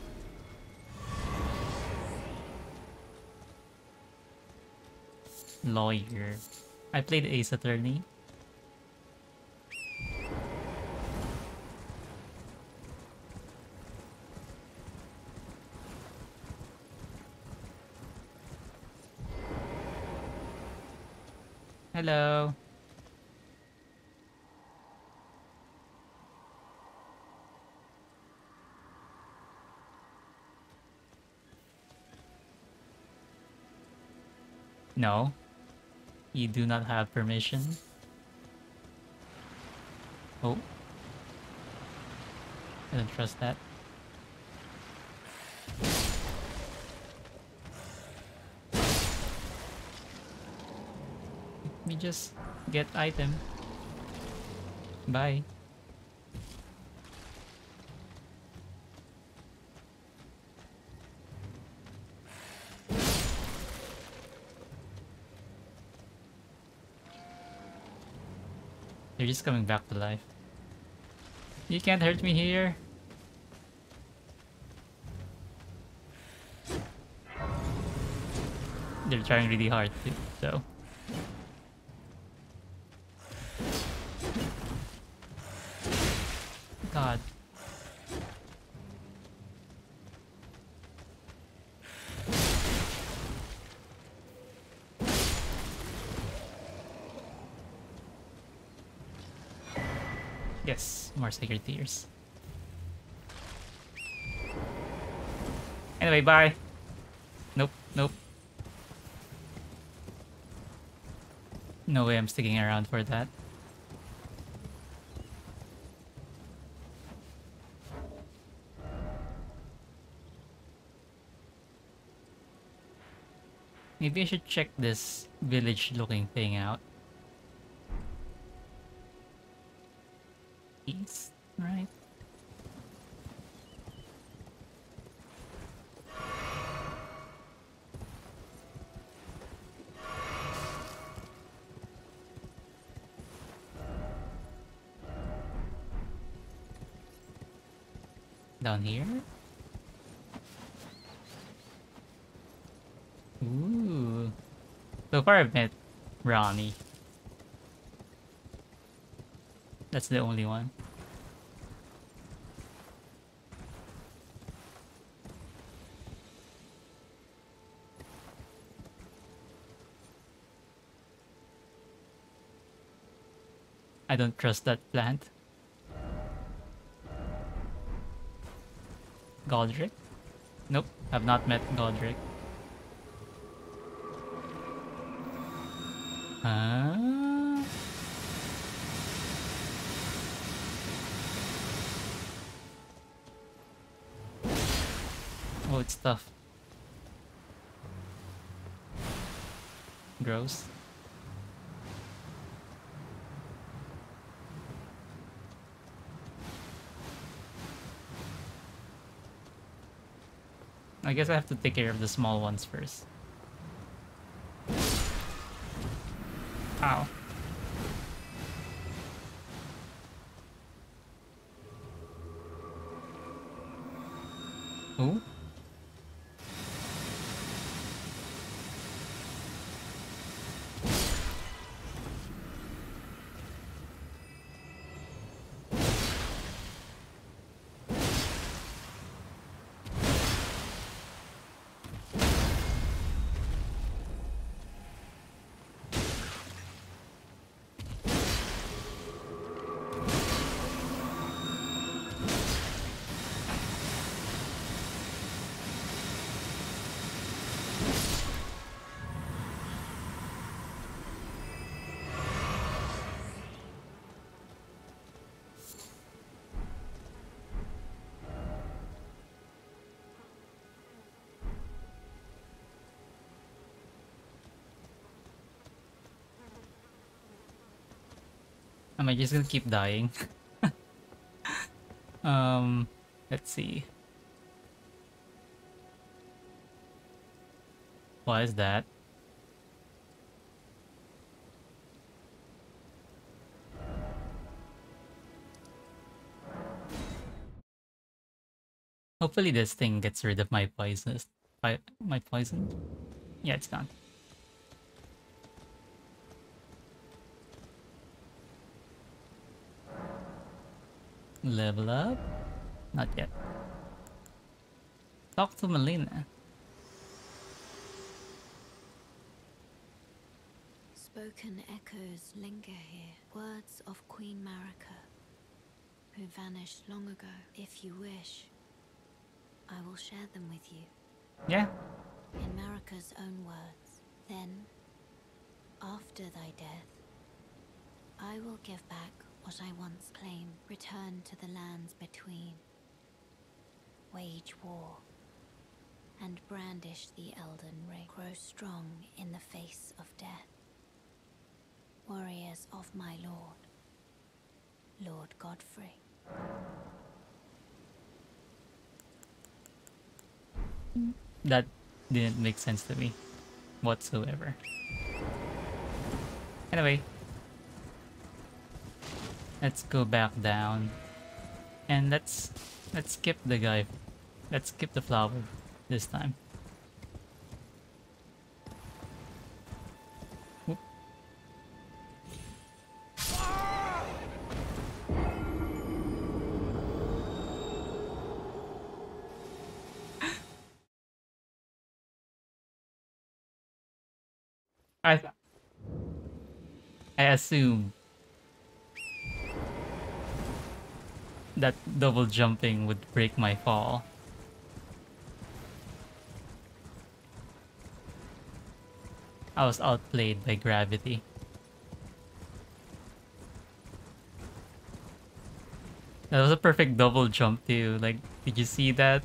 Lawyer. I played Ace Attorney. Hello. No. You do not have permission. Oh. I don't trust that. Let me just get item. Bye. They're just coming back to life. You can't hurt me here. They're trying really hard to, so. God. Yes, more sacred tears. Anyway, bye. Nope, nope. No way I'm sticking around for that. Maybe I should check this village looking thing out. East, right? Down here? Ooh. So far I've met Ronnie. That's the only one. I don't trust that plant. Godric? Nope, I've not met Godric. Huh? Oh, it's tough. Gross. I guess I have to take care of the small ones first. Ow. Ooh. Am I just gonna keep dying? um, let's see. What is that? Hopefully this thing gets rid of my poison. My, my poison? Yeah, it's gone. Level up? Not yet. Talk to Melina. Spoken echoes linger here. Words of Queen Marika, who vanished long ago. If you wish, I will share them with you. Yeah. In Marika's own words. Then, after thy death, I will give back what I once claimed. Return to the lands between. Wage war. And brandish the Elden ring. Grow strong in the face of death. Warriors of my lord, Lord Godfrey. That didn't make sense to me whatsoever. Anyway. Let's go back down. And let's let's skip the guy. Let's skip the flower this time. Whoop. I I assume that double jumping would break my fall. I was outplayed by gravity. That was a perfect double jump too. Like, did you see that?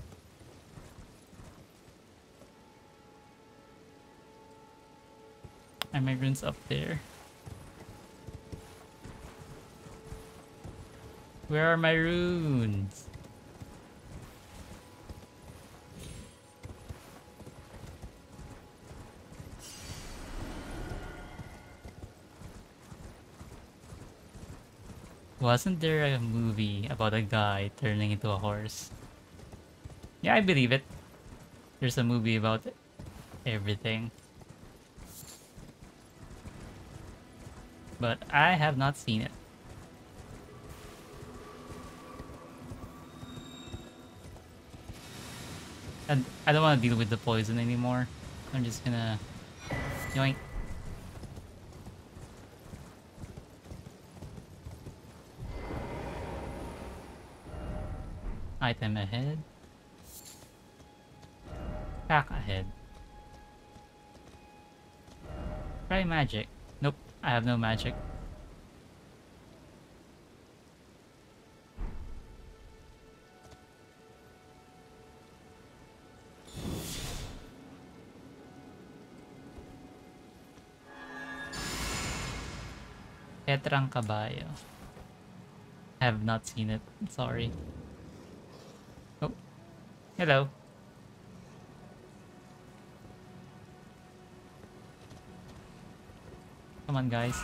Are my runes up there? Where are my runes? Wasn't there a movie about a guy turning into a horse? Yeah, I believe it. There's a movie about everything. But I have not seen it. And I don't want to deal with the poison anymore. I'm just gonna yoink. Item ahead. Pack ahead. Try magic. Nope, I have no magic. Petrang Caballo. Have not seen it. Sorry. Oh. Hello. Come on, guys.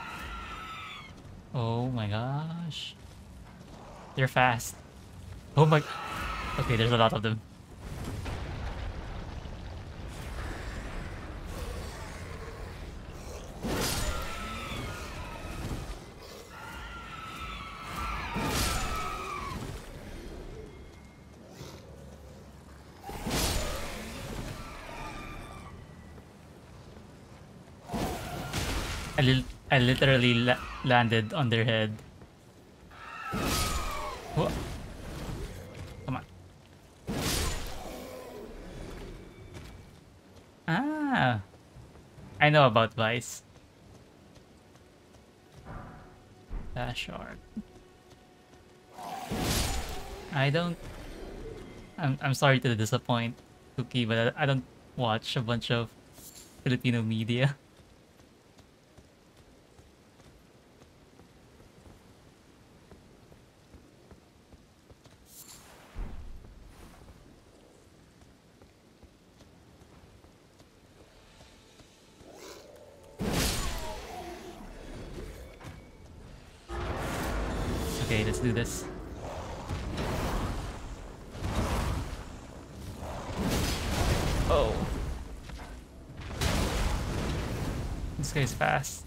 Oh my gosh. They're fast. Oh my... Okay, there's a lot of them. I, li I literally la landed on their head. Whoa. Come on. Ah, I know about Vice. Dash art. I don't. I'm I'm sorry to disappoint Cookie, but I, I don't watch a bunch of Filipino media. Okay, let's do this. Oh. This guy's fast.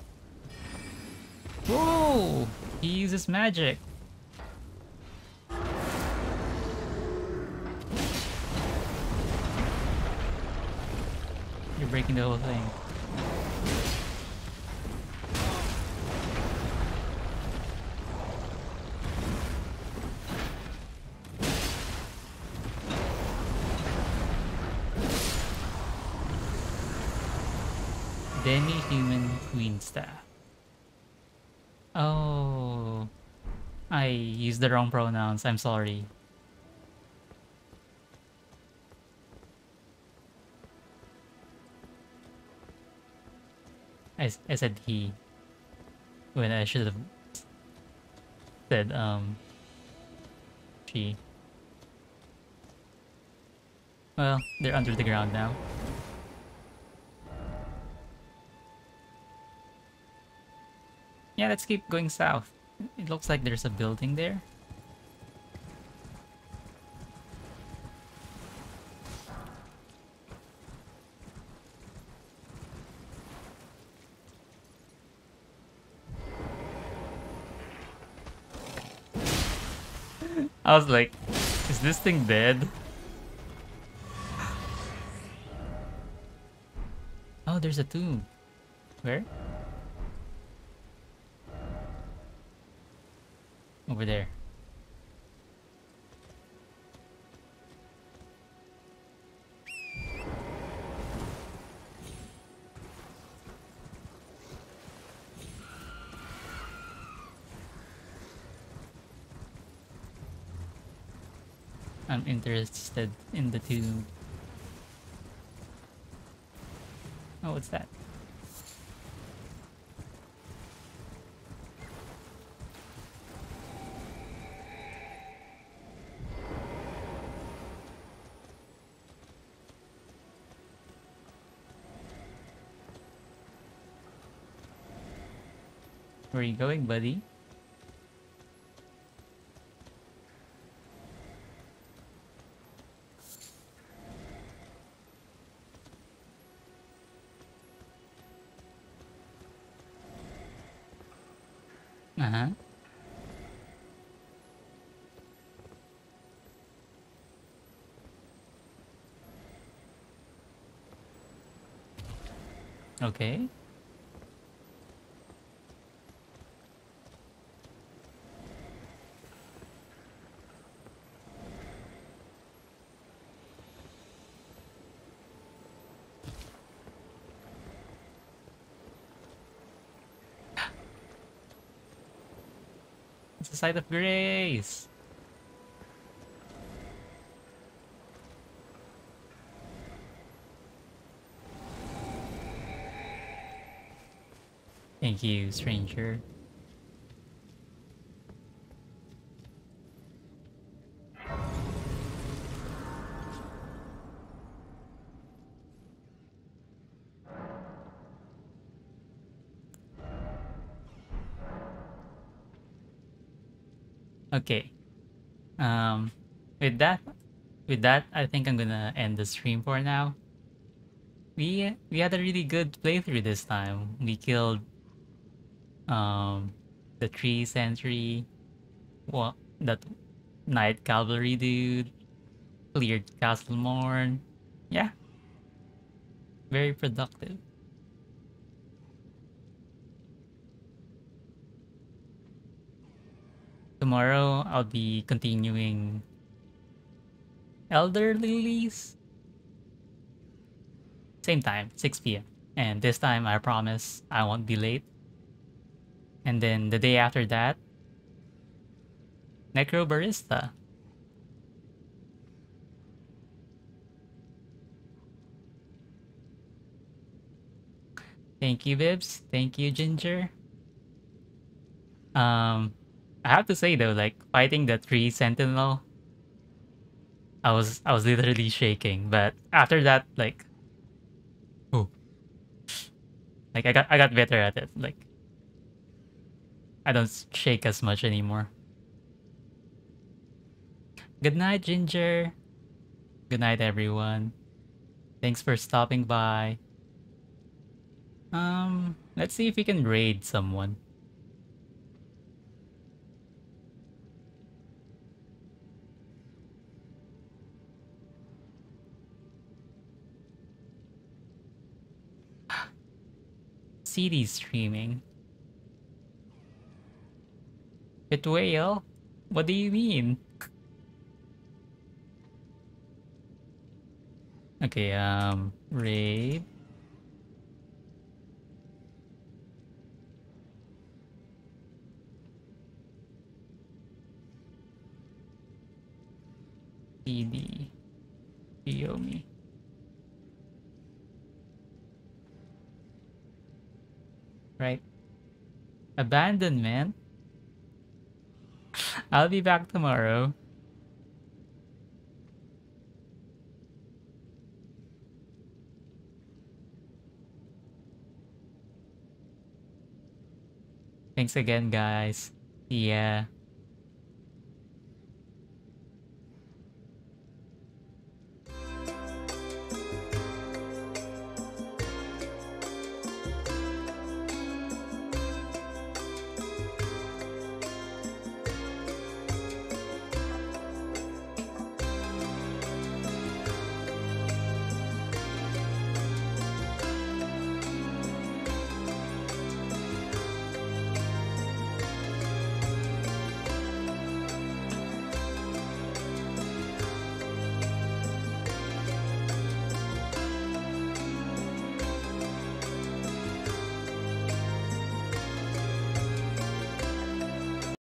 Whoa! He uses magic. You're breaking the whole thing. Demi-human queen staff. Oh, I used the wrong pronouns. I'm sorry. I, s- I said he when I should have said um she. Well, they're under the ground now. Yeah, let's keep going south. It looks like there's a building there. I was like, is this thing dead? Oh, there's a tomb. Where? Over there. I'm interested in the tomb. Oh, what's that? Where are you going, buddy? Uh-huh. Okay. It's a site of grace. Thank you, stranger. Okay. Um, with that, with that, I think I'm gonna end the stream for now. We we had a really good playthrough this time. We killed um the tree sentry, what that knight cavalry dude, cleared Castle Morne. Yeah, very productive. Tomorrow I'll be continuing Elder Lilies. Same time, six p m. And this time I promise I won't be late. And then the day after that, Necro Barista. Thank you, Bibs. Thank you, Ginger. Um, I have to say though, like fighting the tree sentinel, I was I was literally shaking. But after that, like, oh, like I got I got better at it. Like I don't s- shake as much anymore. Good night, Ginger. Good night, everyone. Thanks for stopping by. Um, let's see if we can raid someone. C D streaming. Pit whale? What do you mean? Okay, um, raid. C D. Yomi. Right. Abandonment. I'll be back tomorrow. Thanks again, guys. Yeah.